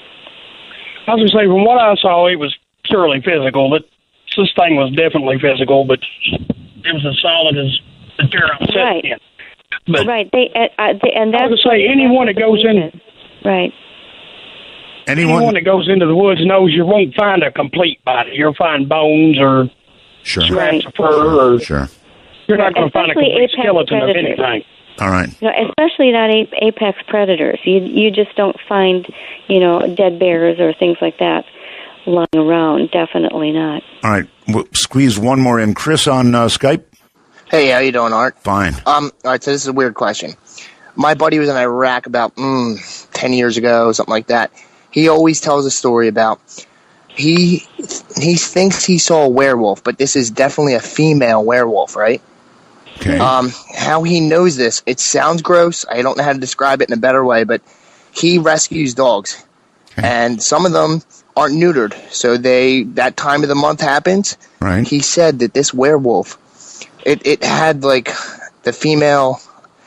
I was going to say, from what I saw, it was purely physical. But this thing was definitely physical, but it was as solid as the chair I'm sitting Right. in. But right. They, uh, uh, they and I that's was going to say, anyone that goes in, right. Anyone, anyone that goes into the woods knows you won't find a complete body. You'll find bones or sure. scraps of fur, or Sure. you're not going to find a Especially complete apex skeleton predators. of anything. All right. You know, especially not a- apex predators. You you just don't find, you know, dead bears or things like that lying around. Definitely not. All right. We'll squeeze one more in. Chris on uh, Skype. Hey, how you doing, Art? Fine. Um, all right, so this is a weird question. My buddy was in Iraq about mm, ten years ago, something like that. He always tells a story about he he thinks he saw a werewolf, but this is definitely a female werewolf, right? Okay. Um, how he knows this, it sounds gross. I don't know how to describe it in a better way, but he rescues dogs, and some of them aren't neutered, so they that time of the month happens. Right. He said that this werewolf, it it had like the female.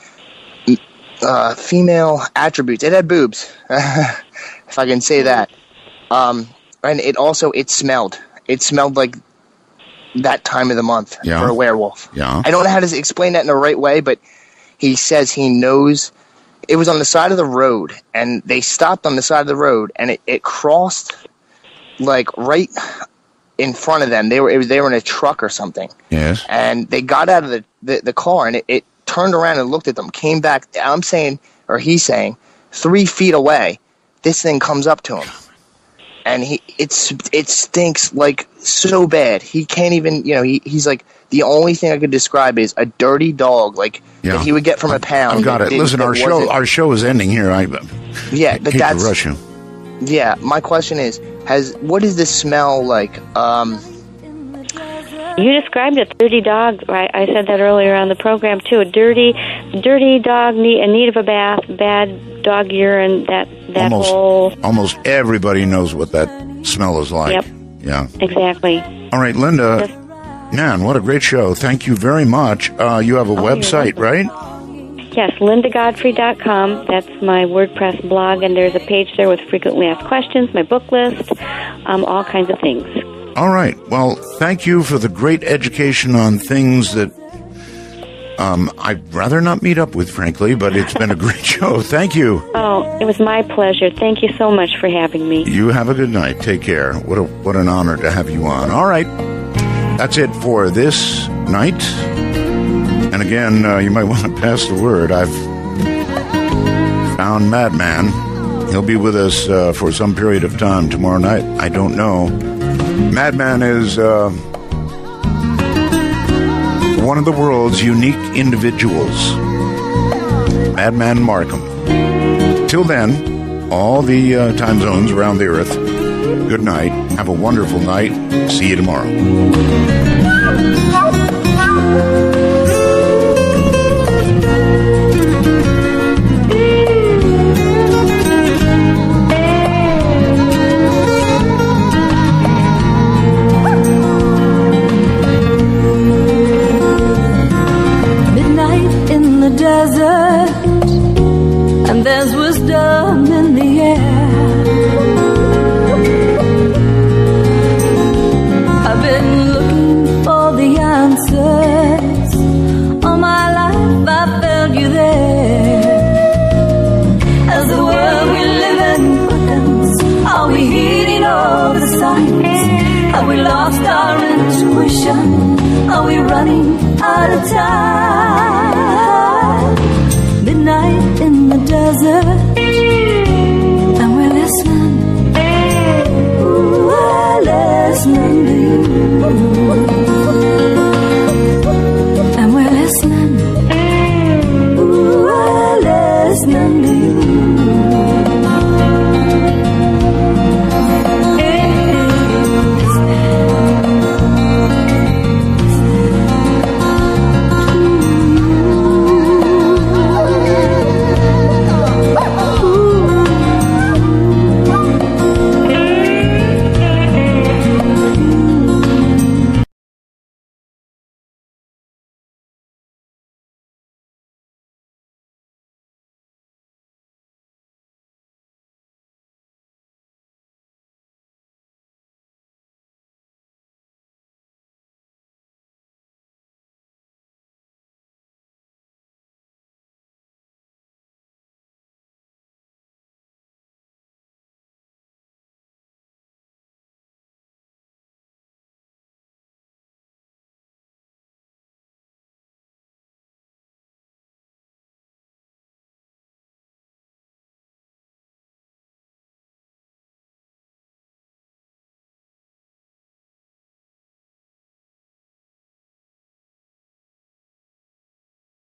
Uh, female attributes. It had boobs, if I can say that. Um, and it also, it smelled. It smelled like that time of the month Yeah. for a werewolf. Yeah. I don't know how to explain that in the right way, but he says he knows. It was on the side of the road, and they stopped on the side of the road, and it, it crossed like right in front of them. They were it was, they were in a truck or something. Yes. And they got out of the, the, the car, and it, it turned around and looked at them, came back. I'm saying, or he's saying, three feet away, this thing comes up to him. And he it's it stinks like so bad. He can't even, you know, he, he's like, the only thing I could describe is a dirty dog, like, Yeah. that he would get from a pound. I've got it. that- Listen, that our show wasn't- our show is ending here. I Yeah, but hate that's... to rush you. Yeah, my question is, has what is this smell like? Um... You described a dirty dog, right? I said that earlier on the program too. A dirty, dirty dog need, in need of a bath, bad dog urine. That that Almost whole almost everybody knows what that smell is like. Yep. Yeah. exactly. All right, Linda. Man, what a great show. Thank you very much. Uh, you have a Oh, you're website, right? Yes, linda godfrey dot com. That's my WordPress blog, and there's a page there with frequently asked questions, my book list, um, all kinds of things. All right. Well, thank you for the great education on things that um, I'd rather not meet up with, frankly, but it's been a great show. Thank you. Oh, it was my pleasure. Thank you so much for having me. You have a good night. Take care. What a what an honor to have you on. All right. That's it for this night. And again, uh, you might want to pass the word. I've found Madman. He'll be with us uh, for some period of time tomorrow night. I don't know. Madman is uh, one of the world's unique individuals. Madman Markham. Till then, all the uh, time zones around the earth, good night. Have a wonderful night. See you tomorrow. Midnight in the desert, and there's wisdom in the air. I've been looking for the answers. All my life I felt you there. As the world we live in quickens, are we heeding all the signs? Have we lost our intuition? Are we running out of time?